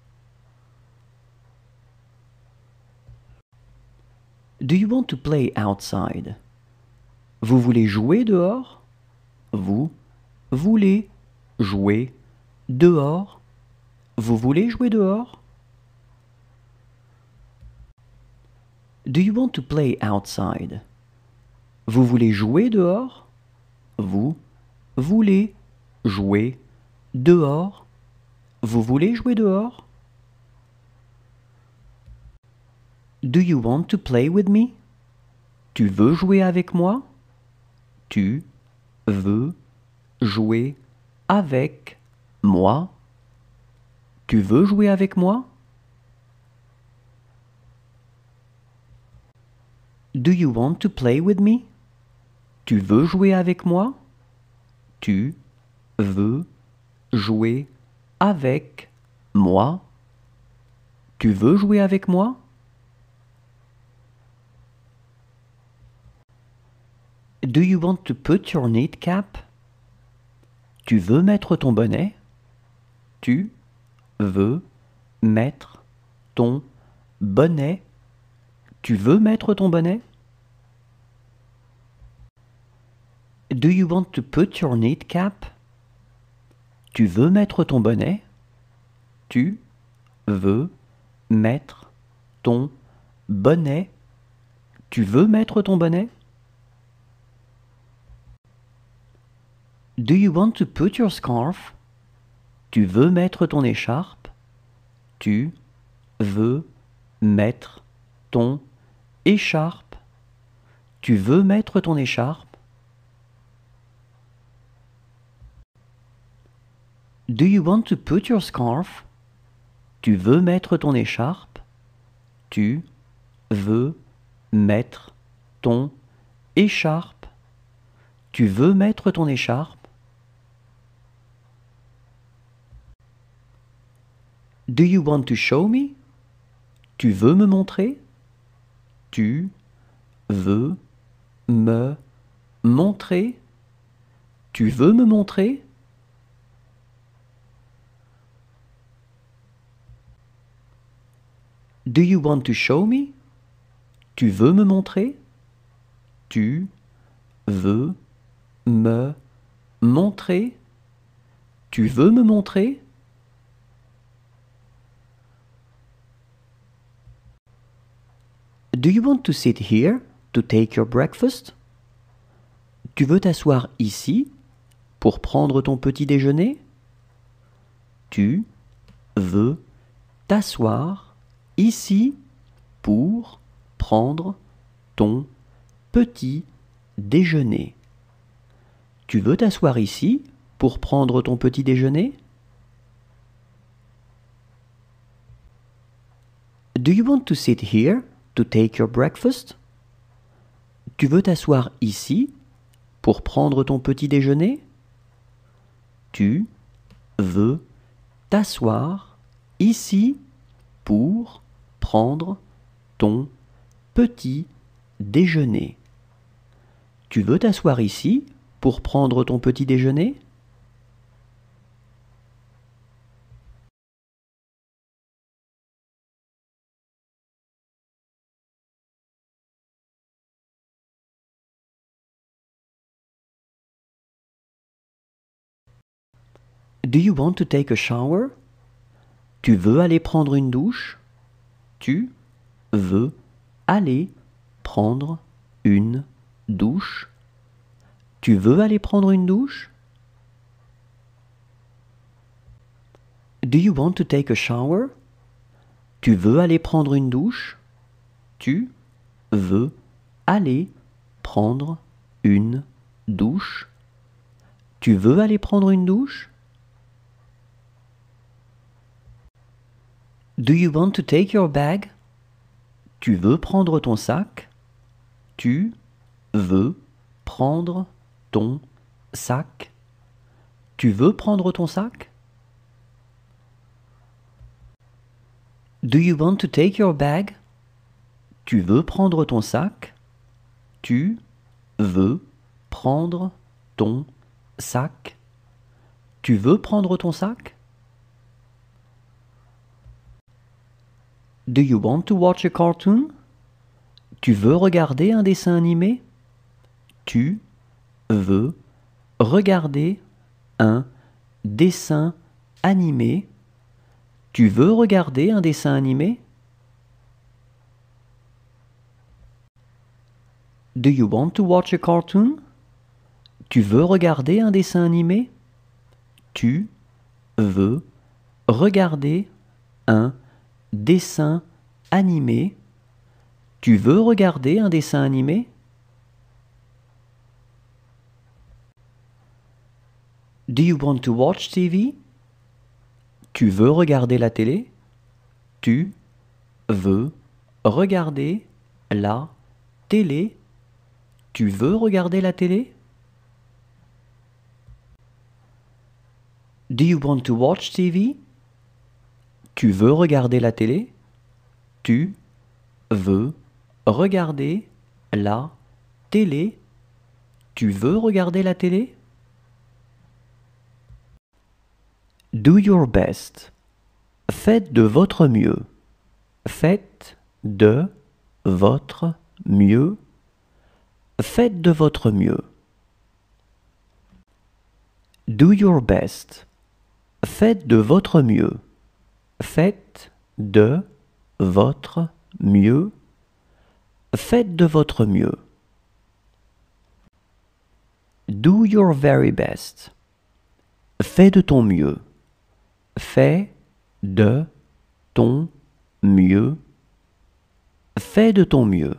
Do you want to play outside? Vous voulez jouer dehors? Vous voulez jouer dehors? Vous voulez jouer dehors? Do you want to play outside? Vous voulez jouer dehors? Vous voulez jouer dehors? Vous voulez jouer dehors? Do you want to play with me? Tu veux jouer avec moi? Tu veux jouer avec moi? Tu veux jouer avec moi? Do you want to play with me? Tu veux jouer avec moi? Tu veux jouer avec moi? Tu veux jouer avec moi? Do you want to put your knit cap? Tu veux mettre ton bonnet? Tu veux mettre ton bonnet? Tu veux mettre ton bonnet? Do you want to put your knit cap? Tu veux mettre ton bonnet? Tu veux mettre ton bonnet? Tu veux mettre ton bonnet? Do you want to put your scarf? Tu veux mettre ton écharpe? Tu veux mettre ton écharpe? Tu veux mettre ton écharpe? Do you want to put your scarf? Tu veux mettre ton écharpe? Tu veux mettre ton écharpe? Tu veux mettre ton écharpe? Do you want to show me? Tu veux me montrer? Tu veux me montrer? Tu veux me montrer? Do you want to show me? Tu veux me montrer? Tu veux me montrer? Tu veux me montrer? Do you want to sit here to take your breakfast? Tu veux t'asseoir ici pour prendre ton petit déjeuner? Tu veux t'asseoir ici pour prendre ton petit déjeuner. Tu veux t'asseoir ici pour prendre ton petit déjeuner? Do you want to sit here to take your breakfast? Tu veux t'asseoir ici pour prendre ton petit déjeuner? Tu veux t'asseoir ici pour prendre ton petit déjeuner. Tu veux t'asseoir ici pour prendre ton petit déjeuner? Do you want to take a shower? Tu veux aller prendre une douche? Tu veux aller prendre une douche? Tu veux aller prendre une douche? Do you want to take a shower? Tu veux aller prendre une douche? Tu veux aller prendre une douche? Tu veux aller prendre une douche? Do you want to take your bag? Tu veux prendre ton sac? Tu veux prendre ton sac? Tu veux prendre ton sac? Do you want to take your bag? Tu veux prendre ton sac? Tu veux prendre ton sac? Tu veux prendre ton sac? Do you want to watch a cartoon? Tu veux regarder un dessin animé? Tu veux regarder un dessin animé? Tu veux regarder un dessin animé? Do you want to watch a cartoon? Tu veux regarder un dessin animé? Tu veux regarder un dessin animé? Tu veux regarder un dessin animé? Do you want to watch TV? Tu veux regarder la télé? Tu veux regarder la télé? Tu veux regarder la télé? Do you want to watch TV? Tu veux regarder la télé? Tu veux regarder la télé? Tu veux regarder la télé? Do your best. Faites de votre mieux. Faites de votre mieux. Faites de votre mieux. Do your best. Faites de votre mieux. Faites de votre mieux. Faites de votre mieux. Do your very best. Fais de ton mieux. Fais de ton mieux. Fais de ton mieux.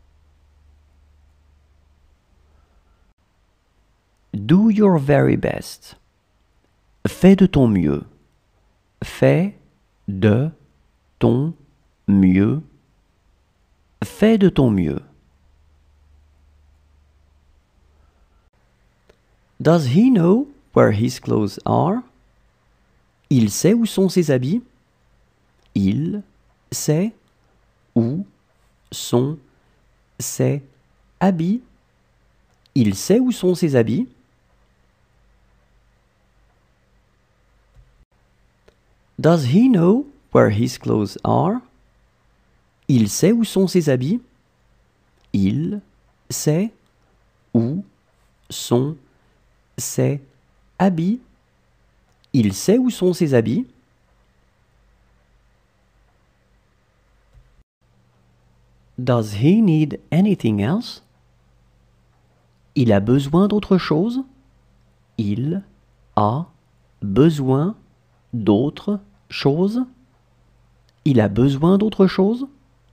Do your very best. Fais de ton mieux. Fais de ton mieux. Fais de ton mieux. Does he know where his clothes are? Il sait où sont ses habits? Il sait où sont ses habits? Il sait où sont ses habits? Does he know where his clothes are? Il sait où sont ses habits? Il sait où sont ses habits? Il sait où sont ses habits? Does he need anything else? Il a besoin d'autre chose? Il a besoin d'autre chose? Il a besoin d'autre chose?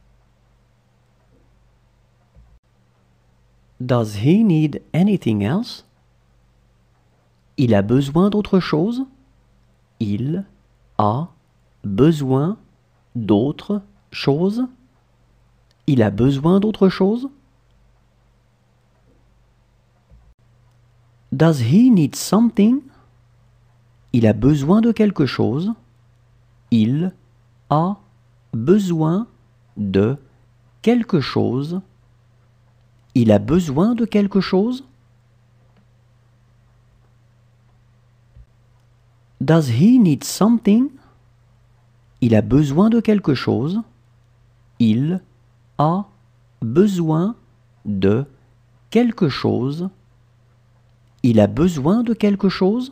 Does he need anything else? Il a besoin d'autre chose? Il a besoin d'autre chose? Il a besoin d'autre chose? Does he need something? Il a besoin de quelque chose? Il a besoin de quelque chose? Il a besoin de quelque chose? Does he need something? Il a besoin de quelque chose? Il a besoin de quelque chose? Il a besoin de quelque chose?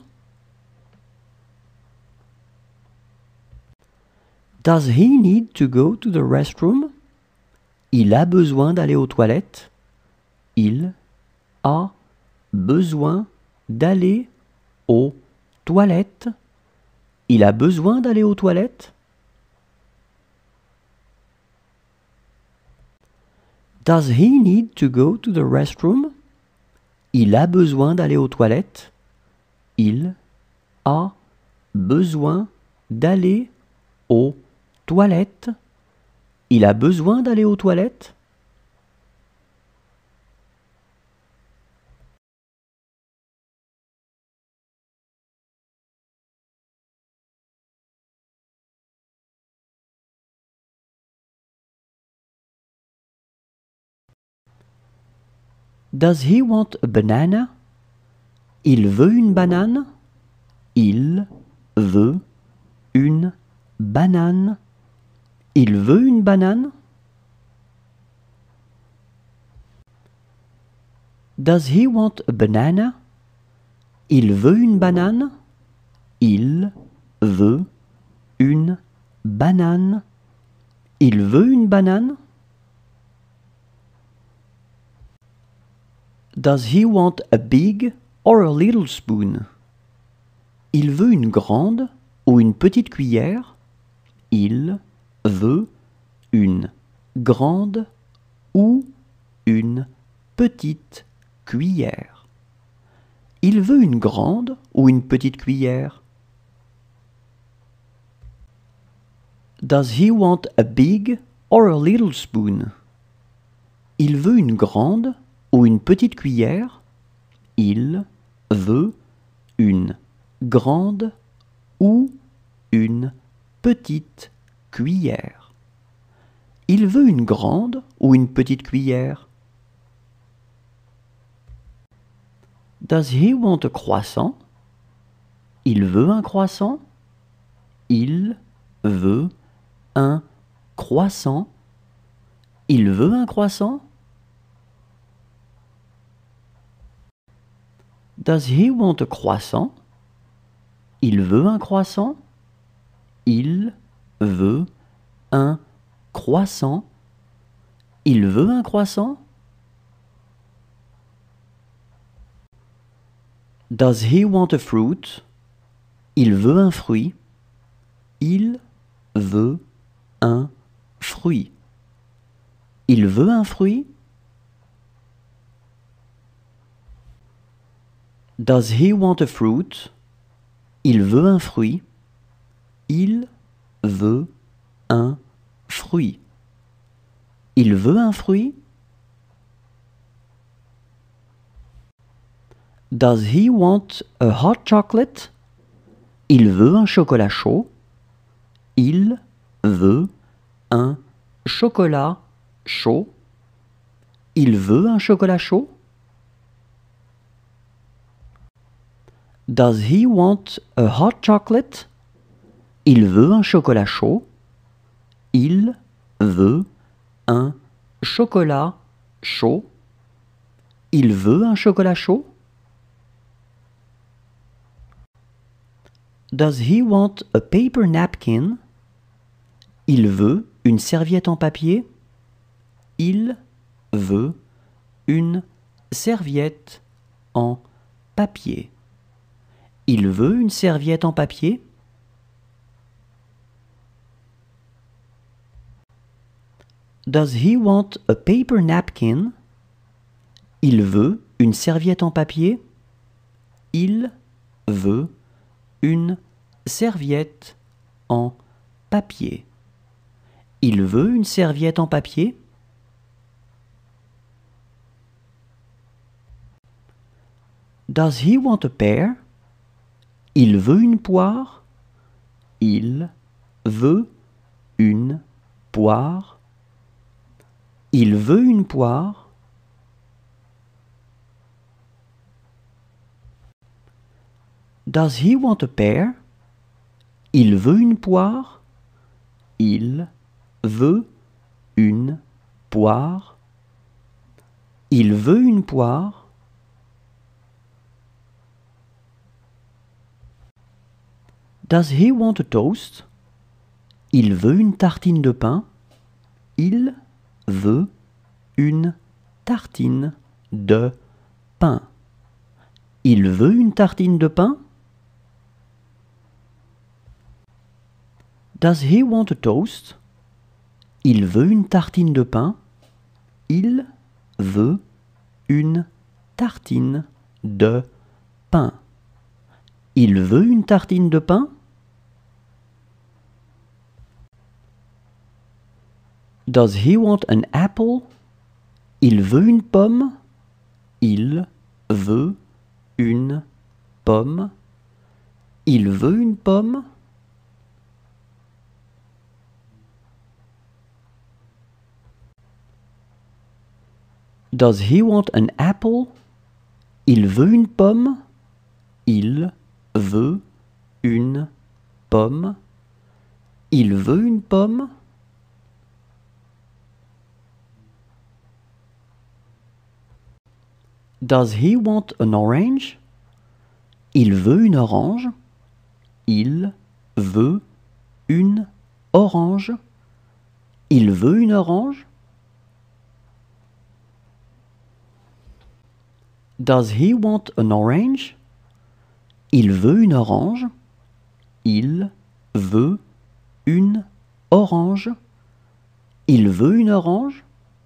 Does he need to go to the restroom? Il a besoin d'aller aux toilettes? Il a besoin d'aller aux toilettes? Il a besoin d'aller aux toilettes? Does he need to go to the restroom? Il a besoin d'aller aux toilettes? Il a besoin d'aller aux toilettes? Il a besoin d'aller aux toilettes? Does he want a banana? Il veut une banane? Il veut une banane? Il veut une banane? Does he want a banana? Il veut une banane? Il veut une banane? Il veut une banane? Does he want a big or a little spoon? Il veut une grande ou une petite cuillère? Il veut une grande ou une petite cuillère? Il veut une grande ou une petite cuillère? Does he want a big or a little spoon? Il veut une grande ou une petite cuillère? Il veut une grande ou une petite cuillère? Il veut une grande ou une petite cuillère? Does he want a croissant? Il veut un croissant? Il veut un croissant? Il veut un croissant? Does he want a croissant? Il veut un croissant? Il veut un croissant? Il veut un croissant? Does he want a fruit? Il veut un fruit? Il veut un fruit? Il veut un fruit? Does he want a fruit? Il veut un fruit? Il veut un fruit? Il veut un fruit? Does he want a hot chocolate? Il veut un chocolat chaud? Il veut un chocolat chaud? Il veut un chocolat chaud? Does he want a hot chocolate? Il veut un chocolat chaud? Il veut un chocolat chaud? Il veut un chocolat chaud? Does he want a paper napkin? Il veut une serviette en papier? Il veut une serviette en papier. Il veut une serviette en papier? Does he want a paper napkin? Il veut une serviette en papier? Il veut une serviette en papier. Il veut une serviette en papier? Does he want a pear? Il veut une poire? Il veut une poire? Il veut une poire? Does he want a pear? Il veut une poire? Il veut une poire? Il veut une poire? Does he want a toast? Il veut une tartine de pain? Il veut une tartine de pain. Il veut une tartine de pain? Does he want a toast? Il veut une tartine de pain? Il veut une tartine de pain. Il veut une tartine de pain? Does he want an apple? Il veut une pomme? Il veut une pomme? Il veut une pomme? Does he want an apple? Il veut une pomme? Il veut une pomme? Il veut une pomme? Does he want an orange? Il veut une orange? Il veut une orange? Il veut une orange? Does he want an orange? Il veut une orange? Il veut une orange? Il veut une orange?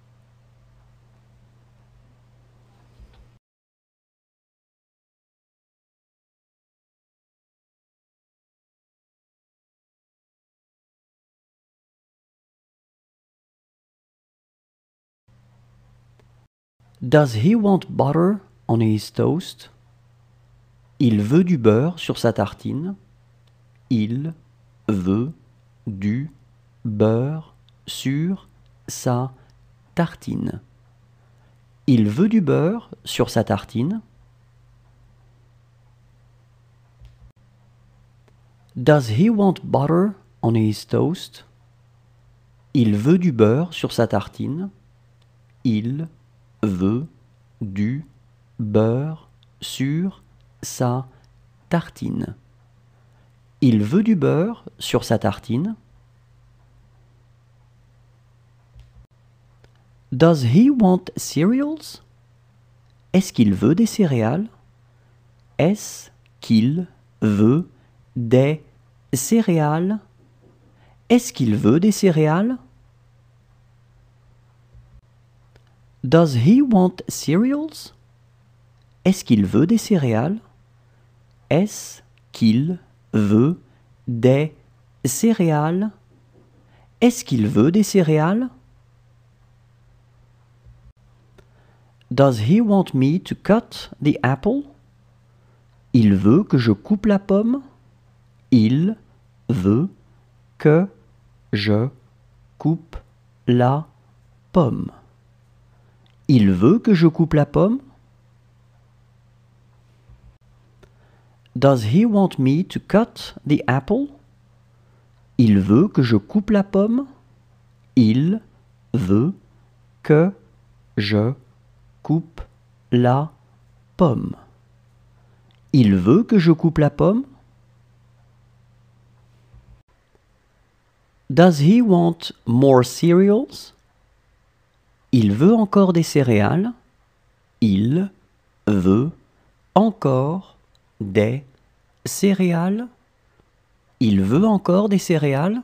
Does he want butter on his toast? Il veut du beurre sur sa tartine. Il veut du beurre sur sa tartine. Il veut du beurre sur sa tartine. Does he want butter on his toast? Il veut du beurre sur sa tartine. Il veut du beurre sur sa tartine. Il veut du beurre sur sa tartine. Does he want cereals? Est-ce qu'il veut des céréales? Est-ce qu'il veut des céréales? Est-ce qu'il veut des céréales? Does he want cereals? Est-ce qu'il veut des céréales? Est-ce qu'il veut des céréales? Est-ce qu'il veut des céréales? Does he want me to cut the apple? Il veut que je coupe la pomme? Il veut que je coupe la pomme. Il veut que je coupe la pomme? Does he want me to cut the apple? Il veut que je coupe la pomme? Il veut que je coupe la pomme. Il veut que je coupe la pomme? Does he want more cereals? Il veut encore des céréales. Il veut encore des céréales. Il veut encore des céréales.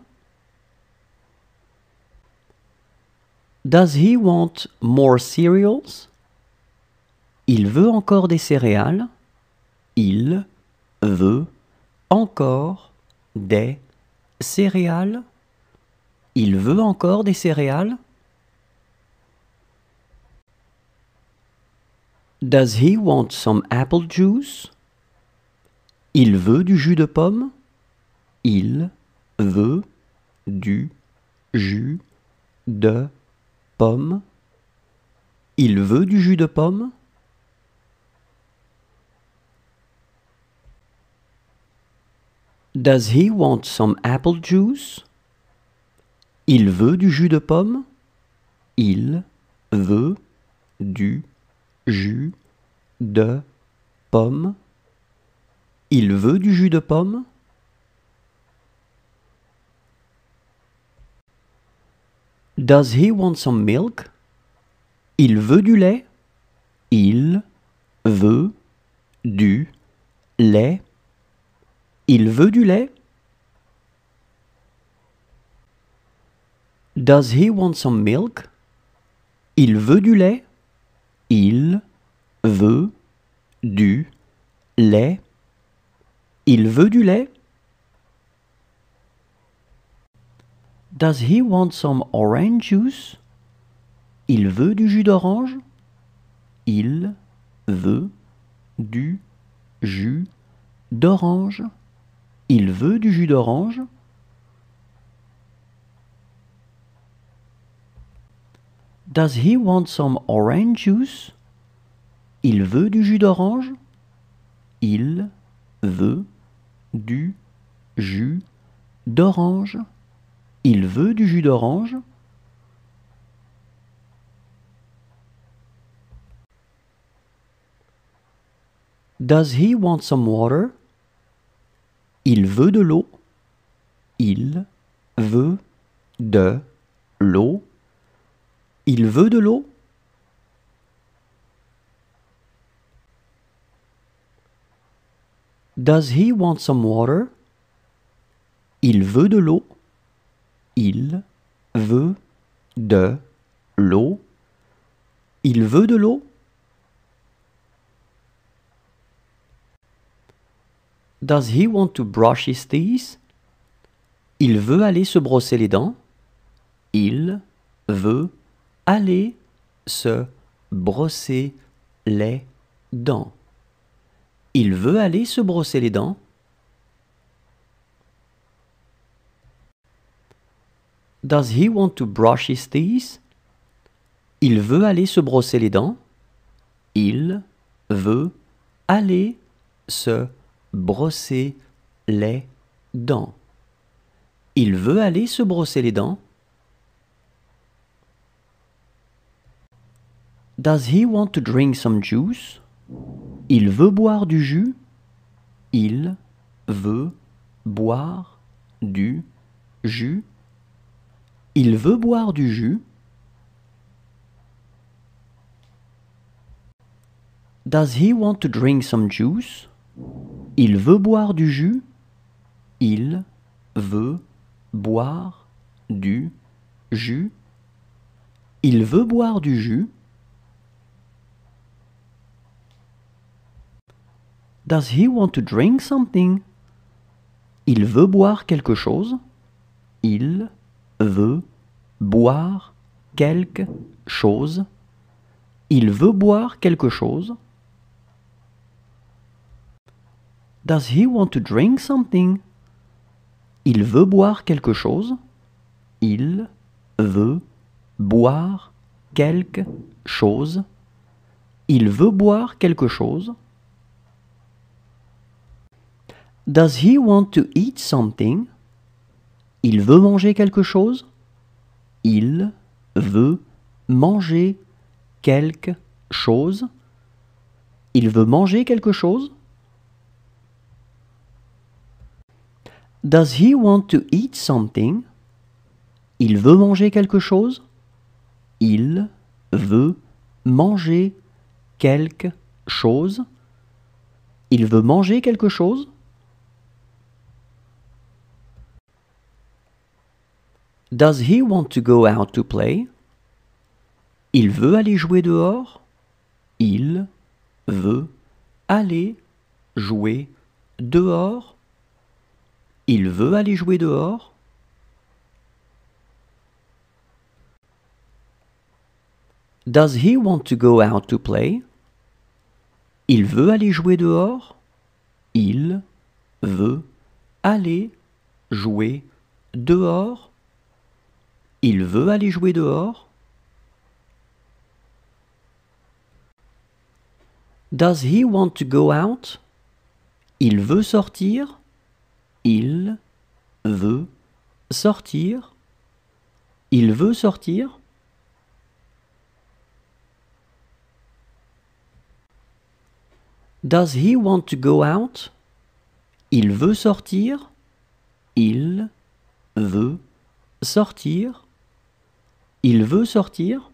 Does he want more cereals? Il veut encore des céréales. Il veut encore des céréales. Il veut encore des céréales. Does he want some apple juice? Il veut du jus de pomme. Il veut du jus de pomme. Il veut du jus de pomme. Does he want some apple juice? Il veut du jus de pomme. Il veut du jus de pomme. Il veut du jus de pomme. Does he want some milk? Il veut du lait. Il veut du lait. Il veut du lait. Does he want some milk? Il veut du lait. Il veut du lait. Il veut du lait. Does he want some orange juice? Il veut du jus d'orange. Il veut du jus d'orange. Il veut du jus d'orange. Does he want some orange juice? Il veut du jus d'orange. Il veut du jus d'orange. Il veut du jus d'orange. Does he want some water? Il veut de l'eau. Il veut de l'eau. Il veut de l'eau. Does he want some water? Il veut de l'eau. Il veut de l'eau. Il veut de l'eau. Does he want to brush his teeth? Il veut aller se brosser les dents. Il veut aller se brosser les dents. Il veut aller se brosser les dents. Does he want to brush his teeth? Il veut aller se brosser les dents. Il veut aller se brosser les dents. Il veut aller se brosser les dents. Does he want to drink some juice? Il veut boire du jus. Il veut boire du jus. Il veut boire du jus. Does he want to drink some juice? Il veut boire du jus. Il veut boire du jus. Il veut boire du jus. Does he want to drink something? Il veut boire quelque chose. Il veut boire quelque chose. Il veut boire quelque chose. Does he want to drink something? Il veut boire quelque chose. Il veut boire quelque chose. Il veut boire quelque chose. Does he want to eat something? Il veut manger quelque chose. Il veut manger quelque chose. Il veut manger quelque chose. Does he want to eat something? Il veut manger quelque chose. Il veut manger quelque chose. Il veut manger quelque chose. Does he want to go out to play? Il veut aller jouer dehors. Il veut aller jouer dehors. Il veut aller jouer dehors. Does he want to go out to play? Il veut aller jouer dehors. Il veut aller jouer dehors. Il veut aller jouer dehors. Does he want to go out? Il veut sortir. Il veut sortir. Il veut sortir. Does he want to go out? Il veut sortir. Il veut sortir. Il veut sortir.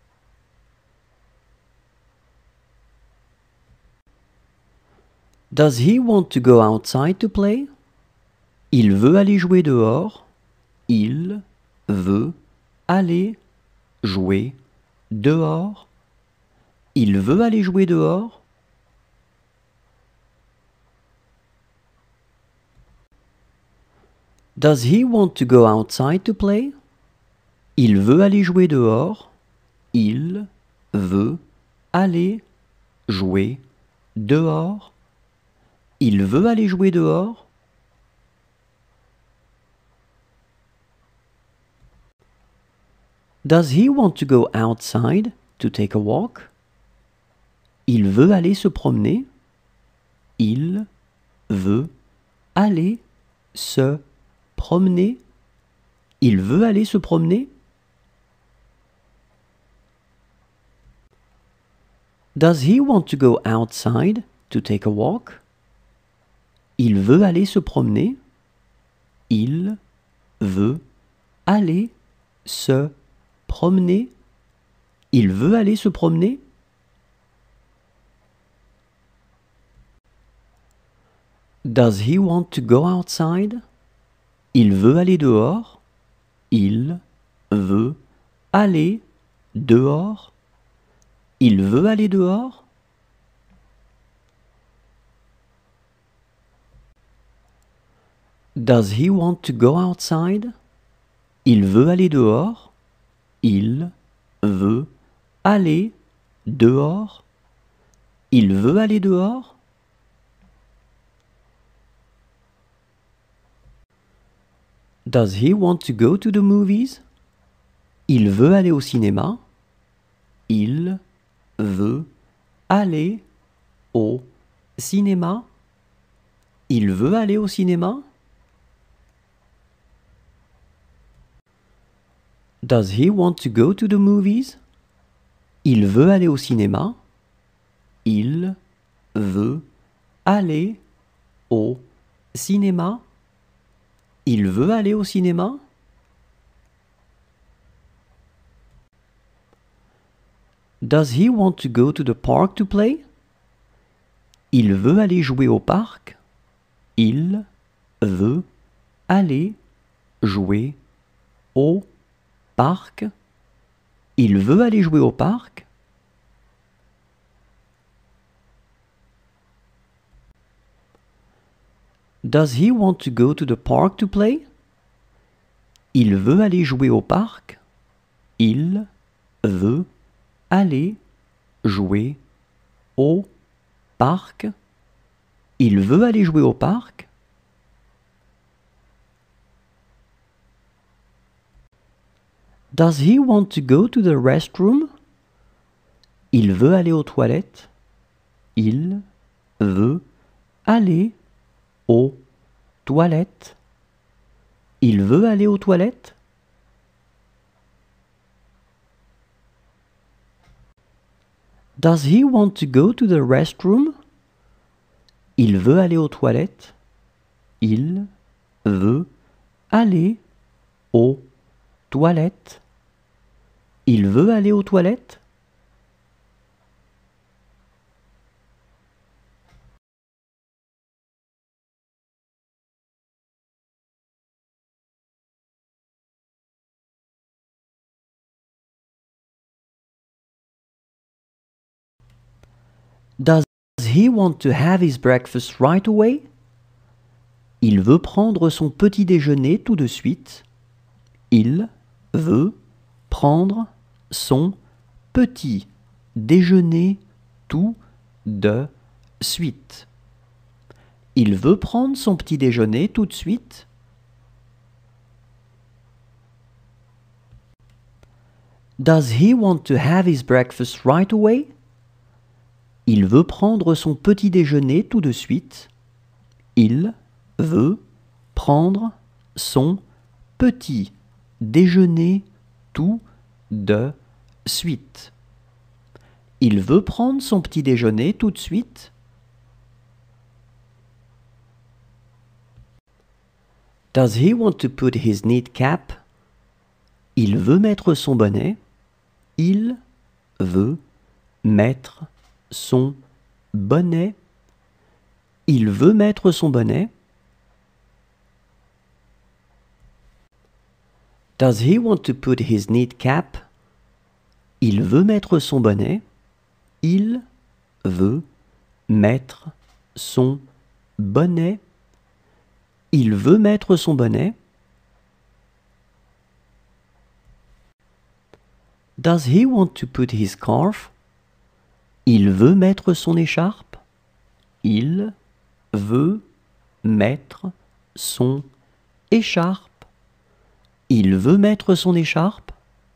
Does he want to go outside to play? Il veut aller jouer dehors. Il veut aller jouer dehors. Il veut aller jouer dehors. Does he want to go outside to play? Il veut aller jouer dehors. Il veut aller jouer dehors. Il veut aller jouer dehors. Does he want to go outside to take a walk? Il veut aller se promener. Il veut aller se promener. Il veut aller se promener. Does he want to go outside to take a walk? Il veut aller se promener. Il veut aller se promener. Il veut aller se promener. Does he want to go outside? Il veut aller dehors. Il veut aller dehors. Il veut aller dehors. Does he want to go outside? Il veut aller dehors. Il veut aller dehors. Il veut aller dehors. Does he want to go to the movies? Il veut aller au cinéma. Il veut aller au cinéma. Il veut aller au cinéma. Does he want to go to the movies? Il veut aller au cinéma. Il veut aller au cinéma. Il veut aller au cinéma. Does he want to go to the park to play? Il veut aller jouer au parc. Il veut aller jouer au parc. Il veut aller jouer au parc. Does he want to go to the park to play? Il veut aller jouer au parc. Il veut aller jouer au parc. Il veut aller jouer au parc. Does he want to go to the restroom? Il veut aller aux toilettes. Il veut aller aux toilettes. Il veut aller aux toilettes. Does he want to go to the restroom? Il veut aller aux toilettes. Il veut aller aux toilettes. Il veut aller aux toilettes. Does he want to have his breakfast right away? Il veut prendre son petit déjeuner tout de suite. Il veut prendre son petit déjeuner tout de suite. Il veut prendre son petit déjeuner tout de suite. Does he want to have his breakfast right away? Il veut prendre son petit déjeuner tout de suite. Il veut prendre son petit déjeuner tout de suite. Il veut prendre son petit déjeuner tout de suite. Does he want to put his neat cap? Il veut mettre son bonnet. Il veut mettre son bonnet. Il veut mettre son bonnet. Does he want to put his neat cap? Il veut mettre son bonnet. Il veut mettre son bonnet. Il veut mettre son bonnet. Does he want to put his scarf? Il veut mettre son écharpe. Il veut mettre son écharpe. Il veut mettre son écharpe.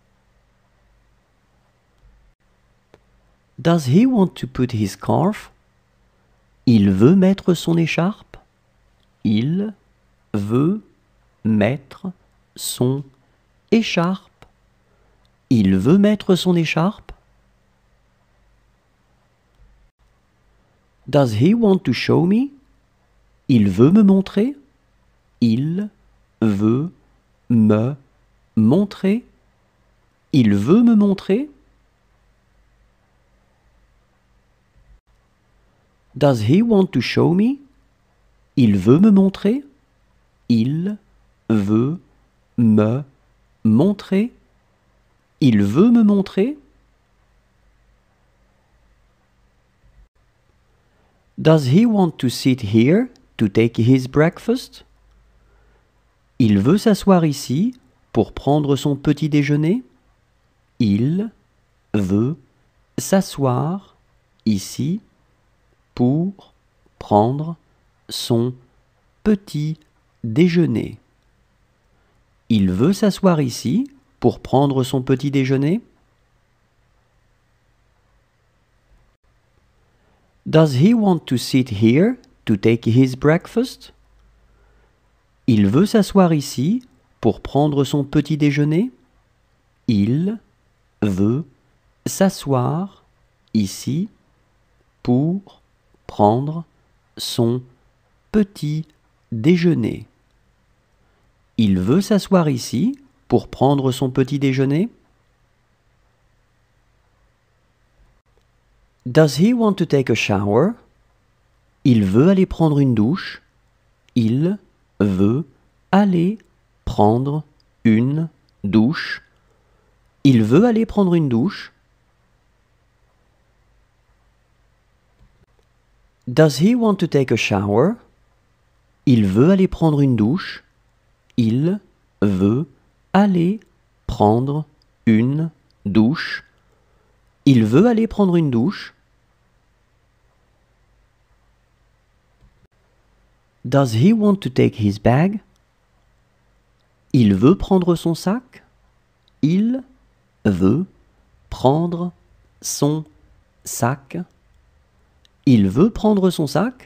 Does he want to put his scarf? Il veut mettre son écharpe. Il veut mettre son écharpe. Il veut mettre son écharpe. Does he want to show me? Il veut me montrer. Il veut me montrer. Il veut me montrer. Does he want to show me? Il veut me montrer. Il veut me montrer. Il veut me montrer. Does he want to sit here to take his breakfast? Il veut s'asseoir ici pour prendre son petit déjeuner. Il veut s'asseoir ici pour prendre son petit déjeuner. Il veut s'asseoir ici pour prendre son petit déjeuner. Does he want to sit here to take his breakfast? Il veut s'asseoir ici pour prendre son petit déjeuner. Il veut s'asseoir ici pour prendre son petit déjeuner. Il veut s'asseoir ici pour prendre son petit déjeuner. Does he want to take a shower? Il veut aller prendre une douche. Il veut aller prendre une douche. Il veut aller prendre une douche. Does he want to take a shower? Il veut aller prendre une douche. Il veut aller prendre une douche. Il veut aller prendre une douche. Does he want to take his bag? Il veut prendre son sac. Il veut prendre son sac. Il veut prendre son sac.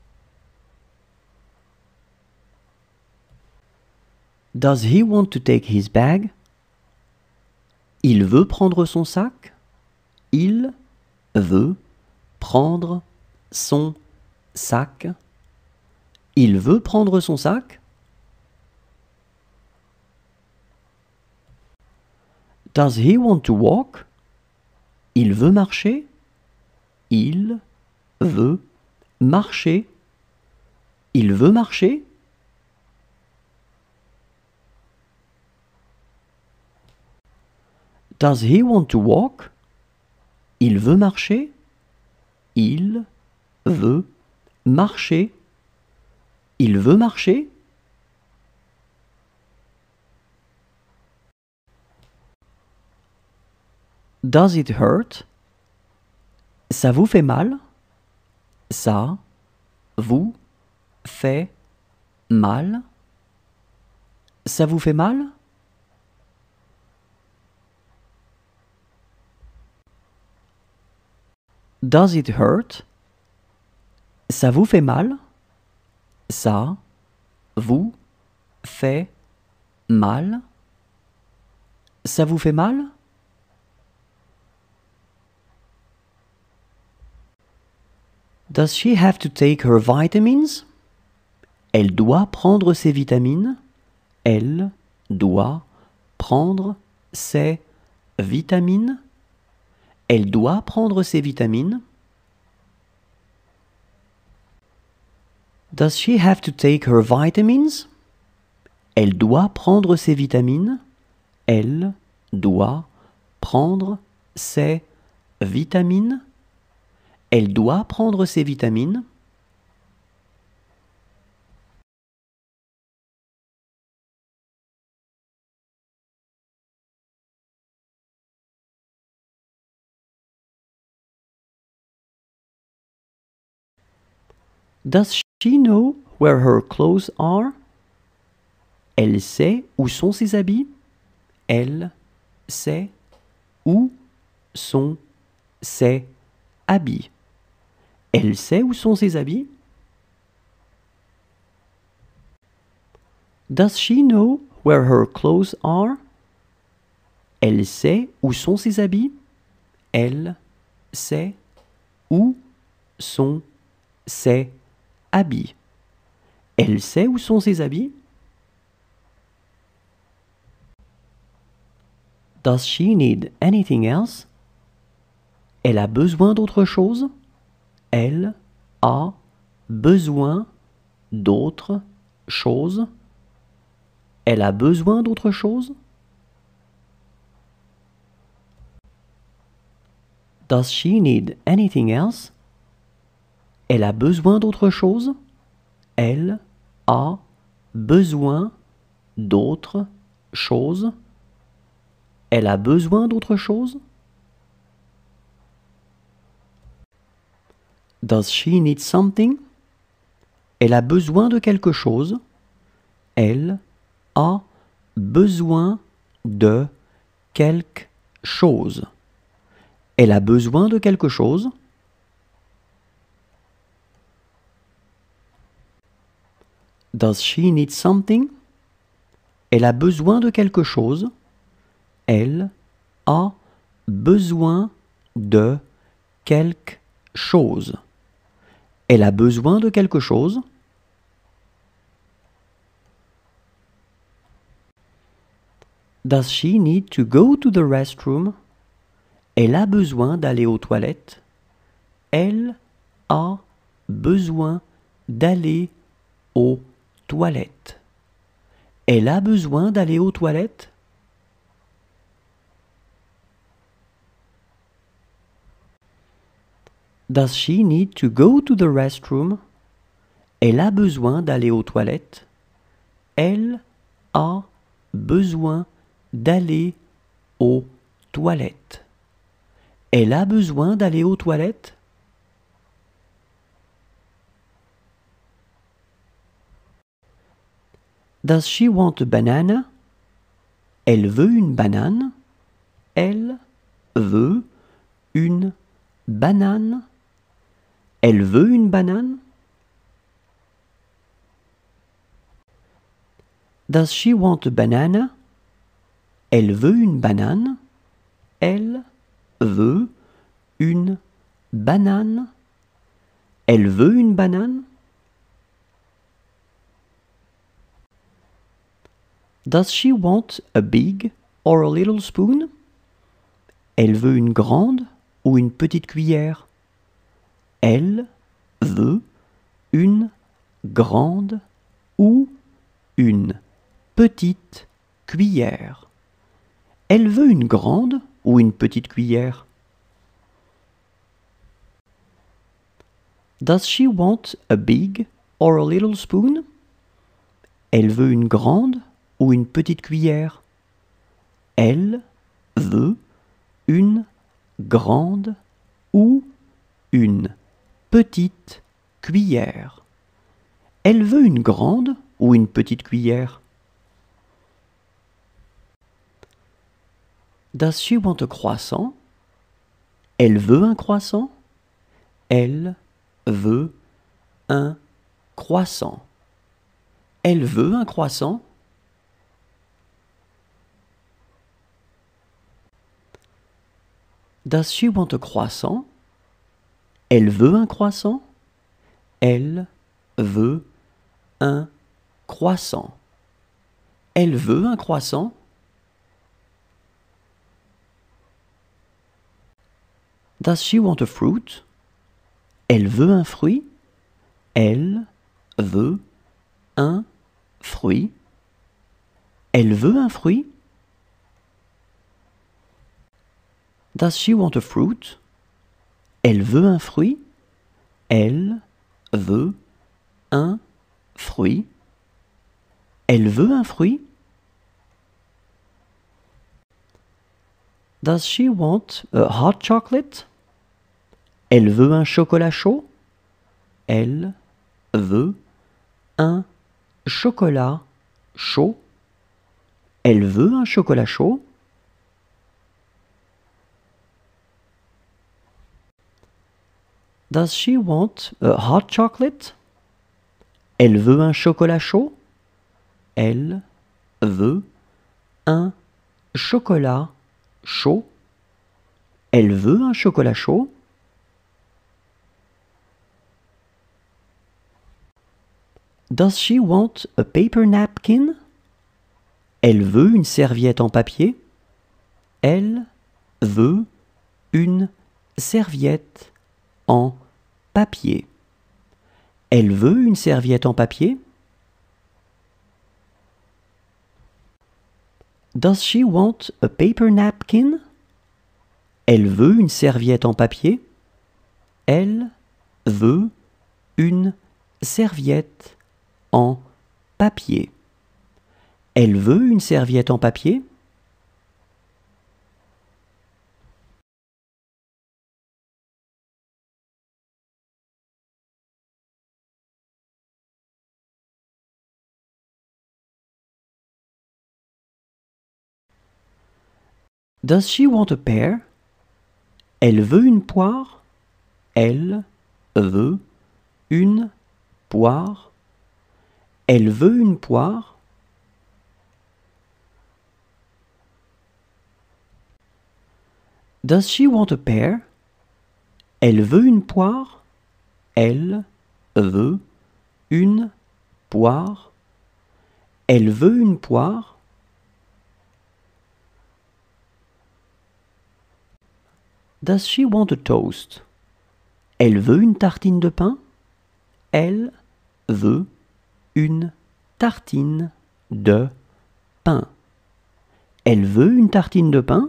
Does he want to take his bag? Il veut prendre son sac. Il veut prendre son sac. Il veut prendre son sac. Does he want to walk? Il veut marcher. Il veut marcher. Il veut marcher. Does he want to walk? Il veut marcher. Il veut marcher. Il veut marcher. Does it hurt? Ça vous fait mal? Ça vous fait mal? Ça vous fait mal? Does it hurt? Ça vous fait mal? Ça vous fait mal? Ça vous fait mal? Does she have to take her vitamins? Elle doit prendre ses vitamines. Elle doit prendre ses vitamines. Elle doit prendre ses vitamines. Does she have to take her vitamins? Elle doit prendre ses vitamines. Elle doit prendre ses vitamines. Elle doit prendre ses vitamines. Does she know where her clothes are? Elle sait où sont ses habits. Elle sait où sont ses habits. Elle sait où sont ses habits. Does she know where her clothes are? Elle sait où sont ses habits. Elle sait où sont ses habits. Elle sait où sont ses habits. Does she need anything else? Elle a besoin d'autre chose. Elle a besoin d'autre chose. Elle a besoin d'autre chose. Does she need anything else? Elle a besoin d'autre chose. Elle a besoin d'autre chose. Elle a besoin d'autre chose. Does she need something? Elle a besoin de quelque chose. Elle a besoin de quelque chose. Elle a besoin de quelque chose. Does she need something? Elle a besoin de quelque chose. Elle a besoin de quelque chose. Elle a besoin de quelque chose. Does she need to go to the restroom? Elle a besoin d'aller aux toilettes. Elle a besoin d'aller aux toilettes. Elle a besoin d'aller aux toilettes. Does she need to go to the restroom? Elle a besoin d'aller aux toilettes. Elle a besoin d'aller aux toilettes. Elle a besoin d'aller aux toilettes. Does she want a banana? Elle veut une banane. Elle veut une banane. Elle veut une banane. Does she want a banana? Elle veut une banane. Elle veut une banane. Elle veut une banane. Does she want a big or a little spoon? Elle veut une grande ou une petite cuillère? Elle veut une grande ou une petite cuillère. Elle veut une grande ou une petite cuillère? Does she want a big or a little spoon? Elle veut une grande ou une petite cuillère? Elle veut une grande ou une petite cuillère. Elle veut une grande ou une petite cuillère? Does she want a croissant? Elle veut un croissant? Elle veut un croissant. Elle veut un croissant? Does she want a croissant? Elle veut un croissant? Elle veut un croissant. Elle veut un croissant? Does she want a fruit? Elle veut un fruit? Elle veut un fruit. Elle veut un fruit? Does she want a fruit? Elle veut un fruit? Elle veut un fruit. Elle veut un fruit? Does she want a hot chocolate? Elle veut un chocolat chaud? Elle veut un chocolat chaud. Elle veut un chocolat chaud? Does she want a hot chocolate? Elle veut un chocolat chaud? Elle veut un chocolat chaud. Elle veut un chocolat chaud? Does she want a paper napkin? Elle veut une serviette en papier? Elle veut une serviette en papier. Elle veut une serviette en papier? Does she want a paper napkin? Elle veut une serviette en papier? Elle veut une serviette en papier. Elle veut une serviette en papier? Does she want a pear? Elle veut une poire? Elle veut une poire? Elle veut une poire? Does she want a pear? Elle veut une poire? Elle veut une poire? Elle veut une poire? Does she want a toast? Elle veut une tartine de pain? Elle veut une tartine de pain. Elle veut une tartine de pain?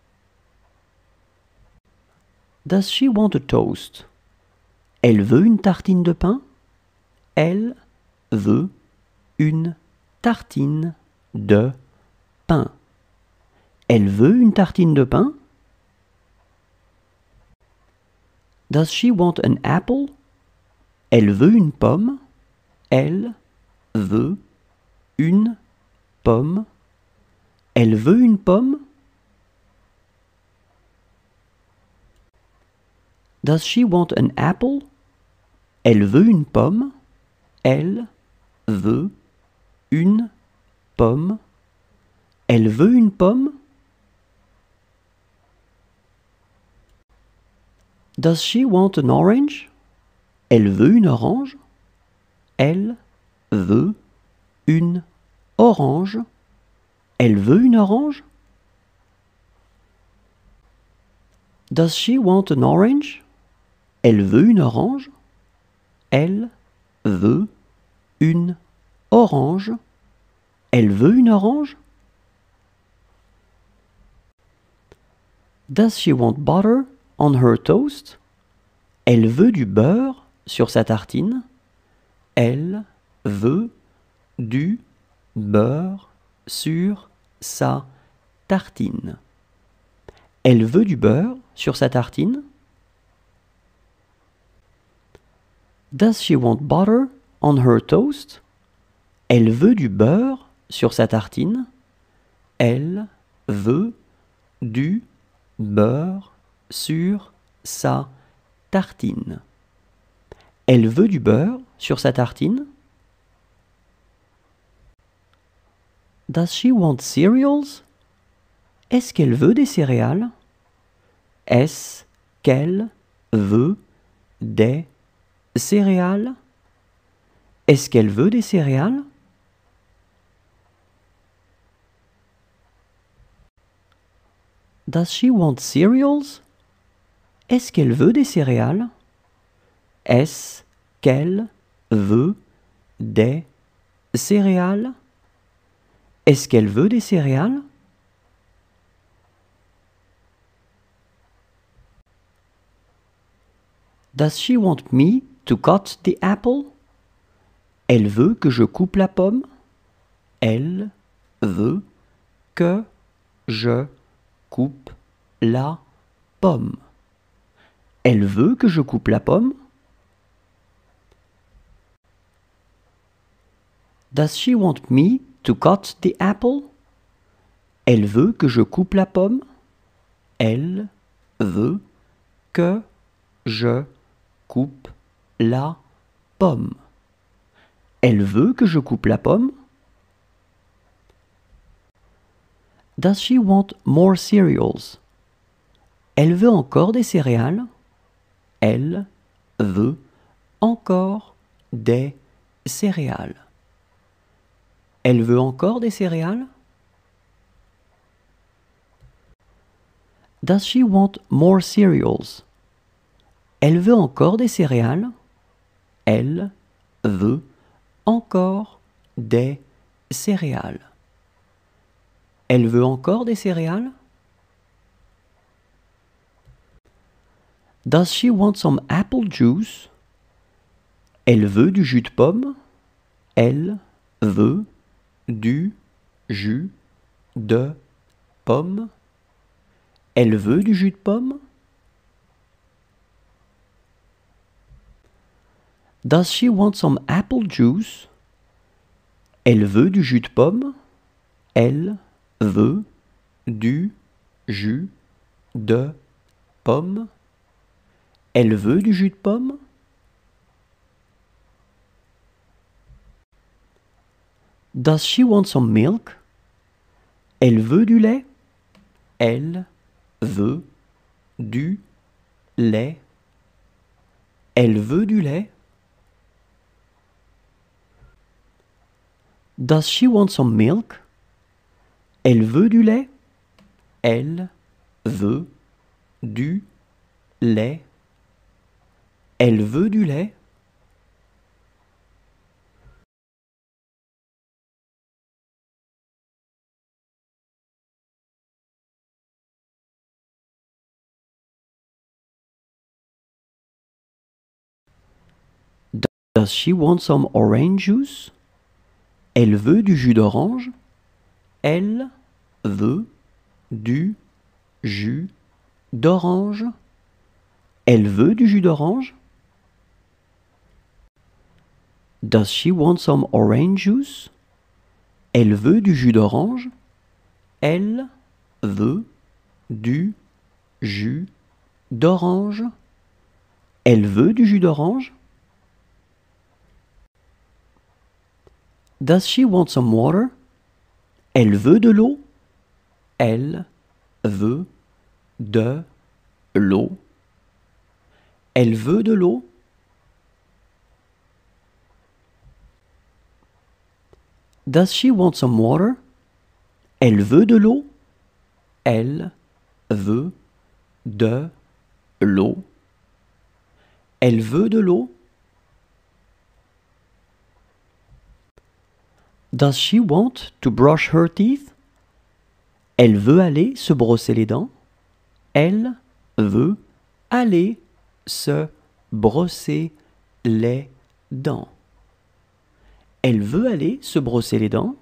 Does she want a toast? Elle veut une tartine de pain? Elle veut une tartine de pain. Elle veut une tartine de pain? Does she want an apple? Elle veut une pomme? Elle veut une pomme? Elle veut une pomme? Does she want an apple? Elle veut une pomme? Elle veut une pomme? Elle veut une pomme? Does she want an orange? Elle veut une orange? Elle veut une orange? Elle veut une orange? Does she want an orange? Elle veut une orange? Elle veut une orange? Elle veut une orange? Does she want butter on her toast? Elle veut du beurre sur sa tartine. Elle veut du beurre sur sa tartine. Elle veut du beurre sur sa tartine. Does she want butter on her toast? Elle veut du beurre sur sa tartine. Elle veut du beurre sur sa tartine. Elle veut du beurre sur sa tartine. Does she want cereals? Est-ce qu'elle veut des céréales? Est-ce qu'elle veut des céréales? Est-ce qu'elle veut des céréales? Does she want cereals? Est-ce qu'elle veut des céréales? Est-ce qu'elle veut des céréales? Est-ce qu'elle veut des céréales? Does she want me to cut the apple? Elle veut que je coupe la pomme. Elle veut que je coupe la pomme. Elle veut que je coupe la pomme. Does she want me to cut the apple? Elle veut que je coupe la pomme. Elle veut que je coupe la pomme. Elle veut que je coupe la pomme. Does she want more cereals? Elle veut encore des céréales. Elle veut encore des céréales. Elle veut encore des céréales? Does she want more cereals? Elle veut encore des céréales. Elle veut encore des céréales. Elle veut encore des céréales? Does she want some apple juice? Elle veut du jus de pomme. Elle veut du jus de pomme. Elle veut du jus de pomme? Does she want some apple juice? Elle veut du jus de pomme. Elle veut du jus de pomme. Elle veut du jus de pomme? Does she want some milk? Elle veut du lait. Elle veut du lait. Elle veut du lait. Does she want some milk? Elle veut du lait. Elle veut du lait. Elle veut du lait. Does she want some orange juice? Elle veut du jus d'orange. Elle veut du jus d'orange. Elle veut du jus d'orange. Does she want some orange juice? Elle veut du jus d'orange. Elle veut du jus d'orange. Elle veut du jus d'orange. Does she want some water? Elle veut de l'eau. Elle veut de l'eau. Elle veut de l'eau. Does she want some water? Elle veut de l'eau. Elle veut de l'eau. Elle veut de l'eau. Does she want to brush her teeth? Elle veut aller se brosser les dents. Elle veut aller se brosser les dents. Elle veut aller se brosser les dents.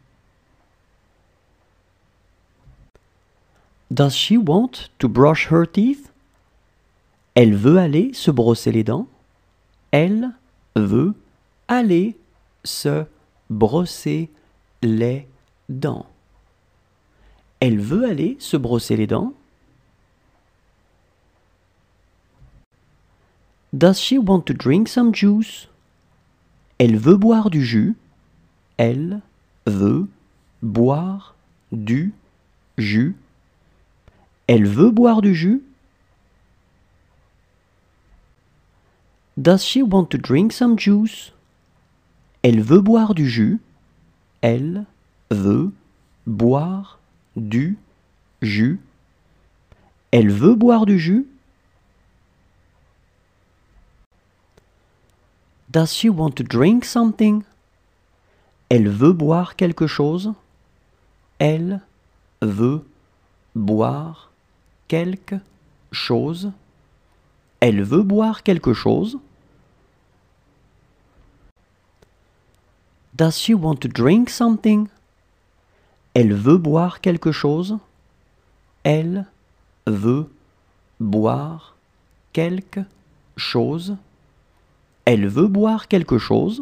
Does she want to brush her teeth? Elle veut aller se brosser les dents. Elle veut aller se brosser les dents. Elle veut aller se brosser les dents. Does she want to drink some juice? Elle veut boire du jus. Elle veut boire du jus. Elle veut boire du jus. Does she want to drink some juice? Elle veut boire du jus. Elle veut boire du jus. Elle veut boire du jus. Does she want to drink something? Elle veut boire quelque chose. Elle veut boire quelque chose. Elle veut boire quelque chose. Does she want to drink something? Elle veut boire quelque chose. Elle veut boire quelque chose. Elle veut boire quelque chose.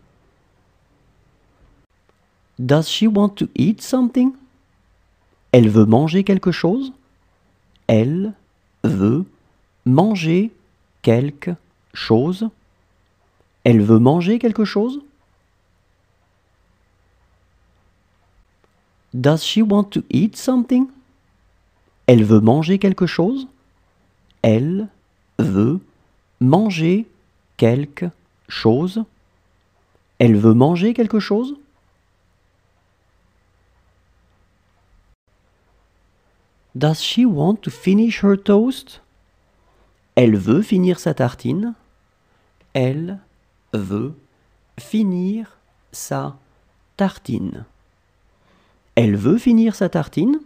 Does she want to eat something? Elle veut manger quelque chose. Elle veut manger quelque chose. Elle veut manger quelque chose. Does she want to eat something? Elle veut manger quelque chose. Elle veut manger quelque chose. Elle veut manger quelque chose. Does she want to finish her toast? Elle veut finir sa tartine. Elle veut finir sa tartine. Elle veut finir sa tartine.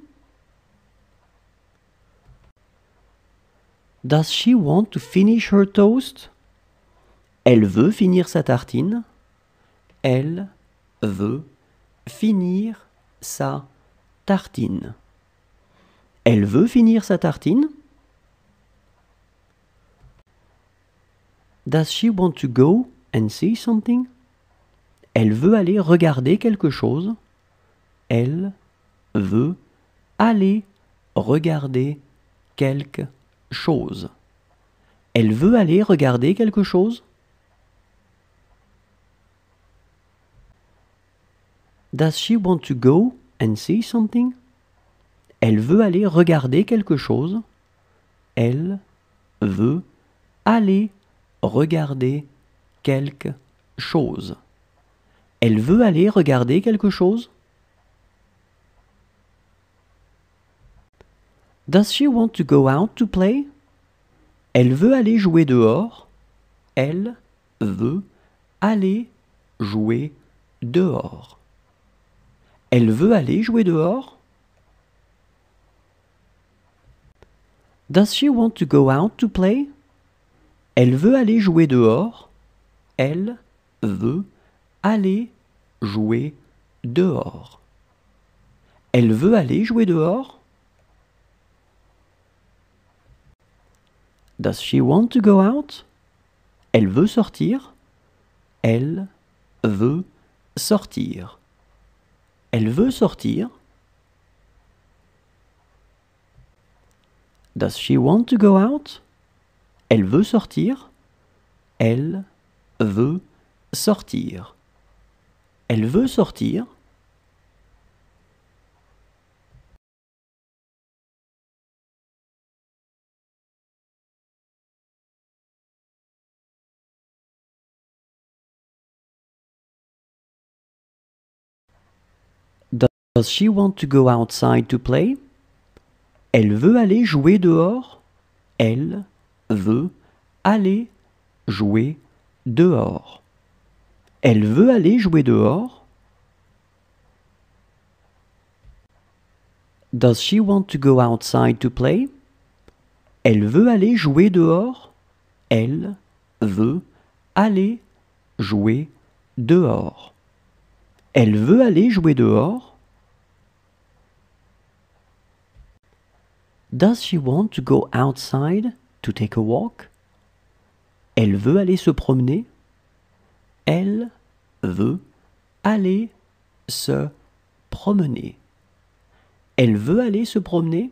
Does she want to finish her toast? Elle veut finir sa tartine. Elle veut finir sa tartine. Elle veut finir sa tartine. Does she want to go and see something? Elle veut aller regarder quelque chose. Elle veut aller regarder quelque chose. Elle veut aller regarder quelque chose. Does she want to go and see something? Elle veut aller regarder quelque chose. Elle veut aller regarder quelque chose. Elle veut aller regarder quelque chose. Does she want to go out to play? Elle veut aller jouer dehors. Elle veut aller jouer dehors. Elle veut aller jouer dehors. Does she want to go out to play? Elle veut aller jouer dehors. Elle veut aller jouer dehors. Elle veut aller jouer dehors. Does she want to go out? Elle veut sortir. Elle veut sortir. Elle veut sortir. Does she want to go out? Elle veut sortir. Elle veut sortir. Elle veut sortir. Does she want to go outside to play? Elle veut aller jouer dehors. Elle veut aller jouer dehors. Elle veut aller jouer dehors. Does she want to go outside to play? Elle veut aller jouer dehors. Elle veut aller jouer dehors. Elle veut aller jouer dehors. Does she want to go outside to take a walk? Elle veut aller se promener. Elle veut aller se promener. Elle veut aller se promener.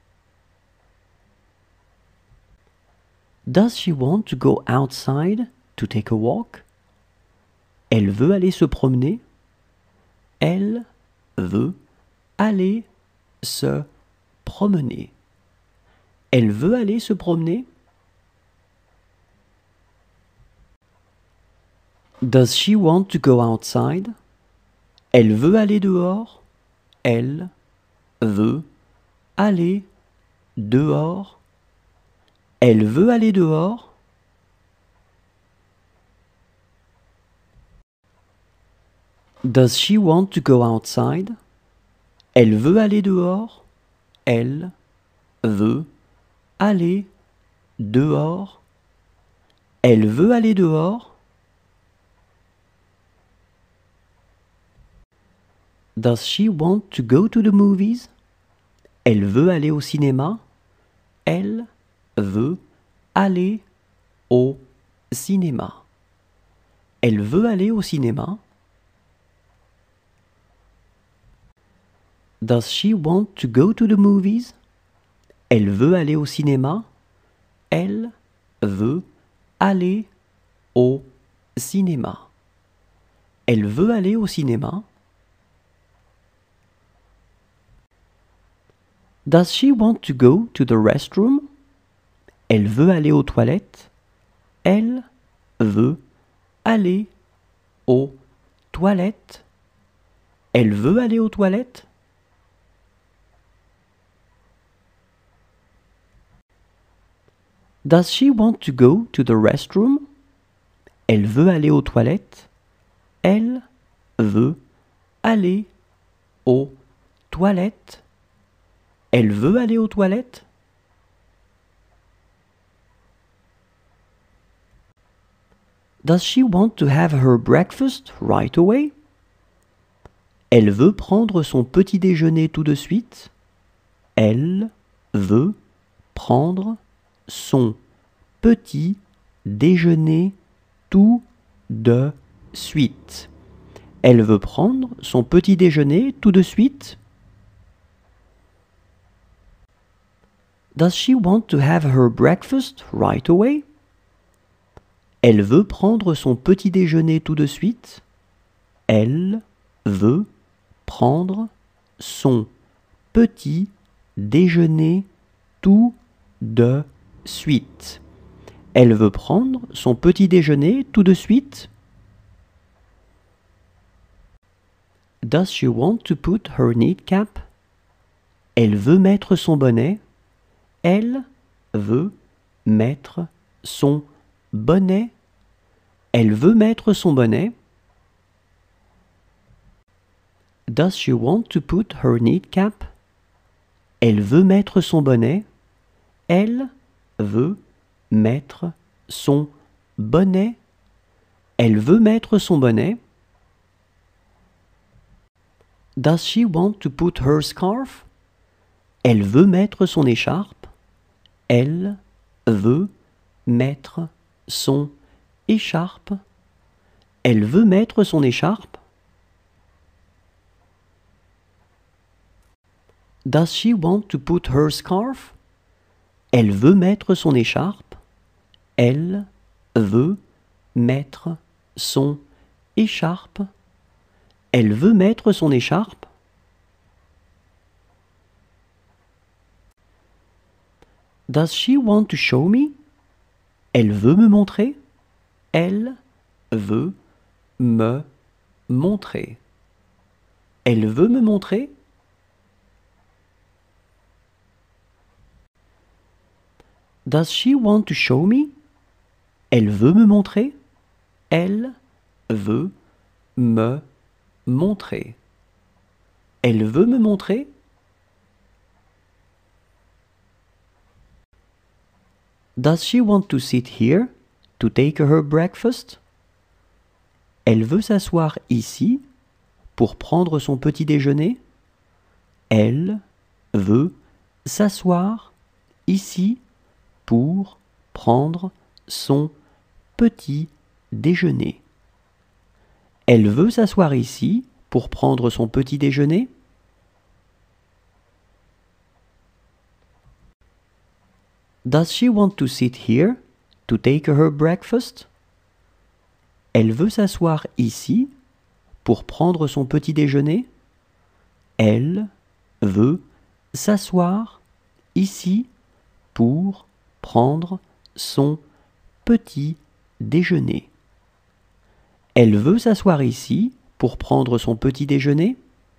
Does she want to go outside to take a walk? Elle veut aller se promener. Elle veut aller se promener. Elle veut aller se promener. Does she want to go outside? Elle veut aller dehors. Elle veut aller dehors. Elle veut aller dehors. Does she want to go outside? Elle veut aller dehors. Elle veut aller dehors. Elle veut aller dehors. Does she want to go to the movies? Elle veut aller au cinéma. Elle veut aller au cinéma. Elle veut aller au cinéma. Does she want to go to the movies? Elle veut aller au cinéma. Elle veut aller au cinéma. Elle veut aller au cinéma. Does she want to go to the restroom? Elle veut aller aux toilettes. Elle veut aller aux toilettes. Elle veut aller aux toilettes. Does she want to go to the restroom? Elle veut aller aux toilettes. Elle veut aller aux toilettes. Elle veut aller aux toilettes. Does she want to have her breakfast right away? Elle veut prendre son petit déjeuner tout de suite. Elle veut prendre son petit déjeuner tout de suite. Elle veut prendre son petit déjeuner tout de suite. Does she want to have her breakfast right away? Elle veut prendre son petit déjeuner tout de suite. Elle veut prendre son petit déjeuner tout de suite. Elle veut prendre son petit déjeuner tout de suite. Does she want to put her knit cap? Elle veut mettre son bonnet. Elle veut mettre son bonnet. Elle veut mettre son bonnet. Does she want to put her knit cap? Elle veut mettre son bonnet. Elle veut mettre son bonnet. Elle veut mettre son bonnet. Does she want to put her scarf? Elle veut mettre son écharpe. Elle veut mettre son écharpe. Elle veut mettre son écharpe. Does she want to put her scarf? Elle veut mettre son écharpe. Elle veut mettre son écharpe. Elle veut mettre son écharpe. Does she want to show me? Elle veut me montrer. Elle veut me montrer. Elle veut me montrer. Does she want to show me? Elle veut me montrer. Elle veut me montrer. Elle veut me montrer. Does she want to sit here? to take her breakfast? Elle veut s'asseoir ici pour prendre son petit déjeuner? Elle veut s'asseoir ici pour prendre son petit déjeuner. Elle veut s'asseoir ici pour prendre son petit déjeuner? Does she want to sit here to take her breakfast? Elle veut s'asseoir ici pour prendre son petit déjeuner? Elle veut s'asseoir ici pour prendre son petit déjeuner. Elle veut s'asseoir ici pour prendre son petit déjeuner?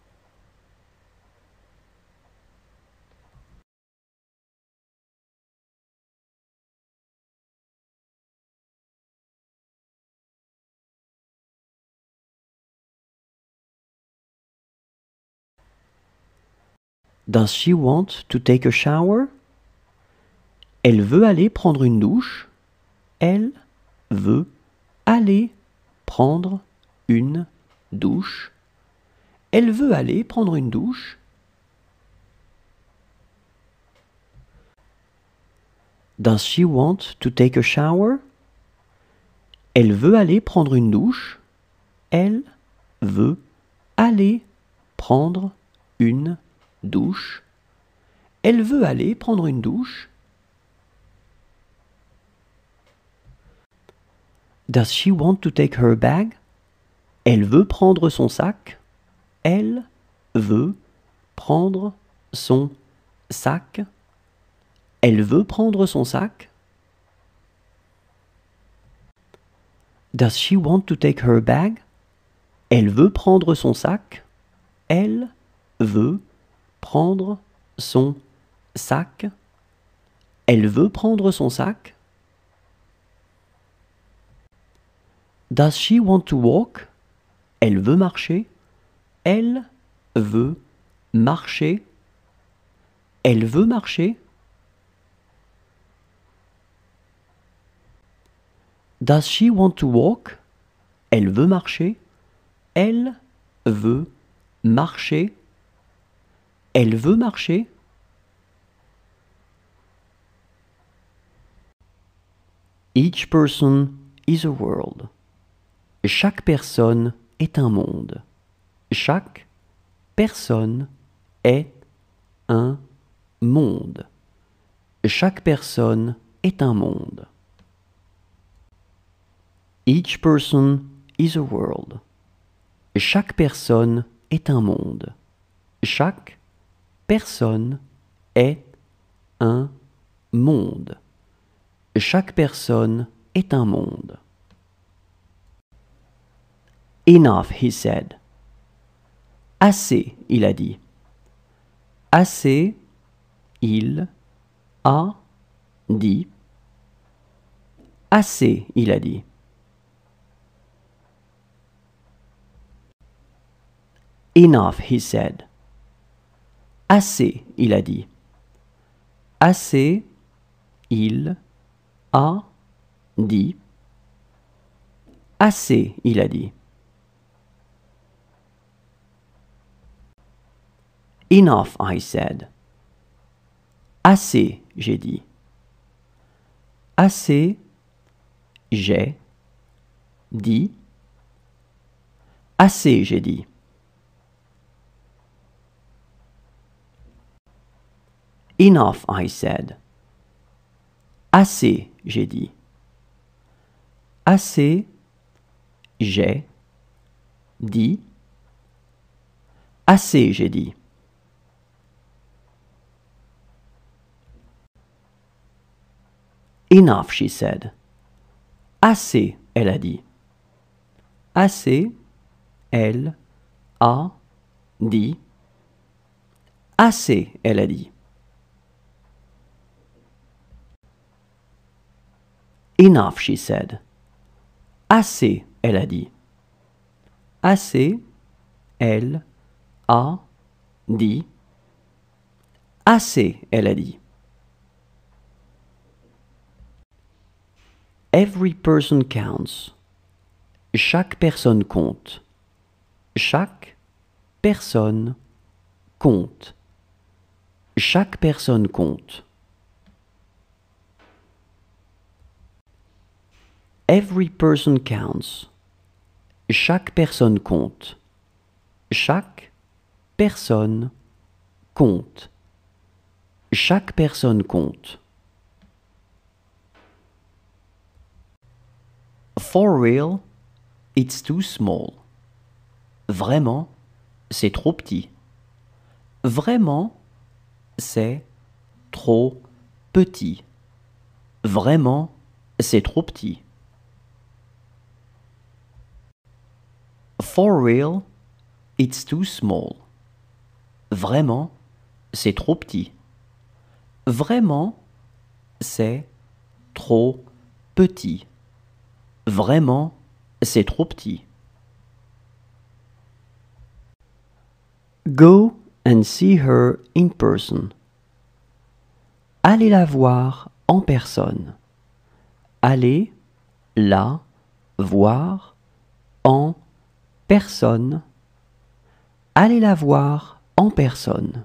Does she want to take a shower? Elle veut aller prendre une douche. Elle veut aller prendre une douche. Elle veut aller prendre une douche. Does she want to take a shower? Elle veut aller prendre une douche. Elle veut aller prendre une douche. Elle veut aller prendre une douche. Does she want to take her bag? Elle veut prendre son sac. Elle veut prendre son sac. Elle veut prendre son sac. Does she want to take her bag? Elle veut prendre son sac. Elle veut prendre son sac. Elle veut prendre son sac. Does she want to walk? Elle veut marcher. Elle veut marcher. Elle veut marcher. Does she want to walk? Elle veut marcher. Elle veut marcher. Elle veut marcher. Each person is a world. Chaque personne est un monde. Chaque personne est un monde. Chaque personne est un monde. Each person is a world. Chaque personne est un monde. Chaque personne est un monde. Chaque personne est un monde. Enough, he said. Assez, il a dit. Assez, il a dit. Assez, il a dit. Enough, he said. Assez, il a dit. Assez, il a dit. Assez, il a dit. Enough, I said. Assez, j'ai dit. Assez, j'ai dit. Assez, j'ai dit. Enough, I said. Assez, j'ai dit. Assez, j'ai dit. Assez, j'ai dit. Enough, she said. Assez, elle a dit. Assez, elle a dit. Assez, elle a dit. Enough, she said. Assez, elle a dit. Assez, elle a dit. Assez, elle a dit. Every person counts. Chaque personne compte. Chaque personne compte. Chaque personne compte. Every person counts. Chaque personne compte. Chaque personne compte. Chaque personne compte. For real, it's too small. Vraiment, c'est trop petit. Vraiment, c'est trop petit. Vraiment, c'est trop petit. For real, it's too small. Vraiment, c'est trop petit. Vraiment, c'est trop petit. Vraiment, c'est trop petit. Go and see her in person. Allez la voir en personne. Allez la voir en personne. Allez la voir en personne.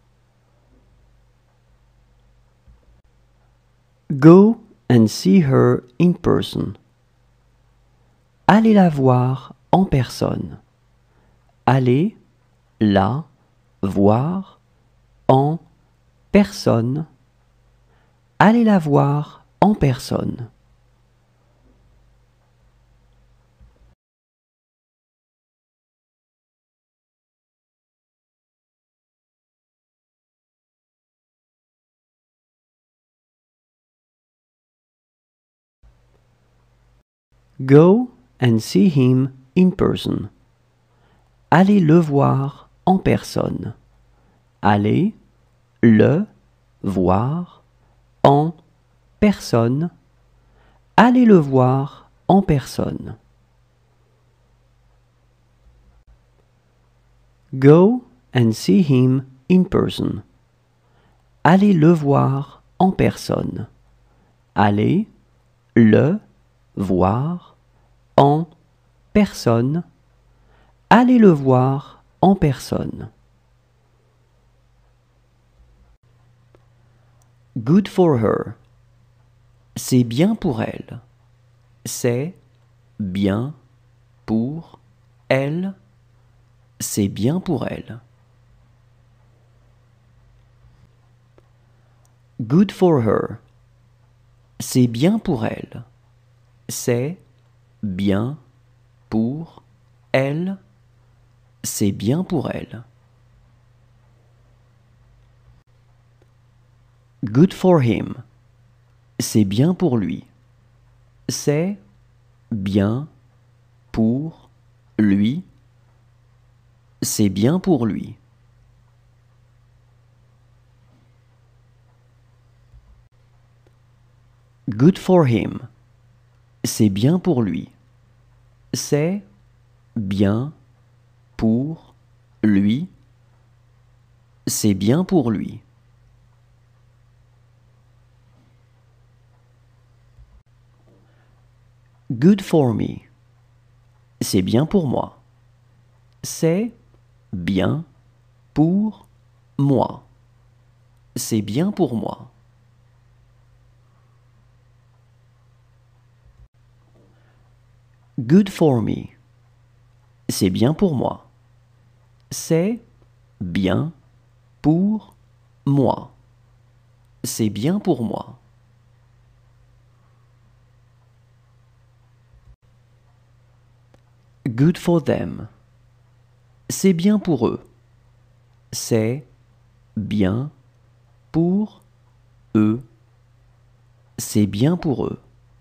Go and see her in person. Allez la voir en personne. Allez la voir en personne. Allez la voir en personne. Go and see him in person. Allez le voir en personne. Allez le voir en personne. Allez le voir en personne. Go and see him in person. Allez le voir en personne. Allez le voir en personne. Allez le voir en personne. Good for her. C'est bien pour elle. C'est bien pour elle. C'est bien pour elle. Good for her. C'est bien pour elle. C'est bien pour elle. C'est bien pour elle. Good for him. C'est bien pour lui. C'est bien pour lui. C'est bien pour lui. Good for him. C'est bien pour lui. C'est bien pour lui. C'est bien pour lui. Good for me. C'est bien pour moi. C'est bien pour moi. C'est bien pour moi. Good for me. C'est bien pour moi. C'est bien pour moi. C'est bien pour moi. Good for them. C'est bien pour eux. C'est bien pour eux. C'est bien pour eux.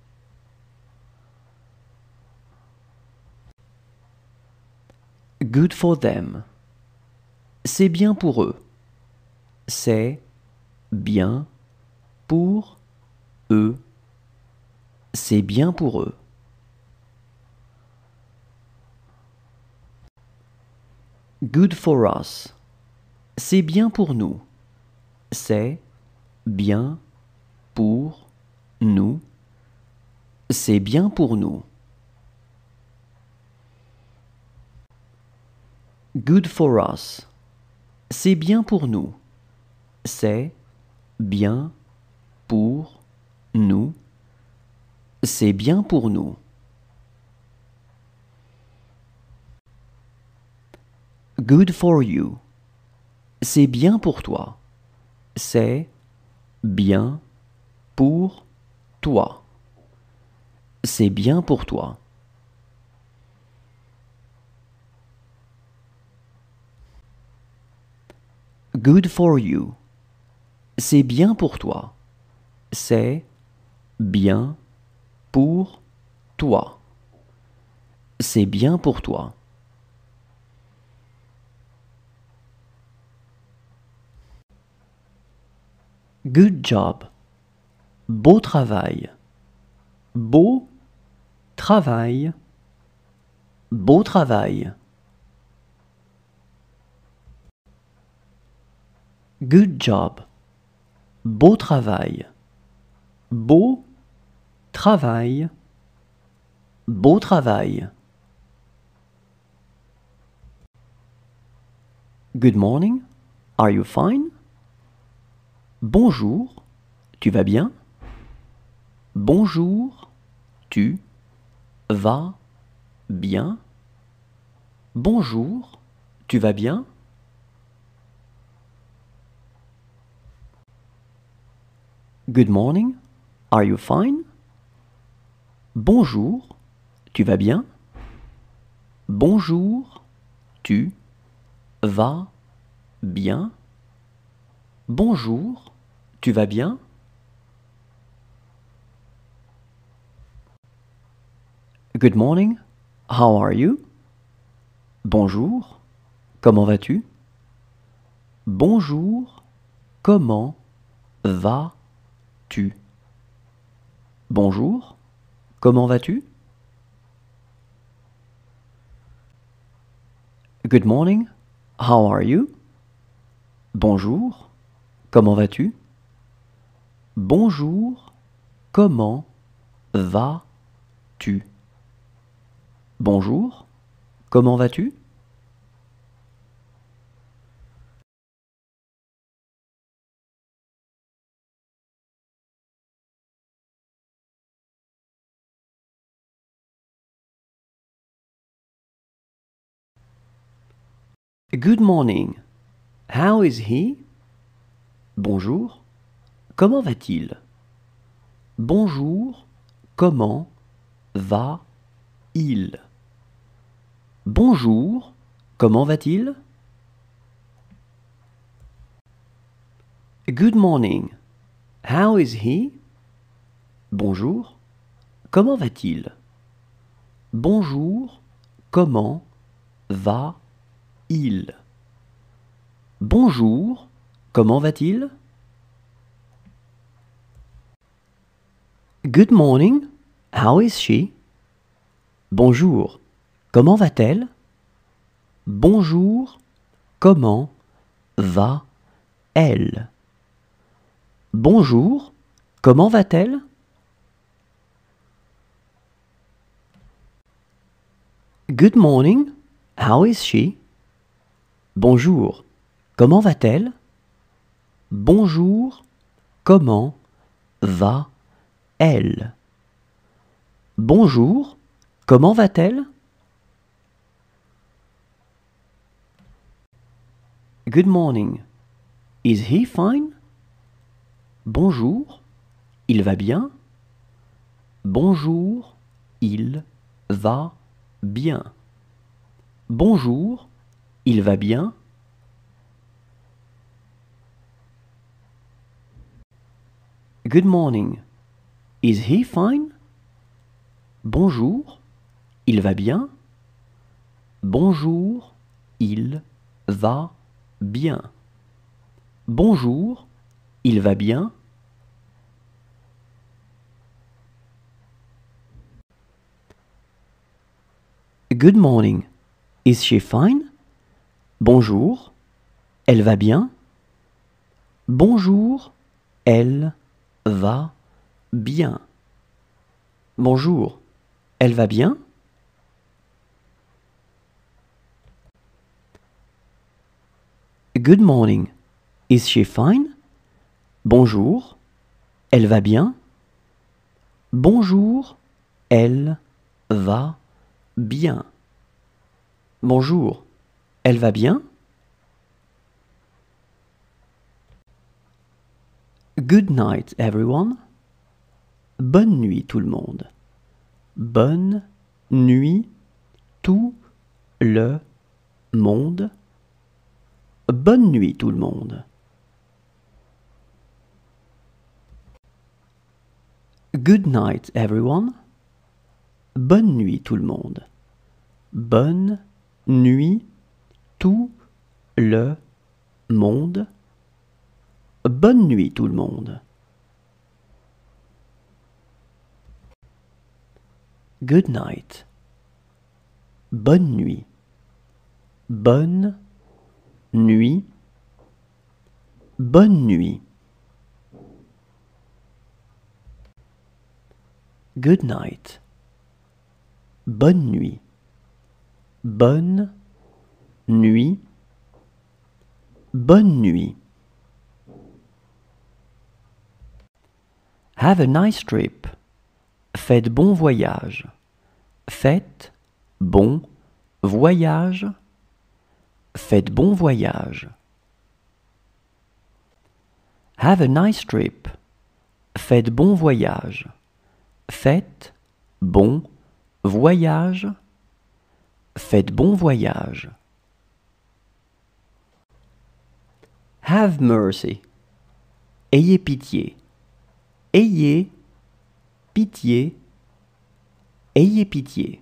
Good for them. C'est bien pour eux. C'est bien pour eux. C'est bien pour eux. Good for us. C'est bien pour nous. C'est bien pour nous. C'est bien pour nous. Good for us. C'est bien pour nous. C'est bien pour nous. C'est bien pour nous. Good for you. C'est bien pour toi. C'est bien pour toi. C'est bien pour toi. Good for you. C'est bien pour toi. C'est bien pour toi. C'est bien pour toi. Good job. Beau travail. Beau travail. Beau travail. Good job. Beau travail. Beau travail. Beau travail. Good morning. Are you fine? Bonjour. Tu vas bien? Bonjour. Tu vas bien? Bonjour. Tu vas bien? Good morning. Are you fine? Bonjour. Tu vas bien? Bonjour. Tu vas bien? Bonjour. Tu vas bien? Good morning. How are you? Bonjour. Comment vas-tu? Bonjour. Comment vas-tu? Bonjour. Comment vas-tu? Good morning. How are you? Bonjour. Comment vas-tu? Bonjour. Comment vas-tu? Bonjour. Comment vas-tu? Good morning. How is he? Bonjour. Comment va-t-il? Bonjour. Comment va-il? Bonjour. Comment va-t-il? Good morning. How is he? Bonjour. Comment va-t-il? Bonjour. Comment va-il? Bonjour. Comment va-t-il? Good morning. How is she? Bonjour. Comment va-t-elle? Bonjour. Comment va-elle? Bonjour. Comment va-t-elle? Good morning. How is she? Bonjour. Comment va-t-elle? Bonjour. Comment va-elle? Bonjour. Comment va-t-elle? Good morning. Is he fine? Bonjour. Il va bien? Bonjour. Il va bien. Bonjour. Il va bien? Good morning. Is he fine? Bonjour. Il va bien? Bonjour. Il va bien. Bonjour. Il va bien? Good morning. Is she fine? Bonjour. Elle va bien? Bonjour. Elle va bien. Bonjour, elle va bien? Good morning. Is she fine? Bonjour, elle va bien? Bonjour, elle va bien. Bonjour, elle va bien? Good night, everyone. Bonne nuit, tout le monde. Bonne nuit, tout le monde. Bonne nuit, tout le monde. Good night, everyone. Bonne nuit, tout le monde. Bonne nuit, tout le monde. Bonne nuit, tout le monde. Good night. Bonne nuit. Bonne nuit. Bonne nuit. Good night. Bonne nuit. Bonne nuit. Bonne nuit. Have a nice trip. Faites bon voyage. Faites bon voyage. Faites bon voyage. Have a nice trip. Faites bon voyage. Faites bon voyage. Faites bon voyage. Have mercy. Ayez pitié. Ayez pitié. Ayez pitié.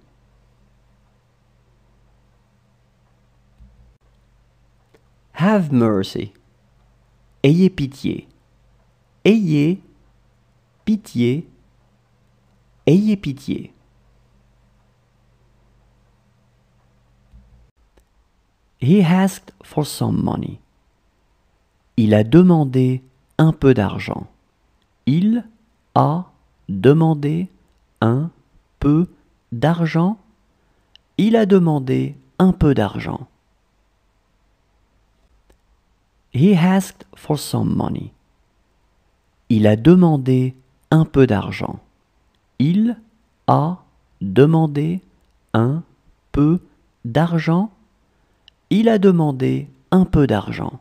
Have mercy. Ayez pitié. Ayez pitié. Ayez pitié. He asked for some money. Il a demandé un peu d'argent. Il a demandé un peu d'argent. Il a demandé un peu d'argent. He asked for some money. Il a demandé un peu d'argent. Il a demandé un peu d'argent. Il a demandé un peu d'argent.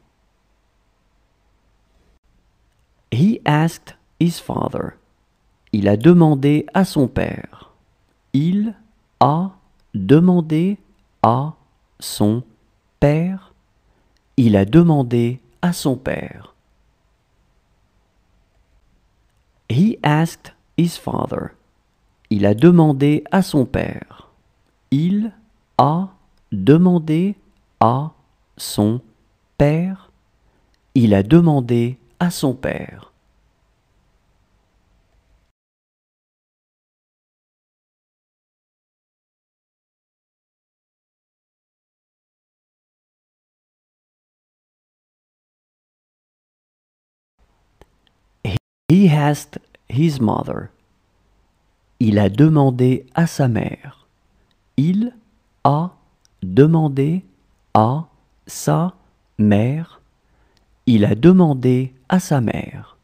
He asked his father. Il a demandé à son père. Il a demandé à son père. Il a demandé à son père. He asked his father. Il a demandé à son père. Il a demandé à son père. Il a demandé à son père. He asked his mother. Il a demandé à sa mère. Il a demandé à sa mère. Il a demandé à sa mère.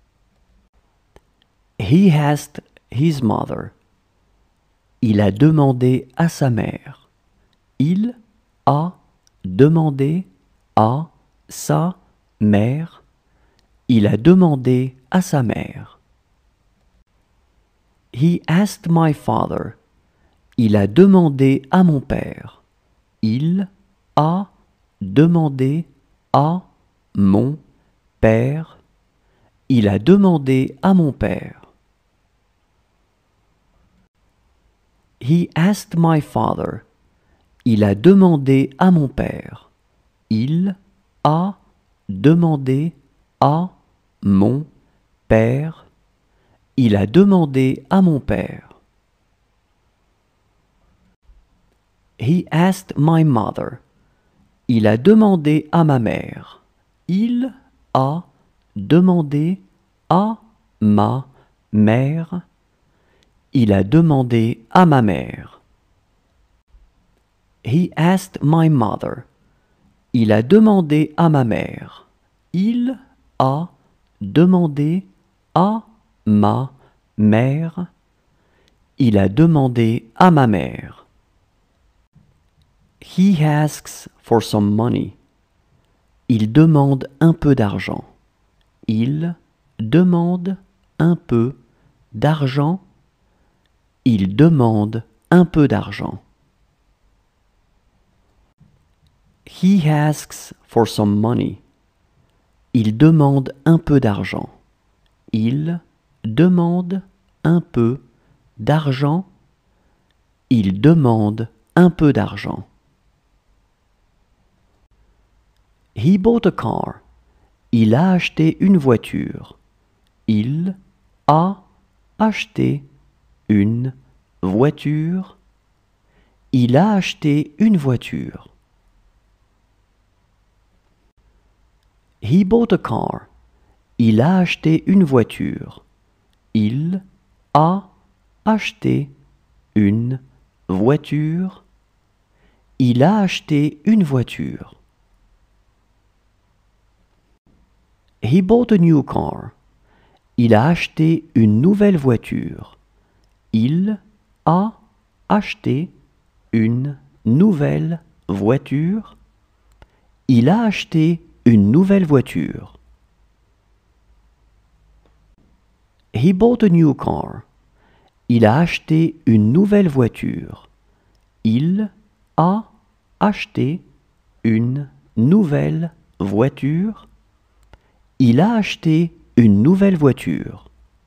He asked his mother. Il a demandé à sa mère. Il a demandé à sa mère. Il a demandé à sa mère. He asked my father. Il a demandé à mon père. Il a demandé à mon père. Il a demandé à mon père. He asked my father. Il a demandé à mon père. Il a demandé à mon père. Il a demandé à mon père. He asked my mother. Il a demandé à ma mère. Il a demandé à ma mère. Il a demandé à ma mère. He asked my mother. Il a demandé à ma mère. Il a demandé à ma mère. Il a demandé à ma mère. He asks for some money. Il demande un peu d'argent. Il demande un peu d'argent. Il demande un peu d'argent. He asks for some money. Il demande un peu d'argent. Il demande un peu d'argent. Il demande un peu d'argent. He bought a car. Il a acheté une voiture. Il a acheté une voiture. Il a acheté une voiture. He bought a car. Il a acheté une voiture. Il a acheté une voiture. Il a acheté une voiture. He bought a new car. Il a acheté une nouvelle voiture. Il a acheté une nouvelle voiture. Il a acheté une nouvelle voiture. He bought a new car. Il a acheté une nouvelle voiture. Il a acheté une nouvelle voiture. Il a acheté une nouvelle voiture.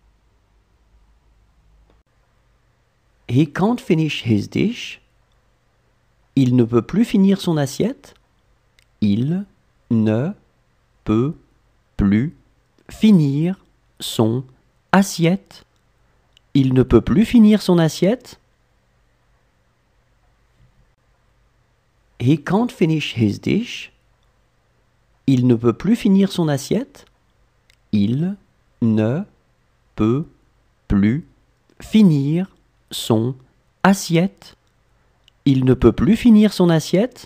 He can't finish his dish. Il ne peut plus finir son assiette. Il ne peut plus finir son assiette. Il ne peut plus finir son assiette. He can't finish his dish. Il ne peut plus finir son assiette. Il ne peut plus finir son assiette. Il ne peut plus finir son assiette.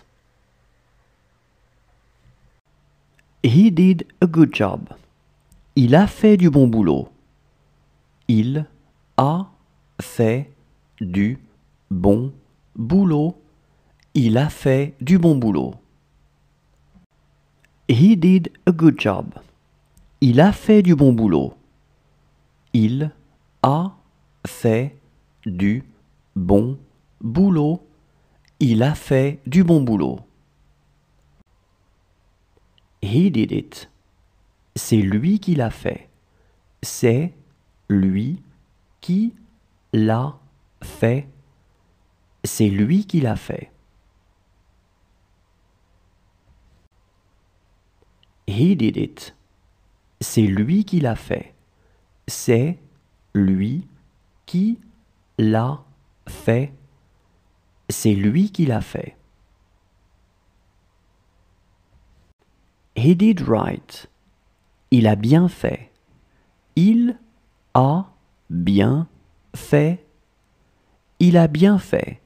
He did a good job. Il a fait du bon boulot. Il a fait du bon boulot. Il a fait du bon boulot. He did a good job. Il a fait du bon boulot. Il a fait du bon boulot. Il a fait du bon boulot. He did it. C'est lui qui l'a fait. C'est lui qui l'a fait. C'est lui qui l'a fait. He did it. C'est lui qui l'a fait. C'est lui qui l'a fait. C'est lui qui l'a fait. He did right. Il a bien fait. Il a bien fait. Il a bien fait.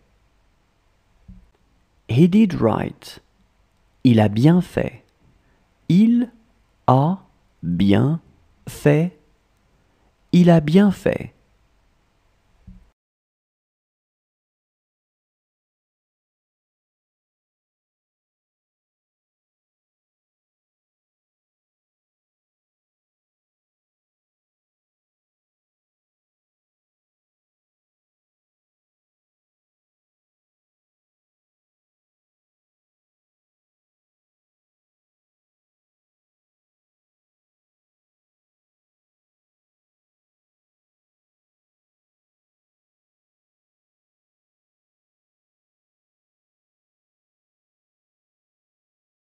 He did right. Il a bien fait. Il a bien fait. Il a bien fait.